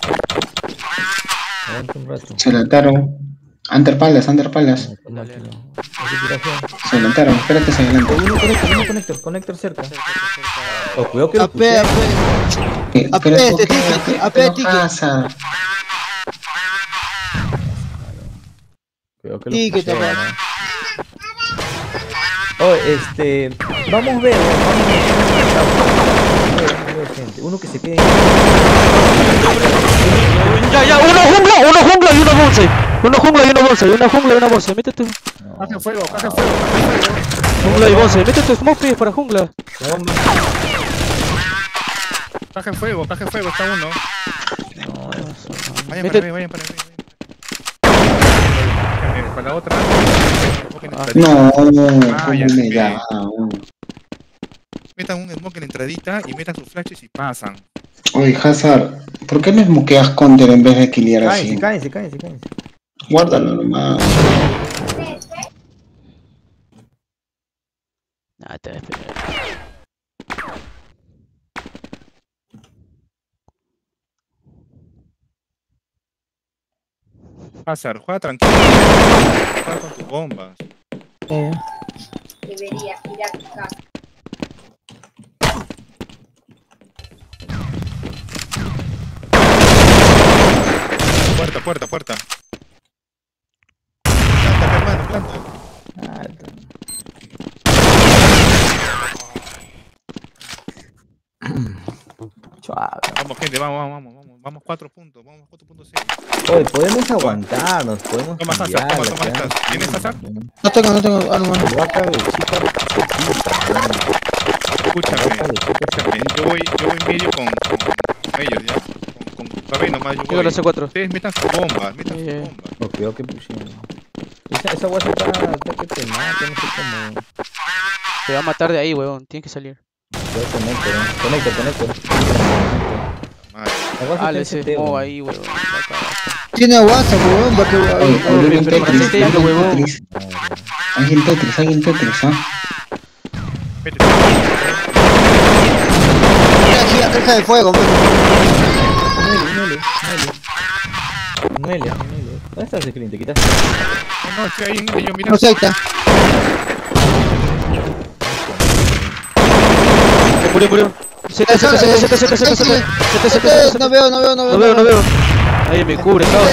Aguanta un rato. Se lanzaron. Under palas, under palas. No, no, no. Hay que tirar. Se lanzaron, espérate, se adelante. Uno conector, uno conector, conector cerca. Oh, cuidado que lo A P, pushea. A P. Eh, A pero P, es este porque- ticket, a P, pero ticket. pasa. Cuidado que lo Sí, que pushea, te ¿no? Oh, este. Vamos a ver, vamos a ver. Vamos a ver, gente. Uno que se quede. Ya, ya, uno jungla, uno jungla y uno bolsa. Uno jungla y uno bolsa, y una jungla y una bolsa. Métete. Caja fuego, caja fuego, caja fuego. Jungla y bolsa. Métete smoke pies para jungla. Bomba. Caja en fuego, caja en fuego, está uno. No, Vayan para Mete- B, vayan para B. Vayan. Para la otra. Ah. No, Ah, ¿cómo ya me sé. da? Metan un smoke en la entradita y metan sus flashes y pasan. Oye, Hazard, ¿por qué me smoqueas counter en vez de killear cállense, así? cállense, cállense, cállense. Guárdalo nomás. Ah, te ves, pero- Hazard, juega tranquilo. Juega con tus bombas. Eh, Debería ir a tu casa. Puerta, puerta, puerta. Planta, hermano, planta. Ah, está. Suave. Vamos, gente, vamos, vamos, vamos, vamos. Vamos cuatro puntos, vamos cuatro puntos seis. Oye, podemos aguantarnos, podemos Toma, Hazard, cambiar, toma, toma quedamos- estas. ¿Tienes Hazard? no tengo, no tengo arma. La vaca de chica, Escúchame, escúchame. Yo voy, yo voy medio con, con, con ellos, ¿ya? Con, con K B nomás yo Llega voy. la C cuatro. Ustedes metan sus bombas, metan sus Eh. bombas. no, cuidado que pusieron. Esa, esa guasa está, está que te mata, no sé cómo. Te va a matar de ahí, weón. Tienes que salir. Cuidado, conector, ¿eh? conector, conector. Madre. La guasa Dale está en ese C T, smoke weón. ahí, weón. Va a cagar. Tiene WhatsApp, weón, para que Oye, weón. Oliver en pero para Tetris, hacerte hay en huevón. Tetris. Hay en Tetris, hay en Tetris, ¿ah? Vete. Aquí, caja de fuego, weón. Nuele, nuele, nuele. Nuele, nuele. ¿Dónde está ese cliente? ¿Quitaste? No, no, estoy ahí, ellos miran. No sé, ahí está. Murió, murió. Z, Z, Z, Z, Z, Z, Z, Z, Z, Z, Z. No veo, no veo, no veo. No veo, no veo. Ahí me cubre, causa.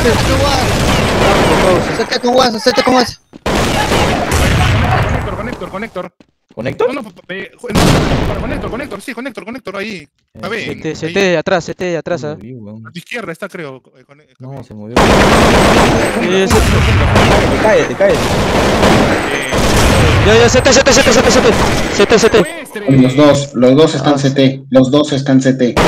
Se te con WhatsApp, se te con WhatsApp. Conector, conector, conector. ¿Conector? No, no, pa- pa- eh, jo- no, para conector, conector, sí, conector, conector, ahí. A ver, C T, ahí, C T, atrás, C T, atrás, Se ah. movió, weón. a tu izquierda está, creo. eh, con- eh, No, se movió. Eh, Z- Cállate, cállate. eh, Ya, ya, Z, Z, Z, Z, Z. Z, Z. Muestre. Oye, los dos, los dos están Ah, C T, los dos están C T.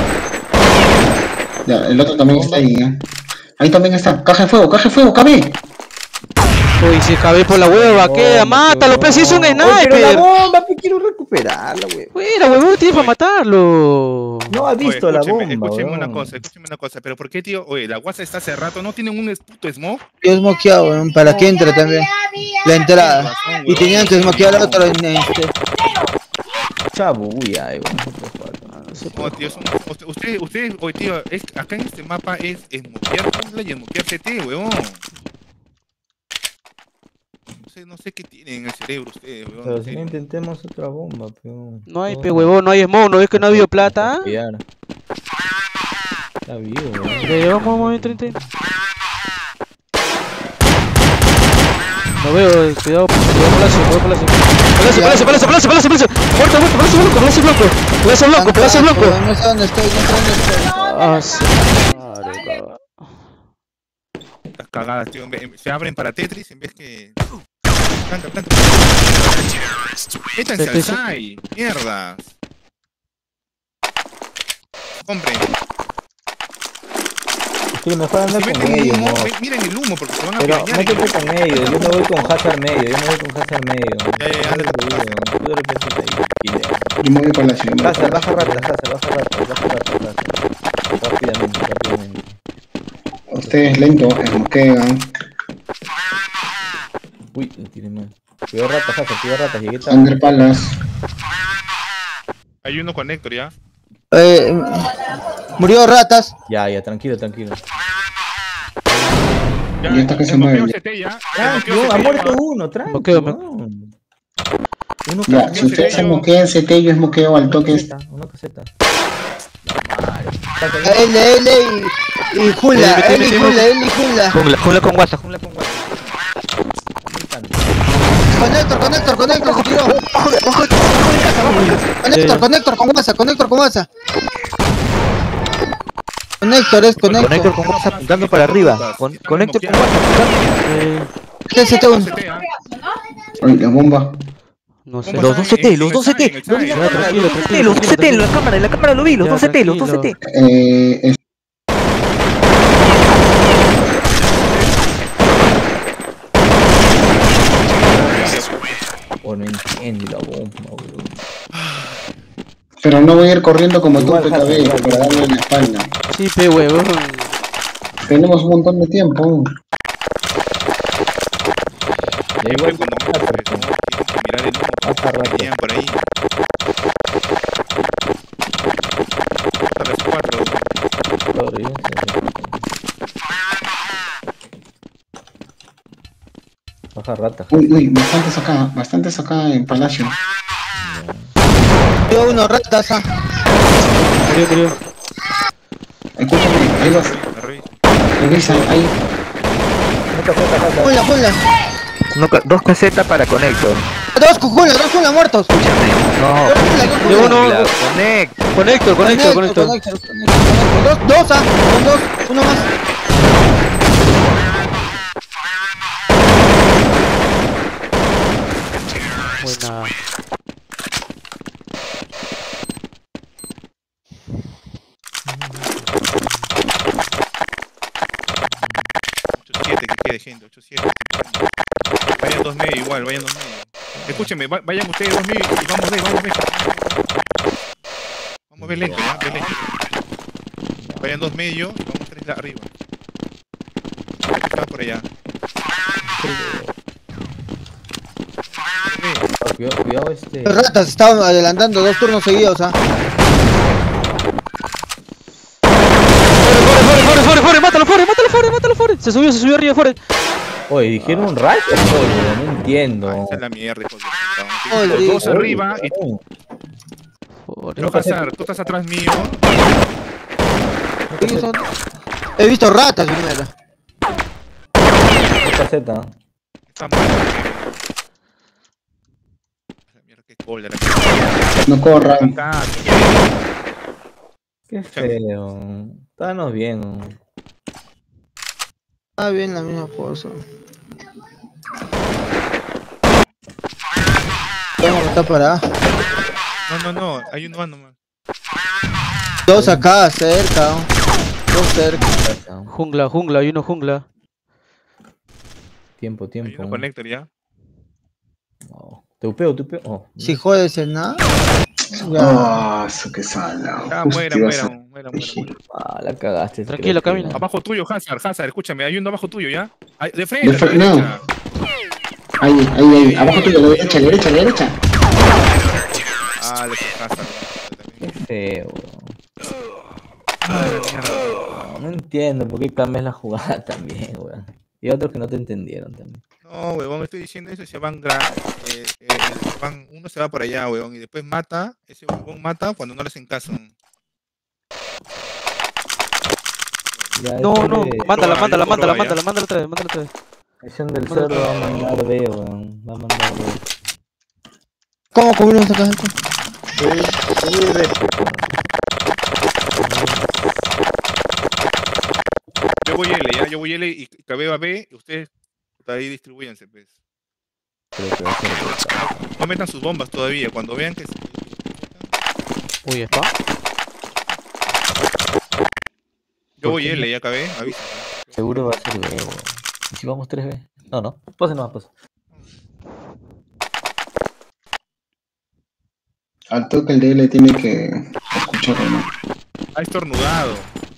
Ya, el otro también está ahí, ¿eh? Ahí también está, caja de fuego, caja de fuego, cabe. Uy, si cabe por la hueva, queda, mátalo, pues si es un Oye, pero la sniper. bomba, pe, quiero recuperarla, weón. Fuera, huevón, tienes para matarlo. No ha Oye, visto la escúcheme, bomba, escúcheme una weón. cosa, escúcheme una cosa, pero ¿por qué, tío? Oye, la WhatsApp está hace rato, ¿no tienen un puto smoke? Yo he smokeado, weón, para que entre también. La entrada. Y tenían que smokear al otro en este. Chavo, uy, ay, weón. No, tío, son, usted- ustedes, ustedes, oye, tío, es, acá en este mapa es smokear jungla y smokear C T, weón. No sé, no sé qué tienen en el cerebro ustedes, weón. Pero en si no serio. intentemos otra bomba, pero. No hay, pe huevón, no hay smoke, ¿no ves que no ha habido plata? Está vivo, weón. Ya, ya, vamos, vamos, entra, entra. No veo, cuidado, cuidado palacio, cuidado palacio. Palacio, palacio, palacio, palacio, palacio, palacio. Muerto, muerto, palacio blanco, palacio blanco. Palacio blanco, palacio blanco. No sé dónde estoy, no sé dónde estoy. Ah, sí. Madre, cabrón. Las cagadas, tío. Se abren para Tetris en vez que. Planta, planta. Métanse al SAI. Mierdas. Compren. Sí, mejor andar Si con meten el ellos, humo, ¿no? ve- miren el humo porque se van a Pero pelear. métete con ellos, yo me voy con Hazard medio, yo me voy con Hazard medio. Ya, ya, ya, ándale, Tú de repente ahí, pilea. Yo me voy por la ciudad. Hazard, baja ratas, Hazard, baja ratas, baja ratas, Hazard. Rápidamente, rápidamente. Ustedes lento, esmoquean. Uy, le tiré mal. Cuidado ratas, Hazard, cuidado ratas, llegué tarde. Under palas. Hay uno con Héctor ya. Eh, murió ratas. Ya, ya, tranquilo, tranquilo. Ya, Y esta que se desbloqueo mueve. C T ya. Tranquilo, Desbloqueo ha C T muerto ya. uno, tranquilo. Moqueo, me- Uno Ya, caseta, si ustedes se moquean C T, yo esmoqueo al toque. caseta, una caseta. L, L y, y Jula. Mete, L y mete, Jula, mete. L y Jula. Jungla, jungla con WhatsApp, jungla con WhatsApp. Conector, conector, conector, se tiró. Conector, conector con WhatsApp, conector con WhatsApp. Conector es conector. Conector con WhatsApp apuntando para arriba. Con, conector con WhatsApp apuntando. T C T uno. C T, ¿ah? Ay, la bomba. No sé. Los dos C T, los dos C T. Ya, tranquilo, tranquilo. Los dos C T, en la cámara, en la cámara lo vi, los dos C T, los dos C T. Eh, es- O no entiendo la bomba, bro. pero no voy a ir corriendo como tú, Igual, P K Hazard, B, igual, para igual. darle la espalda. Sí, pe huevón. Tenemos un montón de tiempo. Ya igual Siempre con cuando Hazard, tienen que mirar el humo Hazard que rato. venían por ahí. A las cuatro. Claro, ya sé. Baja rata. Uy, uy, bastantes acá, bastantes acá en Palacio. Murió uno, ratas. ah. Murió, murió. Escúchame, ahí vas. La reviso. Revisa, ahí. Una caseta, Hazard. Jula, Jula. No, ca- dos casetas para conector. Dos con Jula, dos Jula muertos. No, Dos Jula, dos Murió Jula. uno. la conect. Conector, conector, Conector, conector. conector, conector. Dos, dos, ah. Son dos, uno más. Buena. ocho siete, que quede gente, ocho siete. Vayan dos medio igual, vayan dos medio. Escúchenme, va- vayan ustedes dos medio y vamos a ver, vamos a ver. Vamos a ver lento, ya, ver lento. Vayan dos medio y vamos tres de arriba. Está por allá. Ah, Cuidado, cuidado este. Ratas estaban adelantando dos turnos seguidos, ah. Fore, fore, fore, fore, mátalo, fore, mátalo, fore, mátalo, fore. Se subió, se subió arriba, fore. Oye, dijeron un rayo, oye, no entiendo. Ah, esa es la mierda, hijo de puta. Oye, Los dos oye, arriba y Fore. pero Hazard, tú estás atrás mío. Ellos son- He visto ratas primero. Una caseta. Está mal. La mierda, qué cólera. No corran. Acá, Qué feo. Estábamos bien. ¿No? Ah, bien la misma cosa. Vamos a estar para no, no, no, hay uno más nomás. dos acá, cerca. Dos cerca. Casa. Jungla, jungla, hay uno jungla. Tiempo, Hay tiempo. uno con Héctor ya. No. Te upeo, te upeo. Oh. Si jodes en nada. Ya. Ah, eso que sala. Ah, Justo muera, iba a muera, ser- muera, muera, muera. Ah, la cagaste. Tranquilo, creo que camina. no. Abajo tuyo, Hazard, Hazard, escúchame, hay uno abajo tuyo, ¿ya? Ay, de frente, De a la frente, no. derecha. Ahí, ahí, ahí. Abajo tuyo, a la derecha, a la derecha, a la derecha. Ah, de Hazard. Qué feo, weón. No, no entiendo por qué cambias la jugada también, weón. Y otros que no te entendieron también. No, huevón, estoy diciendo eso y se van, gra- eh, eh, se van, uno se va por allá, huevón, y después mata, ese huevón mata cuando no le hacen caso. Ya, No, ese no, de- mándala, Proba, mándala, yo mándala, proba, mándala, ya. mándala otra vez, mándala otra vez. ese del cerdo va a mandar B, weón. Va a mandar B. ¿Cómo cubrimos acá? Sí, sí, réplica. voy L, ya, yo voy L y Cabeo a B, y ustedes ahí distribuyanse, pues. Creo que va a ser corta. No metan sus bombas todavía, cuando vean que... Uy, ¿está? Yo voy L, ya acabé, avisa. Seguro va a ser B, weón. ¿Y si vamos tres B? No, no. Pase nomás, pase. Al toque el D L tiene que escucharlo, ¿no? Ha estornudado.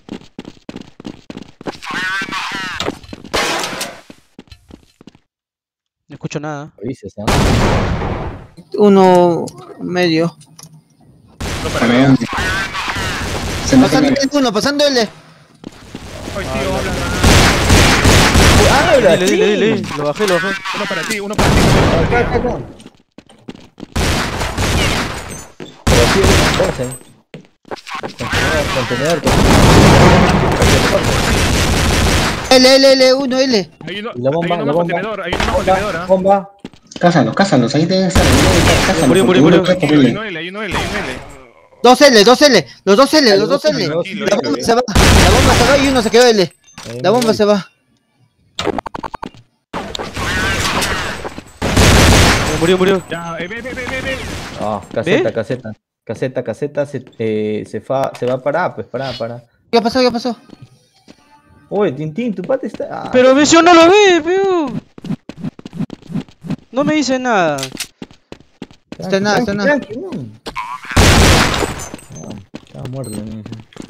No escucho nada. Avises, ¿ah? Uno medio. No para ver. Se mete Pasando en el uno, pasando el. Ay, tío, habla. ¡Ah, Dile, dile, dile, dile. Lo bajé, lo bajé. Uno para ti, uno para ti. Acá, acá, acá. Pero sí, pase. Contenedor, contenedor, contenedor. L, L, L, uno, L. Hay uno, Y la bomba, hay uno la más bomba. contenedor, hay uno más contenedor, ¿ah? Bomba. Cázalos, cázalos, ahí deben estar. Ahí deben estar, cázalos, Murió, porque murió, uno murió. cree por Hay L. uno L, hay uno L, hay uno L. Dos L, dos L. Los dos L, los dos L. Tranquilo, La ahí, bomba ahí. se va. La bomba se va y uno se quedó L. La bomba se va. Murió, murió. Ya, eh, ve, ve, ve, ve, ve. Ah, caseta, ¿Ve? caseta. Caseta, caseta, se, eh, se, fa, se va para A, pues, para, para. ¿Qué pasó? ¿Qué pasó? Oye, Tintín, tu pata está... Ah, Pero Visión no lo ve, pero. No me dice nada. Está nada, está nada. tranqui, no. Ah, estaba muerto. ¿No?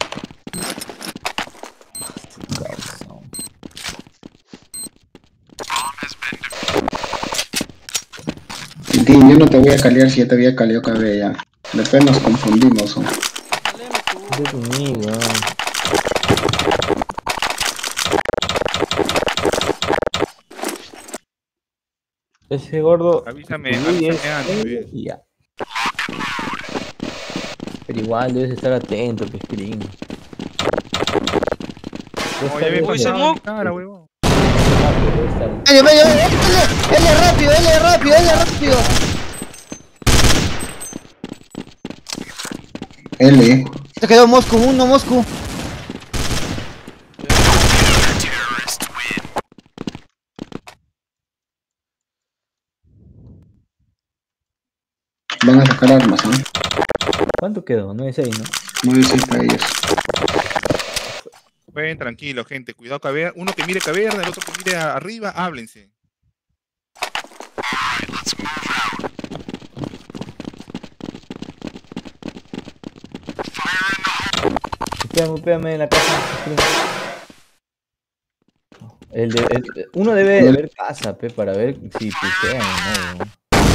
Tintín, yo no te voy a calear si ya te había caleado K B ya. Después nos confundimos. ¿No? Vete conmigo. Ese gordo. Avísame, Uy, es- avísame antes, ve. y ya. Pero igual debes estar atento, pesquirín. No, ya había Uy, se pasado mo- mi cara, huevón. L, medio, L, L, L rápido, L rápido, L rápido. L. Se quedó Moscú, uno Moscú. Van a sacar armas, ¿no? ¿Cuánto quedó? nueve seis, ¿no? nueve seis para ellos. Ven, tranquilo, gente. Cuidado, caverna. Uno que mire caverna, el otro que mire a- arriba. Háblense. Espérame, espérame en la casa. El de, el- uno debe de ver casa, pe, para ver si pusean o no.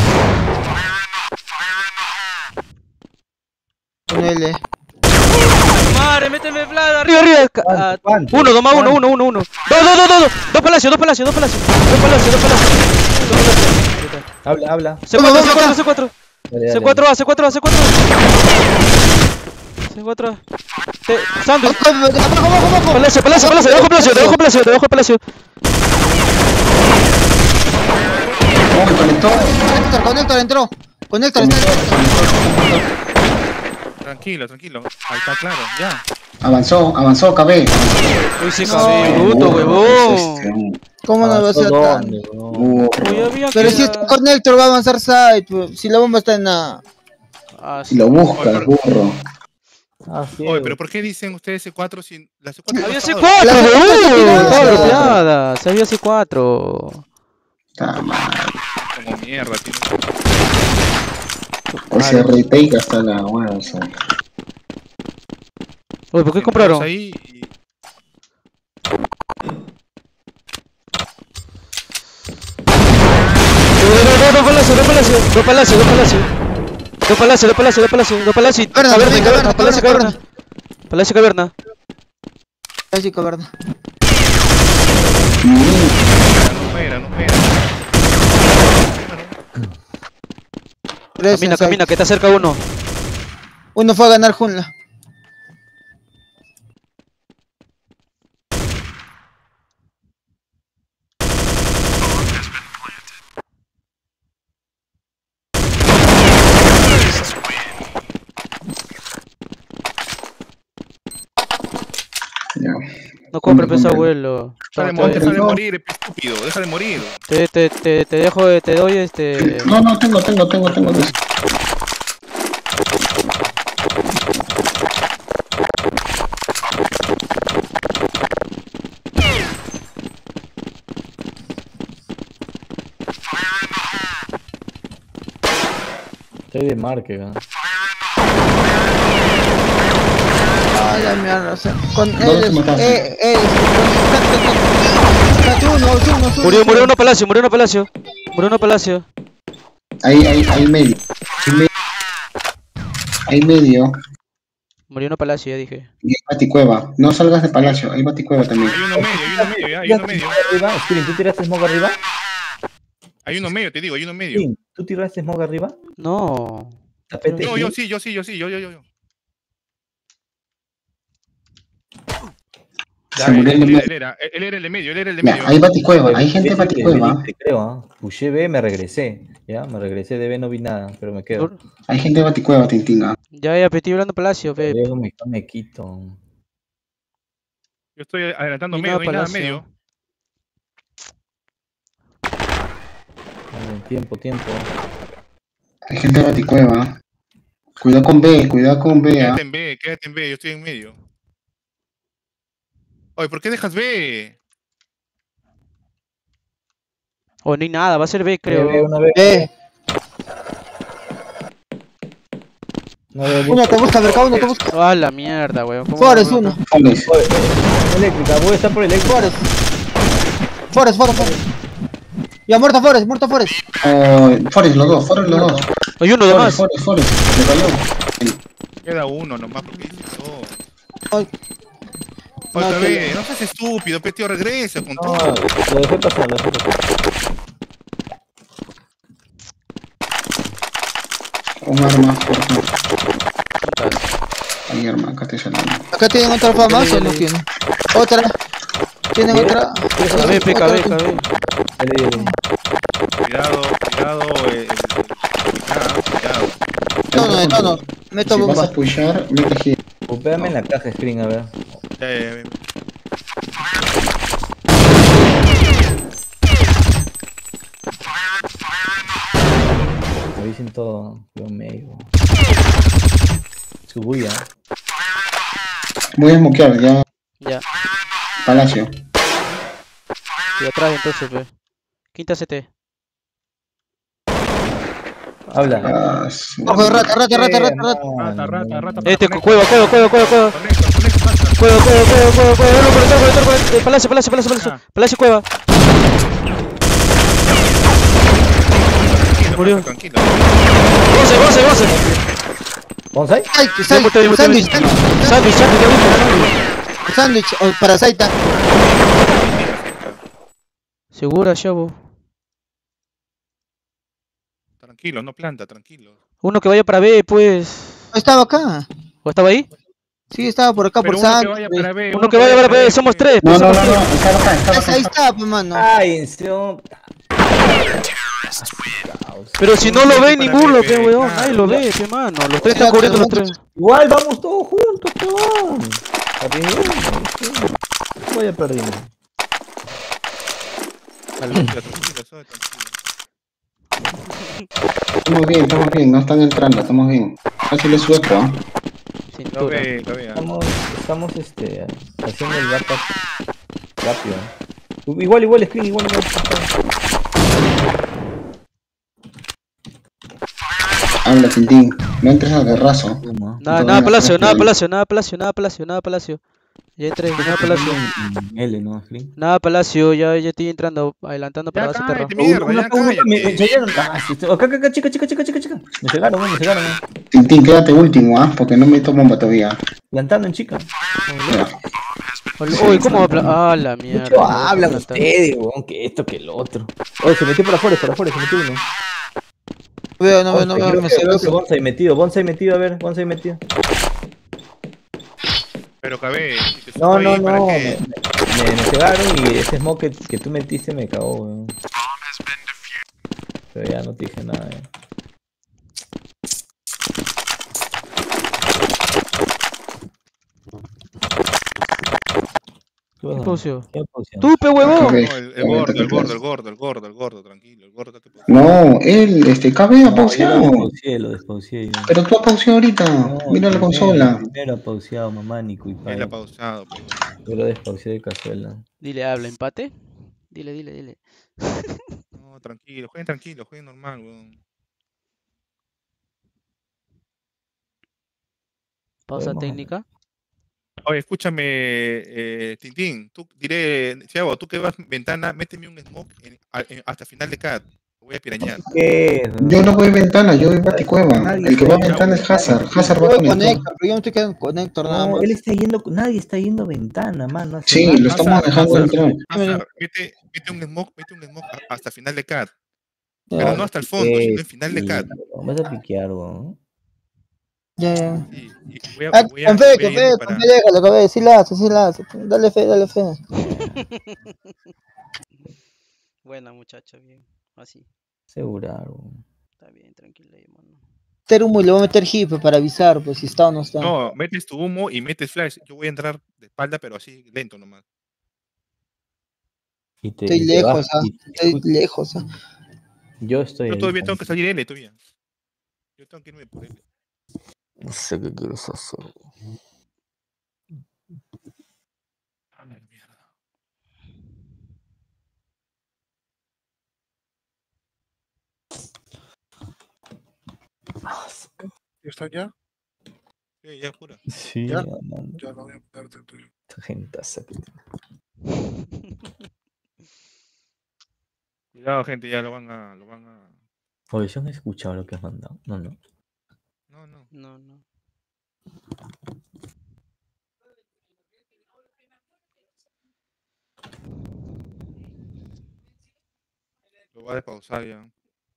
Un L. Madre, méteme plata. Arriba, arriba. Ca- ah, ¿Cuánto? Uno, dos más uno, ¿Cuánto? uno, uno, uno. Dos, dos, dos, dos, dos. Dos palacios, dos palacios, dos palacios. Dos palacios, dos palacios. Dos palacios. Habla, habla. C cuatro, C cuatro, C cuatro. Dale, dale. C cuatro A, C cuatro A, C cuatro A. C cuatro A. Te- Sándwich. Abajo, abajo, abajo. Palacio, palacio, palacio. Debajo palacio, debajo palacio, debajo palacio. Oh, conectó. Conector, Conector entró. Conector está Tranquilo, tranquilo. Ahí está claro, ya. Avanzó, avanzó K B. Uy, se No, cabe, bruto, huevón. ¿Cómo no va a ser tan? ¿Dónde, weón? Uh, Uy, había Pero que- si este Conector va a avanzar side, pues, si la bomba está en la... Ah, si lo buscas, burro. Ah, sí. Oye, pero ¿por qué dicen ustedes C cuatro sin la C cuatro? Había no C estaba- cuatro, La C cuatro huevón. tirada. Estaba bloqueada. Se había C cuatro. Está mal. Como mierda, tío. Ese retake hasta la hueá, o sea. Uy, ¿por qué Entramos compraron? ahí y... Dos palacios, dos palacios, dos palacios, dos palacios. Dos palacios, dos palacios, dos palacios, dos palacios. Caverna, Caverna, caverna, caverna, palacio, caverna, caverna. Palacio, caverna. Casi caverna. No muera, no muera. Tres Camina, en side. camina, que está cerca uno. Uno fue a ganar Junla. Ya. No compra ese abuelo. Deja de Toma, morir, te, deja de morir, estúpido, deja de morir. te, te, te, te dejo, te doy este... No, no, tengo, tengo, tengo, tengo. Estoy de marque, ¿no? Ay, la mierda, o sea, con ¿Dónde él, te mataste? eh, eh, con- uno, uno, uno, Murió, uno. murió uno Palacio, murió uno Palacio. Murió uno Palacio. Ahí, ahí, ahí medio. Ahí medio. Ahí medio. Murió uno Palacio, ya dije. Y hay baticueva. No salgas de palacio, hay baticueva también. Hay uno medio, hay uno medio, ya, hay uno medio. Arriba, Screen, ¿tú tiraste smoke arriba? Hay uno medio, te digo, hay uno medio. Screen, ¿tú tiraste smoke arriba? No. Tapete, Yo, yo Screen. sí, yo sí, yo sí, yo, yo, yo. yo. Se murió el de Él era, medio. él era, él era el de medio, él era el de Mira, medio. hay baticueva, hay Oye, gente B, baticueva. B, creo, ¿ah? Pushé B, me regresé. Ya, me regresé de B, no vi nada, pero me quedo. Hay gente baticueva, Tintinga. Ya, ya, pero estoy hablando Palacio, pe. Luego me, me quito. Yo estoy adelantando Y medio, nada, no hay nada Palacio. medio. Ay, tiempo, tiempo. Hay gente baticueva. Cuidado con B, cuidado con B. ¿ah? Quédate en B, quédate en B, yo estoy en medio. Oye, ¿por qué dejas B? O no hay nada, va a ser B, creo. B, una vez. Eh, No veo uno te busca, mercado, uno te busca. Ah, la mierda, weón. ¿Cómo Forest, no- uno. Forest. eléctrica, voy a estar por eléctrica. Forest. Forest, Forest, Forest. Ya, muerto Forest, muerto Forest. Oh, Forest, los dos, Forest, los dos. Hay uno de Forest, más. Forest, Forest. Le cayó. Queda uno nomás porque dices dos. Ay. Otra No, vez, que- no seas estúpido, pe, tío, regresa con No, todo. lo dejé pasar, lo dejé pasar. Un arma, por favor. Hay arma, acá te salen. Acá tienen otra fama, o no tienen. Otra. Tienen otra. K B, P, K B, K B. Cuidado, cuidado, eh, el- ah, cuidado. No, no, no, no. Meto Si vas bomba. a pushar, mete hit. Upéame en la caja, Screen, a ver. Eh, Me dicen todo. Yo medio. Su bulla. Voy a smokear, ya. Ya. Palacio. Y atrás entonces, pe. Quinta C T. Habla. Ah, su- Ojo, rata, rata, rata, rata, rata. Rata, rata, rata. Este, conecta. cueva, cueva, cueva, cueva, cueva. Conecta, conecta, mata. Cueva, cueva, cueva, cueva, cueva. Uno, conector, conector, conector. Eh, Palacio, palacio, palacio, palacio. Ah. Palacio, cueva. Tranquilo, Murió. mata, tranquilo. Once, once, once. ¿Bonsai? Ay, que Ya, sándwich, muerto, ya, muerto, sándwich, ya. Sándwich, sándwich, ya último. sándwich, o para Saita. Segura, chavo. Tranquilo, no planta, tranquilo. Uno que vaya para B, pues. Estaba acá. ¿O estaba ahí? Sí, estaba por acá, Pero por uno que sándwich. vaya para B. Uno que vaya para B, somos tres, No, pues, no, somos no, tres. no. Estaba acá, estaba acá. Ahí está, pues, mano. Ay, en serio. Pero si no lo ve ninguno, B, pe, weón. claro. Nadie lo ve, pe, mano. Los tres Sí, están cubriendo los pero- tres. Igual, vamos todos juntos, peón. Voy a perder. Tranquilo, tranquilo, soy tranquilo. Estamos bien, estamos bien. No están entrando, estamos bien. Fácil es sueco, ¿ah? Lo Cintura. ve, lo ve. ah. Estamos, estamos este, haciendo el backup rápido. Igual, igual, Screen, igual, igual. Habla, Tintín. No entres al guerrazo. Nada, nada Palacio, nada Palacio, nada Palacio, nada Palacio, nada Palacio. Ya entré, nada Palacio. L, ¿no, Screen? Nada Palacio, ya, ya estoy entrando, adelantando para Ya base perro. cállate, mierda, ya Me, me cállate. llegaron. Ah, sí, sí. Acá, acá, acá, chica, chica, chica, chica, chica. Me llegaron, me llegaron. Tintín, quédate último, ¿ah? Porque no meto bomba todavía. Plantando en chica. Mira. Uy, ¿cómo va a pla- Ah, la mierda. Mucho no, hablan no, ustedes, weón, que esto, que el otro. Oye, se metió para afuera, para afuera, se metió uno. No veo, no veo, no Oye, veo. creo Me que se veo que Bonsai metido, Bonsai metido, a ver, Bonsai metido. Pero cabé. si te No, subo no, ahí, ¿para no. qué? Me, me, me cegaron y ese smoke que, que tú metiste me cagó, weón. Pero ya no te dije nada, eh. ¿Qué pasa? pauseó? ¿Quién pauseó? Tú, pe huevón. Ok. No, el, el gordo, el gordo, el gordo, el gordo, el gordo, tranquilo, el gordo que No, él, este, Cabe ha No, yo lo pauseado. despauseé, lo despauseé yo. Pero tú has pauseado ahorita. No, Mira la primero, consola. primero ha pauseado mamá, Nico y él Pai. ha pausado, pero Yo lo despauseé de cazuela. Dile, habla, empate. Dile, dile, dile. no, tranquilo, jueguen tranquilo, jueguen normal, weón. Pausa Podemos técnica. Oye, escúchame, eh, Tintín, tú diré, Thiago, tú que vas ventana, méteme un smoke en- a- en- hasta final de cat. Voy a pirañar. ¿Qué? Yo no voy a ventana, yo voy a baticueva. El que va a ventana es Hazard. Hazard va Yo con el todo. conecto, pero yo me estoy quedando con Héctor nada No, más. él está yendo, nadie está yendo ventana, mano. hace Sí, rato. lo estamos Hazard, dejando Hazard, entrar. Hazard, mete, mete un smoke, mete un smoke a- hasta final de cat. Ya, Pero no hasta el fondo, sino en final de cat. Vas a piquear, weón. ya, ya. Sí, y voy a, Ah, voy a, con fe, voy a con irme fe, para- con fe, déjalo, con fe, sí la hace, sí la hace. Dale fe, dale fe. Buena muchacha, bien. Así. Asegurar, weón. Está bien, tranquilo ahí, mano. Meter humo y le voy a meter hip para avisar, pues si está o no está. No, metes tu humo y metes flash. Yo voy a entrar de espalda, pero así, lento nomás. Y te- Estoy y te lejos, vas- ah. y- Estoy lejos, ah. Yo estoy Yo ahí todavía tengo también. que salir L todavía. Yo tengo que irme por L. No sé qué quieres hacer. A la mierda. ¿Ya está ya? Sí, ya, pura. Sí, ¿Ya? mano. Ya lo voy a meterte el tuyo. Esta gentaza que tiene. Cuidado, gente, ya lo van a. Lo van a... Oye, ¿sí han escuchado lo que has mandado? No, no. No, no. No, no. Lo voy a despausar ya.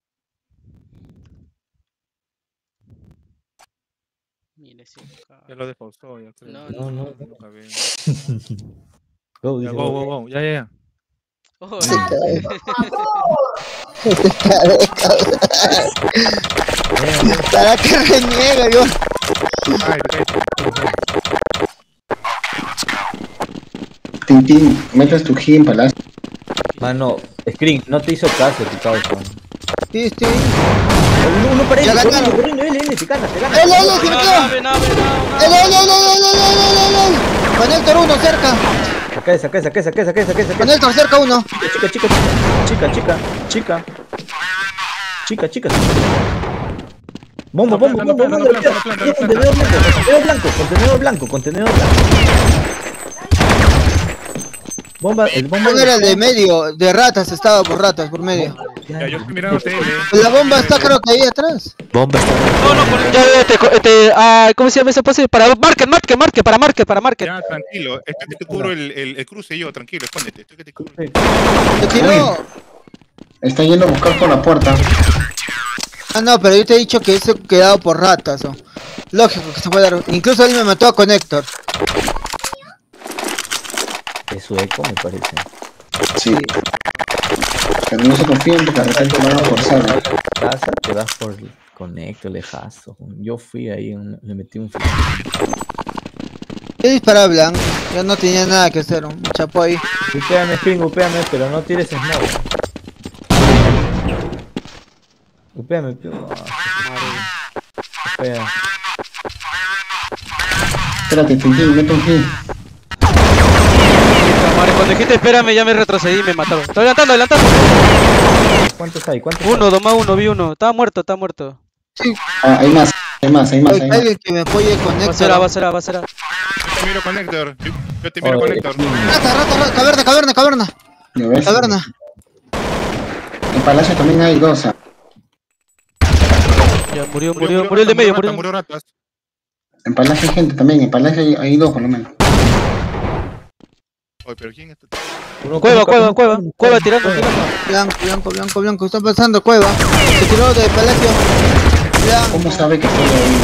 Mire, sí. Ya lo despausó, ya creo. No, No, no. lo acabé. Go, Ya, dice, go, go. go, go. Ya, ya, ya. Oh, Se cae. Se cae, cabrón. Para que reniega, yo. Ay, ay, Tintín, metas tu hit en palacio. Mano, Screen, no te hizo caso tu causa. Sí, sí. Uno, uno para él, Ya corriendo, ganaron. corriendo, él, él, te gana, te gana. ¡El, el, el, se no, metió! nave, nave, nave, ¡El, el, el, el, el, el, el, el, el! Con Héctor uno cerca. Saca esa, saca esa, saca esa, saca esa, saca esa, saca Con esa. Héctor cerca uno. Chica, chica, chica, chica, chica, chica, chica, chica. Bomba, No, bomba, planta, bomba, no, bomba, planta, no, planta, no, contenedor blanco, contenedor blanco, contenedor blanco, contenedor blanco. Bomba, el bomba. ¿Cuál era el de medio? De ratas, estaba por ratas, por medio. ya, yo estoy mirando tele. La bomba está creo que ahí atrás. Bomba está. No, no, por... ya, ya, este, este, ah, ¿cómo se llama ese pase? Para market, market, market, para market, para market. Ya, tranquilo. Estoy que te cubro el, el, el cruce yo, tranquilo, escóndete. Estoy que te cubro. Se tiró. Está yendo a buscar por la puerta. Ah, no, pero yo te he dicho que eso quedado por ratas. ¿O? Lógico que se puede dar. Incluso él me mató con Héctor. Es su eco, me parece. Sí. Pero no se confíen porque de repente van a forzar. ¿no? Casa, te vas por conecto, lejazo. Yo fui ahí, un- le metí un flash. Yo disparaba blanco. Yo no tenía nada que hacer. Un chapo ahí. Upéame, Screen, upéame, pero no tires smoke. Upéame, upéame. Upea. Espérate, Tintín, mete un hit. Madre, cuando dijiste espérame ya me retrocedí y me mataron. Estoy adelantando, adelantando. ¿Cuántos hay? ¿Cuántos Uno, dos más uno, vi uno. Estaba muerto, está muerto. Ah, hay más, hay más, hay más, Hay hay más. alguien que me apoye con Va a ser A, Héctor. va a ser A, va a ser A. Yo te miro con Héctor. Yo, yo te miro con Héctor. Rata, rata, rata. Caverna, caverna, caverna. ¿Ya ves? Caverna. En palacio también hay dos. ah. Ya murió, murió, murió el de medio, murió. Murió ratas. En palacio hay gente también, en palacio hay, hay dos por lo menos. Oye, pero ¿quién está? Uno, Cueva, uno, cueva, uno, cueva, uno, cueva uno, tirando, cueva. tirando. Blanco, blanco, blanco, blanco. Está pasando cueva. Se tiró de palacio. Blanco. ¿Cómo sabe que estoy ahí?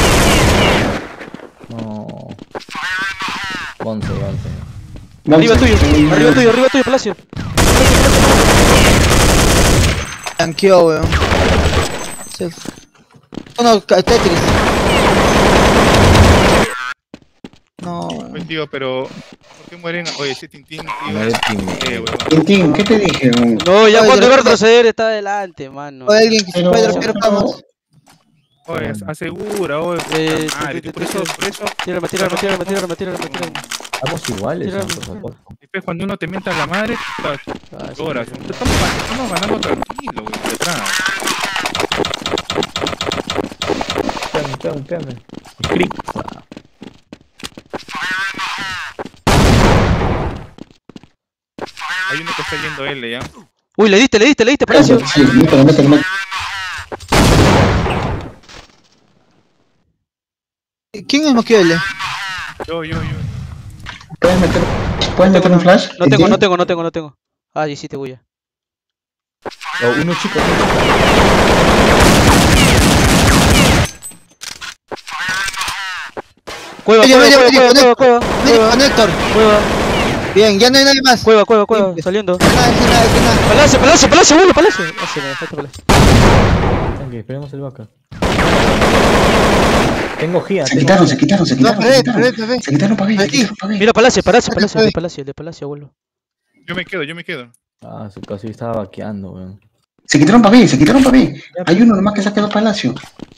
No. Once, once. Arriba Monse, tuyo, estoy- arriba tuyo, arriba tuyo, Palacio. Blanqueó, weón. Se... Uno, ca- Tetris. No. Oye, Oye, tío, pero ¿por qué mueren? Oye, ese Tintín, tío. Muere Tintín. Eh, huevón. Tintín, ¿qué te dije? weón? No, ya Oye, cuando iba a pero- retroceder está adelante, mano. O alguien que se Pero, puede dropear camas. Oye, as- asegura, oye. Eh, puta madre, te- te- por eso, por eso. Tírame, tírame, tírame, tírame, tírame, tírame. Estamos iguales, Tira, ¿no? tira. Por favor. Después cuando uno te mienta la madre, puta, Ah, sí. lloras. Estamos, estamos ganando tranquilo, güey, de atrás. Espérame, espérame, espérame. Script. Hay uno que está yendo L, ¿ya? Uy, le diste, le diste, le diste, Palacio. Sí, mételo, mételo, mételo. ¿Quién es Maquiavelo? Yo, yo, yo. ¿Puedes meter, ¿puedes meter un flash? No tengo, Tintín? no tengo, no tengo, no tengo. Ah, hiciste bulla. Oh, uno chico. Cueva, Oye, cueva, oye, cueva, oye, cueva, cueva, Medio cueva, conector. cueva, Bien, ya no hay nadie más. cueva, cueva, cueva, Limpio. saliendo. Nada, sin nada, sin nada. Palacio, palacio, palacio, vuelo, palacio. Ah, sí, me falta palacio. Tranqui, esperemos el vaca. Tengo Gia. Se tengo quitaron, Gia. se quitaron, se No, quitaron, se bebé, quitaron. bebé, bebé. Se quitaron para mí, se Aquí. quitaron para mí. Mira, palacio, palacio, palacio, Ay. de palacio, de palacio, abuelo. Yo me quedo, yo me quedo. Ah, su casi estaba vaqueando, weón. Se quitaron para mí, se quitaron para mí. Hay uno nomás que se ha quedado Palacio.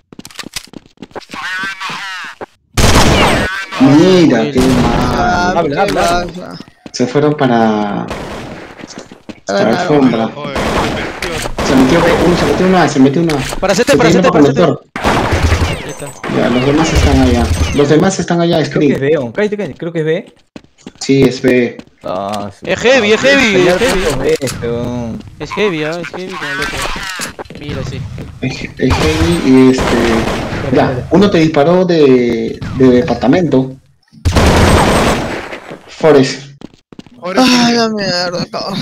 Mira, Will. qué mal. Ah, habla, habla, va, habla. ya. Se fueron para... Para la alfombra. Oye, tío, Se metió uno, se metió una, se metió una. Para Se sete, para tiene sete, para para sete. conector. Ahí está. Ya, los demás están allá. Los demás están allá, Creo que es Screen. B, oh. Cállate, cállate. Creo que es B. Sí, es B. Ah, su- Es heavy, es heavy, Pelear es heavy. tanto B, weón. Es heavy, ah, es heavy con el otro. Mira, sí. Es es heavy y este. Ya, uno te disparó de, de departamento. Forest. ahora Ah, sí, la mierda, cabrón.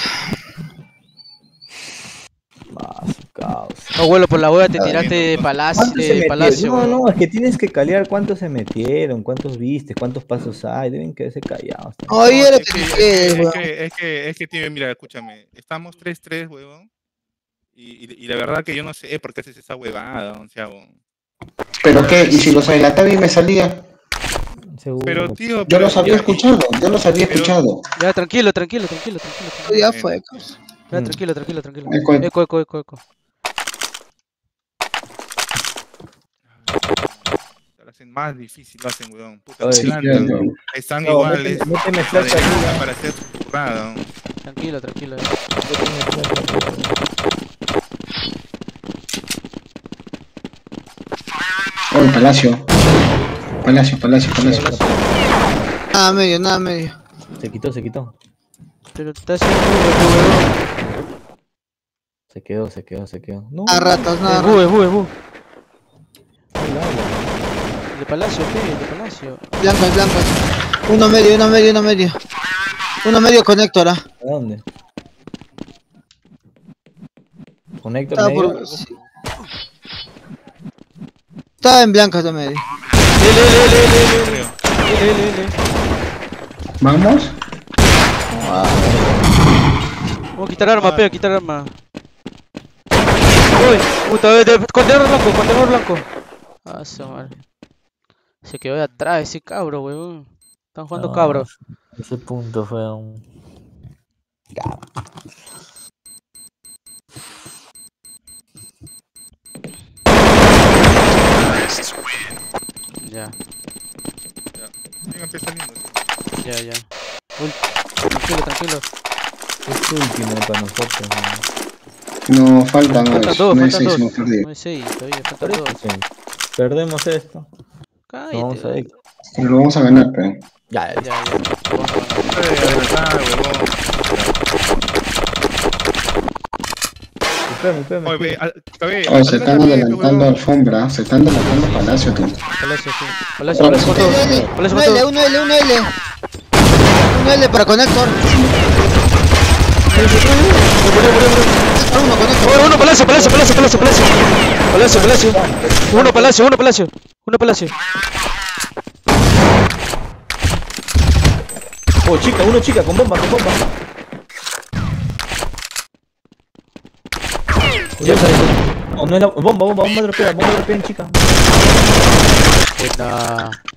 Ah, su caos. Abuelo, por la hueá te Ah, tiraste de palacio, ¿Cuántos se de metieron? palacio. No, weón. no, es que tienes que calear cuántos se metieron, cuántos viste, cuántos pasos hay, deben quedarse callados. Oye, era es que que, te es, quedes, que, es, weón. que, es que, es que, tío, mira, escúchame. Estamos tres tres, huevón. Y, y, y la verdad que yo no sé por qué haces esa huevada, o sea, huevón. ¿Pero qué? ¿Y si los adelantaba y me salía? Seguro. Pero, tío, Yo pero- los había escuchado, yo los había Pero- escuchado. Ya, tranquilo, tranquilo, tranquilo, tranquilo. tranquilo. Ya fue, cabrón. Ya, Mm. tranquilo, tranquilo, tranquilo. Eco, eco. Eco, eco, eco, eco. Lo hacen más difícil, lo hacen, huevón. Puta, Oye, se Sí, plantan, claro. están No, iguales. méteme- méteme para, flash arriba. para hacer burrada, ¿no? Tranquilo, tranquilo. Oh, el Palacio. Palacio, Palacio, Palacio. Nada medio, nada medio. Se quitó, se quitó. Pero está haciendo huevo. Se quedó, se quedó, se quedó. No, Nada ratas, nada Es bu, ratas. es bu, es bu. habla, habla. De palacio, ¿qué? De palacio. Blancas, blancas. Uno medio, uno medio, uno medio. Uno medio conector, ah. ¿A dónde? Conector Estaba medio. por... sí. Estaba en blancas de medio. L, L, L, L, L, Creo. L, L, L. ¿Vamos? Vamos a quitar arma, pega, quitar arma. Uy, puta, de, de, contenedor blanco, contenedor blanco. Ah, su madre. Se quedó de atrás ese cabro, weón. Están jugando No, cabro. Ese punto fue un. Cabro. Ya, Venga, empieza saliendo. ya, ya. Uy, tranquilo, tranquilo. Es último para nosotros. No, faltan Faltan nueve. dos, No es faltan seis, dos. no perdido. No es seis, todavía Por faltan eso, dos. sí. Perdemos esto. Cállate. Vamos a weón. ver. Pero lo vamos a ganar, pero. Ya, Ya, ya. ya. Vamos a ganar. Puede adelantar, huevón. Espérame, espérame. Oye, ve, al- cabe, Oh, se están adelántame, adelantando huevón. alfombra, se están adelantando Palacio, tú. Palacio, sí. Palacio, Palacio con todo. L, L, Palacio uno con L, todo. uno L, uno L. Uno L para conector. Uno conector. Uno, uno, palacio, palacio, palacio, palacio, palacio. Palacio, palacio. Uno, palacio, uno, palacio. Uno, palacio. Oh, chica, uno chica, con bomba, con bomba. Ya está, no, no es la bomba, bomba, bomba dropeada, bomba dropeada, chica. Buena.